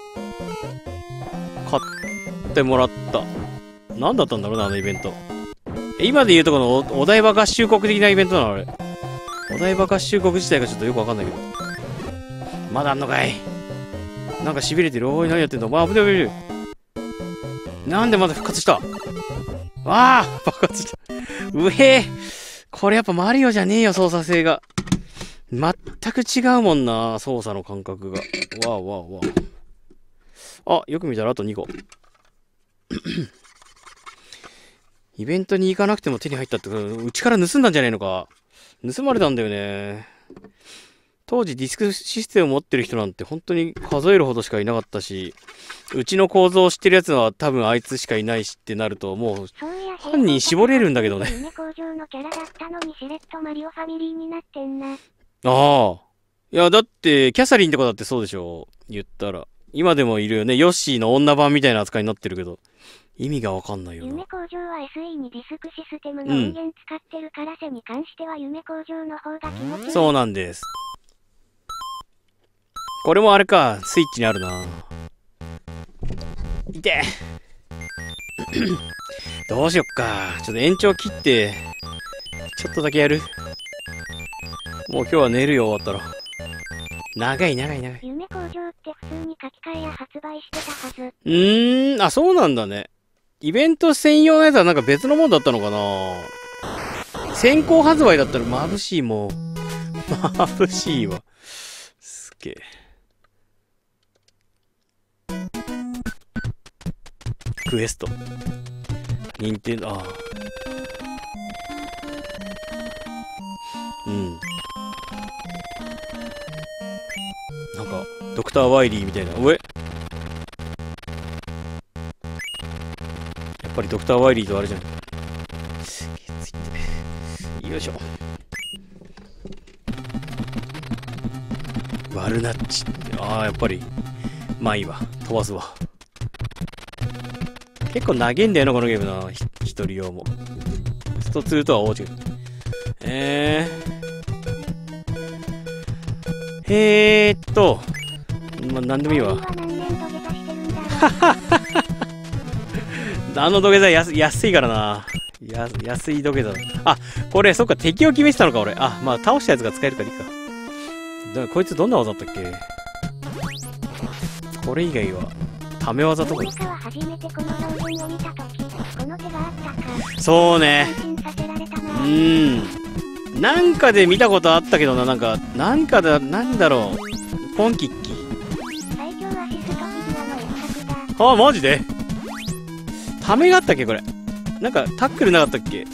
買ってもらった。何だったんだろうな、あのイベント。え、今で言うとこのお、お台場合衆国的なイベントなのあれ。お台場合衆国自体がちょっとよくわかんないけど。まだあんのかい。なんか痺れてる。おい、何やってんの。まあ、危ない危ない。なんでまだ復活した。わあ爆発した。うへえ。これやっぱマリオじゃねえよ、操作性が。全く違うもんな、操作の感覚が。わあわあわあ。あ、よく見たらあとにこ。イベントに行かなくても手に入ったって、うちから盗んだんじゃねえのか。盗まれたんだよね。当時ディスクシステムを持ってる人なんて本当に数えるほどしかいなかったし、うちの構造を知ってるやつは多分あいつしかいないしってなると、もう犯人絞れるんだけどね。 夢工場のキャラだったのにしれっとマリオファミリーになってんな。 ああ。いや、だって、キャサリンって子だってそうでしょ。言ったら。今でもいるよね。ヨッシーの女版みたいな扱いになってるけど。意味がわかんないよな。 夢工場は エスイー にディスクシステムの音源使ってるからせに関しては夢工場の方が気持ちいい。 そうなんです。これもあれか。スイッチにあるな。いてどうしよっか。ちょっと延長切って、ちょっとだけやる。もう今日は寝るよ、終わったら。長い長い長い。 夢工場って普通に書き換えや発売してたはず。 うーん、あ、そうなんだね。イベント専用のやつはなんか別のもんだったのかな。先行発売だったら眩しいもん。眩しいわ。すげえ。クエスト。 任天堂、ああ。うん。なんか、ドクター・ワイリーみたいな。うえやっぱりドクター・ワイリーとあれじゃん。すげえついて。よいしょ。ワルナッチって、ああ、やっぱり。まあいいわ。飛ばすわ。結構長いんだよな、このゲームな。ひ一人用も。ストツーとは大違い。えー。えーっと。まあ、なんでもいいわ。あの土下座安安いからな。や安い土下座。あ、これ、そっか、敵を決めてたのか、俺。あ、まあ、倒したやつが使えるからいいか。だこいつどんな技だったっけ？これ以外は、ため技とか。そうね。うーん。なんかで見たことあったけどな、なんか、なんかだ、なんだろう。ポンキッキ。あ、マジで？ためがあったっけこれ。なんか、タックルなかったっけ？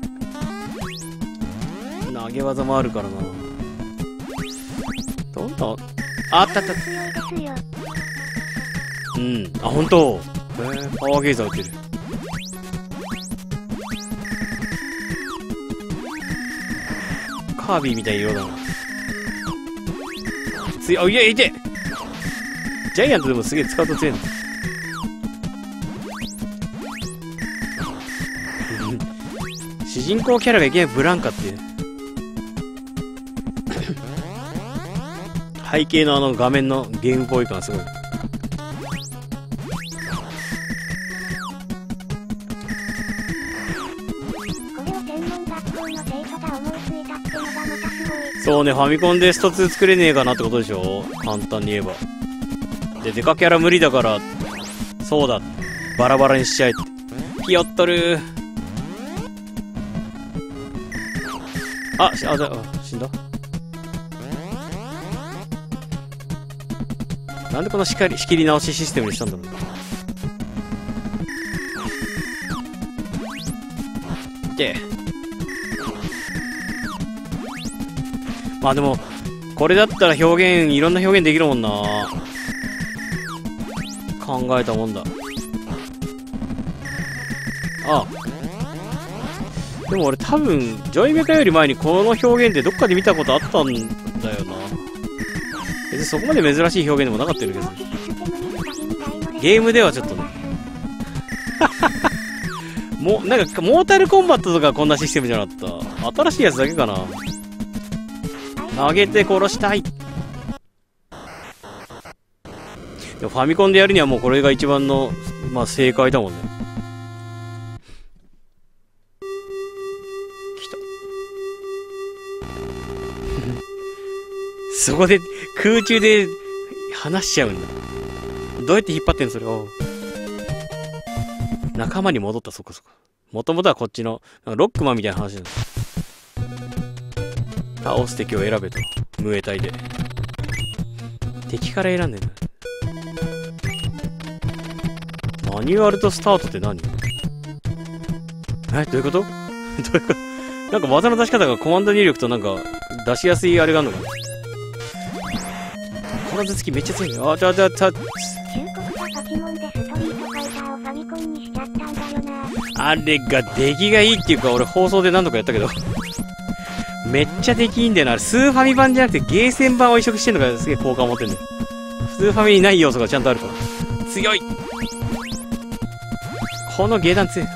投げ技もあるからな。どんな、あったあった。うん。あ、ほんと。へぇ、パワーゲーザー打ってる。カービィみたいな色だな。つい、あ、いや、いて！ジャイアントでもすげえ使うと強いの。主人公キャラがいきなりブランカっていう。背景のあの画面のゲームボーイ感すごい。そうね、ファミコンでストツー作れねえかなってことでしょ、簡単に言えば。で、デカキャラ無理だから、そうだ、バラバラにしちゃえって。ピヨッとるー。あ、し、あ、じゃあ、死んだ？なんでこの仕切り、仕切り直しシステムにしたんだろう。で、まあでも、これだったら表現、いろんな表現できるもんな。考えたもんだ。ああ。でも俺多分、ジョイメカより前にこの表現ってどっかで見たことあったんだよな。別にそこまで珍しい表現でもなかったんだけど。ゲームではちょっとね。もう、なんか、モータルコンバットとかこんなシステムじゃなかった。新しいやつだけかな。投げて殺したい。でもファミコンでやるにはもうこれが一番の、まあ正解だもんね。そこで空中で離しちゃうんだ。どうやって引っ張ってんのそれを。仲間に戻った、そこそこ。もともとはこっちの、ロックマンみたいな話なんだ。倒す敵を選べと。ムエタイで。敵から選んでんだ。マニュアルとスタートって何？え、どういうこと？どういうこと？なんか技の出し方がコマンド入力となんか出しやすいあれがあるのかな。この頭突きめっちゃ強いね。あ、ちゃちゃちゃ。あれが出来がいいっていうか、俺放送で何度かやったけどめっちゃ出来いいんだよな。あれスーファミ版じゃなくてゲーセン版を移植してんのがすげえ効果を持ってんだよ。スーファミにない要素がちゃんとあるから強い。このゲーダン強い。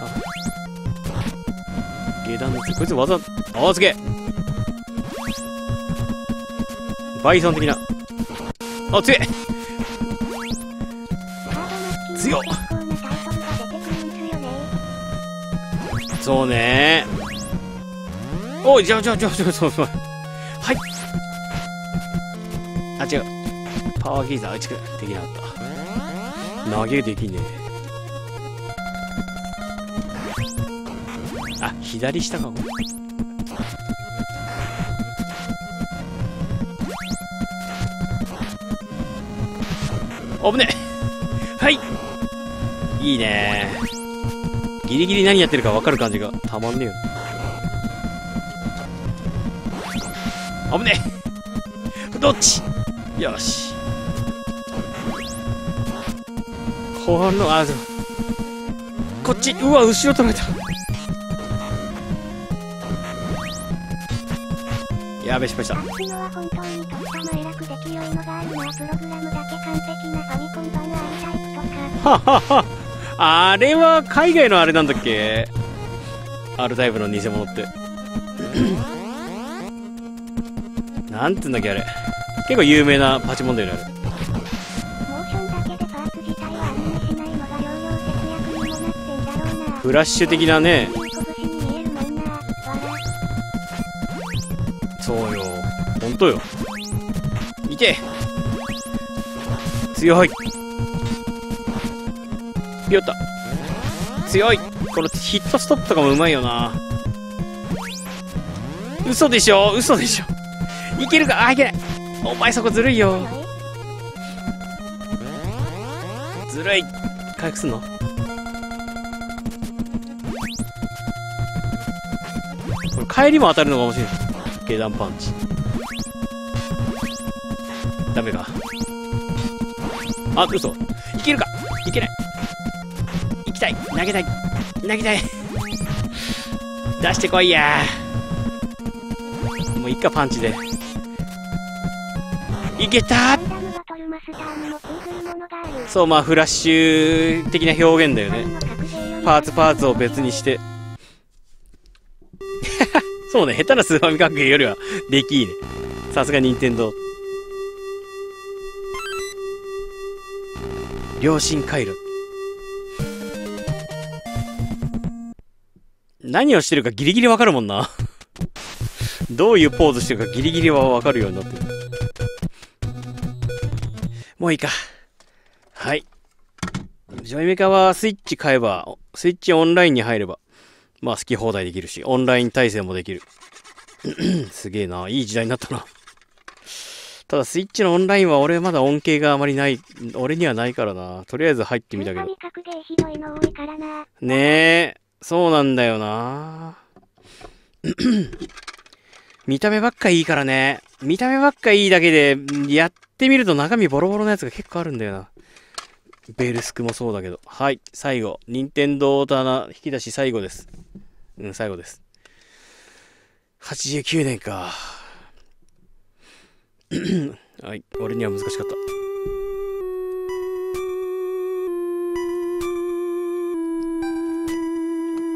ゲーダンの強い。こいつ技、ああすげえ。バイソン的な。あ、強い強っ。そうねー。おい、じゃあじゃあじゃあじゃあ、そうそう。はい。あ、違う。パワーゲーザー、あ、違う。できなかった。投げできねえ。あ、左下か。危ねえ。はい。いいねー。 ギリギリ何やってるか分かる感じがたまんねえよ。危ねえ。どっち？よし。この、あ、こっち、うわ、後ろ取られた。やべ、失敗した。 あっちのは本当にとった前楽できよいのがあるな。プログラムだけ完璧なファミコン版の アイ タイプとか。 ははは。あれは海外のあれなんだっけ？ R タイプの偽物って。なんつうんだっけあれ。結構有名なパチモンだよね、あれ。 モーションだけでパーツ自体はアニメしないのが容量節約にもなってんだろうな。 フラッシュ的なね。 拳に見えるもんな。わら。 そうよ。ほんとよ。いて。強い。ピヨッタ。強い。このヒットストップとかもうまいよな。嘘でしょ？嘘でしょ？いけるか？あ、いけない。お前そこずるいよ。ずるい。回復すんの？これ帰りも当たるのが面白い。下段パンチ。ダメか。あ、嘘。いけるか？いけない。行きたい。投げたい。投げたい。出してこいや。もういっか、パンチで。いけたー。そう、まあフラッシュ的な表現だよね。パーツパーツを別にしてそうね、下手なスーファミ格ゲーよりはできいいね。さすが任天堂。良心回路。何をしてるかギリギリわかるもんなどういうポーズしてるかギリギリはわかるようになってる。もういいか。はい。ジョイメカはスイッチ買えば、スイッチオンラインに入れば、まあ好き放題できるし、オンライン対戦もできる。すげえな。いい時代になったな。ただスイッチのオンラインは俺まだ恩恵があまりない、俺にはないからな。とりあえず入ってみたけど。ねえ、そうなんだよな。見た目ばっかいいからね。見た目ばっかいいだけで、やってみると中身ボロボロのやつが結構あるんだよな。ベルスクもそうだけど。はい、最後。任天堂棚引き出し最後です。うん、最後です。はちじゅうきゅうねんか。はい、俺には難しかった。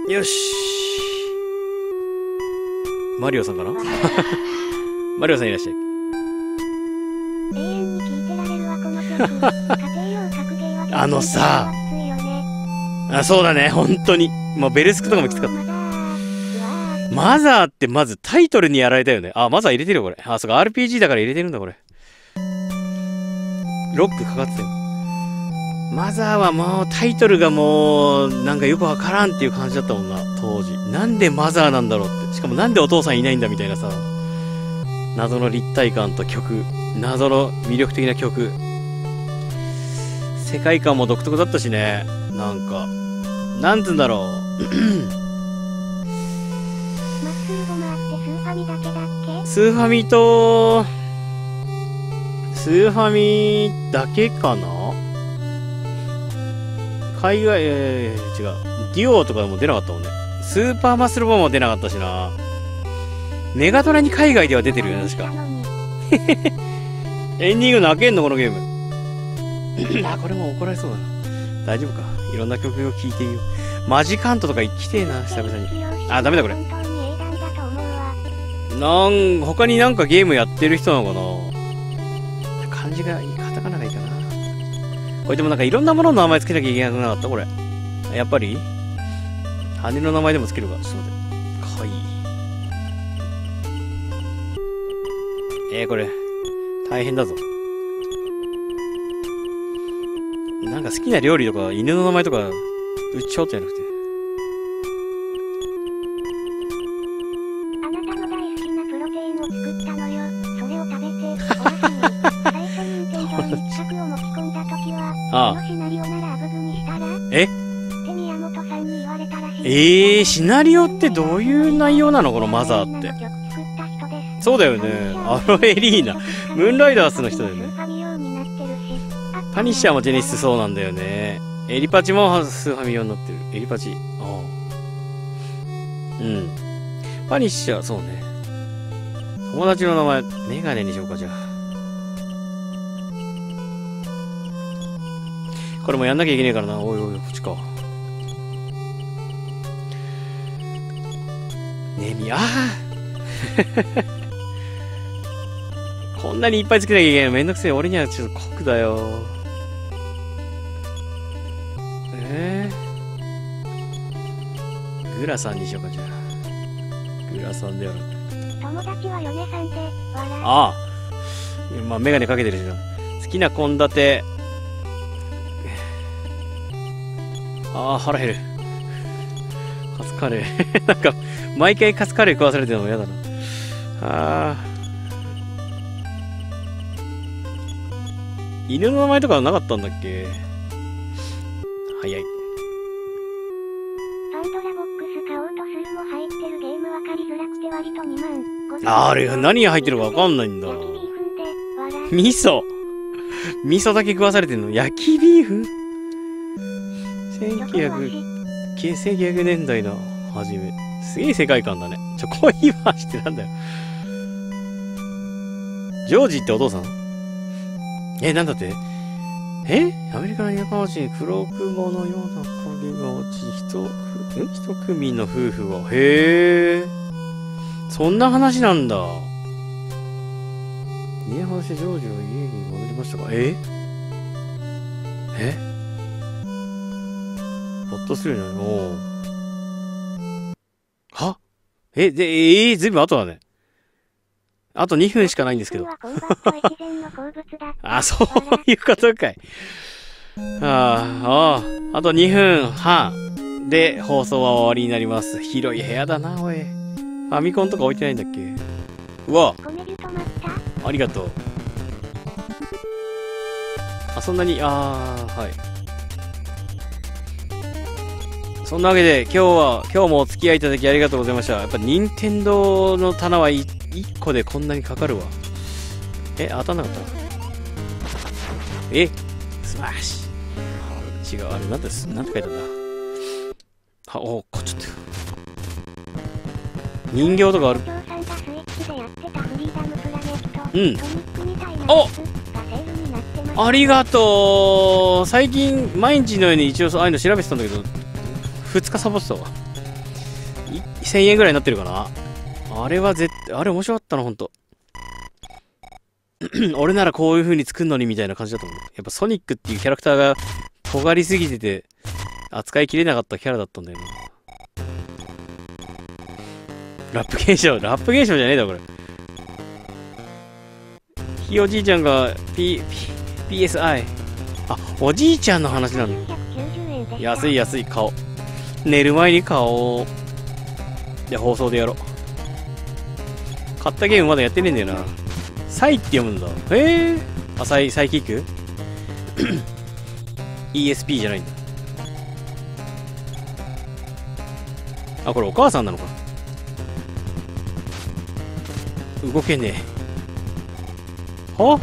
よし。マリオさんかなマリオさんいらっしゃい。 永遠に聞いてられるわこの曲。家庭用格ゲーはあのさ、あ、そうだね、本当に。もうベルスクとかもきつかった。マザーってまずタイトルにやられたよね。あ、マザー入れてるよ、これ。あ、そうか、アールピージー だから入れてるんだ、これ。ロックかかってたよ。マザーはもうタイトルがもうなんかよくわからんっていう感じだったもんな、当時。なんでマザーなんだろうって。しかもなんでお父さんいないんだみたいなさ。謎の立体感と曲。謎の魅力的な曲。世界観も独特だったしね。なんか。なんつうんだろう。スーファミと、スーファミだけかな？海外、えー、違う。デュオとかも出なかったもんね。スーパーマッスルボーンも出なかったしな。メガドラに海外では出てるよね、確か。エンディング泣けんのこのゲーム。あ、これも怒られそうだな。大丈夫か。いろんな曲を聴いてみよう。マジカントとか行きてえな、久々に。あ、ダメだこれ。なん、他になんかゲームやってる人なのかな？漢字がいい、カタカナがいいかな。これでもなんかいろんなものの名前つけなきゃいけなくなかったこれ。やっぱり羽の名前でもつけるか。ちょっと待って。かわいい。えー、これ、大変だぞ。なんか好きな料理とか、犬の名前とか、うっちょってやなくて。 あなたの大好きなプロテインを作ったのよ。それを食べて、おやすみ。最初に任天堂に企画を持ち込んだときは、このシナリオならアブグにしたら？ え？ って宮本さんに言われたらしえー、シナリオってどういう内容なのこのマザーって。そうだよね。アロエリーナ。ムーンライダースの人だよね。パニッシャーもジェネシスそうなんだよね。エリパチもスーファミ用になってる。エリパチ。ああ。うん。パニッシャー、そうね。友達の名前、メガネにしようか、じゃあ。これもやんなきゃいけねえからな。おいおい、こっちか。ねみ、ああこんなにいっぱいつけなきゃいけないのめんどくせえ。俺にはちょっと酷だよ。えー、グラさんにしようか、じゃあ。グラさんだよ。 友達は嫁さんで、笑い。 ああ。まあ、メガネかけてるじゃん。好きな献立。ああ、腹減る。カツカレー。なんか、毎回カツカレー食わされてるのも嫌だな。ああ。犬の名前とかなかったんだっけ？早い。 パンドラボックス買おうとするも入ってるゲーム分かりづらくて割とにまん。 あれ、何が入ってるかわかんないんだ。味噌。味噌だけ食わされてんの？焼きビーフ？せんきゅうひゃく、せんきゅうひゃくねんだいの初め。すげえ世界観だね。ちょ、恋話ってなんだよ。ジョージってお父さん？え、なんだって？え？アメリカの田舎町に黒雲のような影が落ち、一、ん？一組の夫婦が。へえ。そんな話なんだ。家話でジョージは家に戻りましたか？え？え？ほっとするよね。おう。は？え、で、えー、ずいぶん後だね。あとにふんしかないんですけど。あ、そういうことかい。ああ、あとにふんはんで放送は終わりになります。広い部屋だな、おい。ファミコンとか置いてないんだっけ？うわ。ありがとう。あ、そんなに、あー、はい。そんなわけで、今日は、今日もお付き合いいただきありがとうございました。やっぱ、任天堂の棚はいいっこでこんなにかかるわ。え、当たんなかったえスマッシュ。違う、あれ、なんて、なんて書いてあるんだ。は、おこっちゃった。人形とかある。うん。おありがとう。最近、毎日のように一応、ああいうの調べてたんだけど、ふつかサボってたわ。せんえんぐらいになってるかな。あれは絶対、あれ面白かったな、ほんと。俺ならこういう風に作るのにみたいな感じだと思う。やっぱソニックっていうキャラクターが尖りすぎてて、扱いきれなかったキャラだったんだよな。ラップ現象、ラップ現象じゃねえだろ、これ。ひいおじいちゃんが P、P、ピーエスアイ。あ、おじいちゃんの話なの。安い安い顔。寝る前に買おう。じゃあ放送でやろう。買ったゲームまだやってねえんだよな。サイって読むんだ。へえ。あ、サイ、サイキックイーエスピー じゃないんだ。あ、これお母さんなのか。動けねえ。は？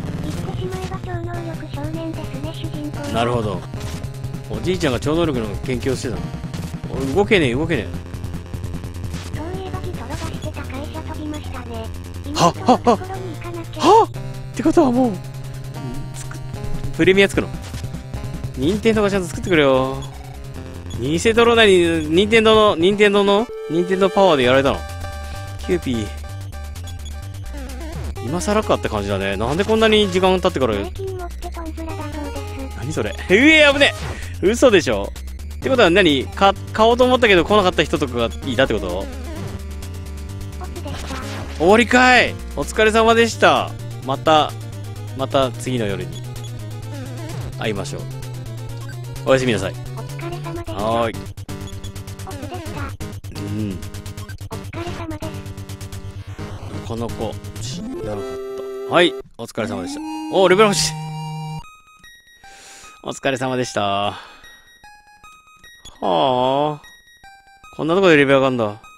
なるほど。おじいちゃんが超能力の研究をしてたの。動けねえ動けねえ。 そういえばギトロがしてた会社飛びましたね。 はっはっはっはっってことはもうプレミアつくの。任天堂がちゃんと作ってくれよ。ニセドロなに任天堂の任天堂の任天堂パワーでやられたの。キューピー今更かって感じだね。なんでこんなに時間経ってから何それ。うえ危ねえ。嘘でしょ。ってことは何か買おうと思ったけど来なかった人とかがいたってこと？終わりかい。お疲れ様でした。またまた次の夜に会いましょう。おやすみなさい。 お疲れ様でした。 はーい。 オスでした。 うん。 お疲れ様です。 なかなか知らなかった。はい、お疲れ様でした。おー、レベル欲しい。お疲れ様でした。はあ。 こんなとこでレベル上がんだ。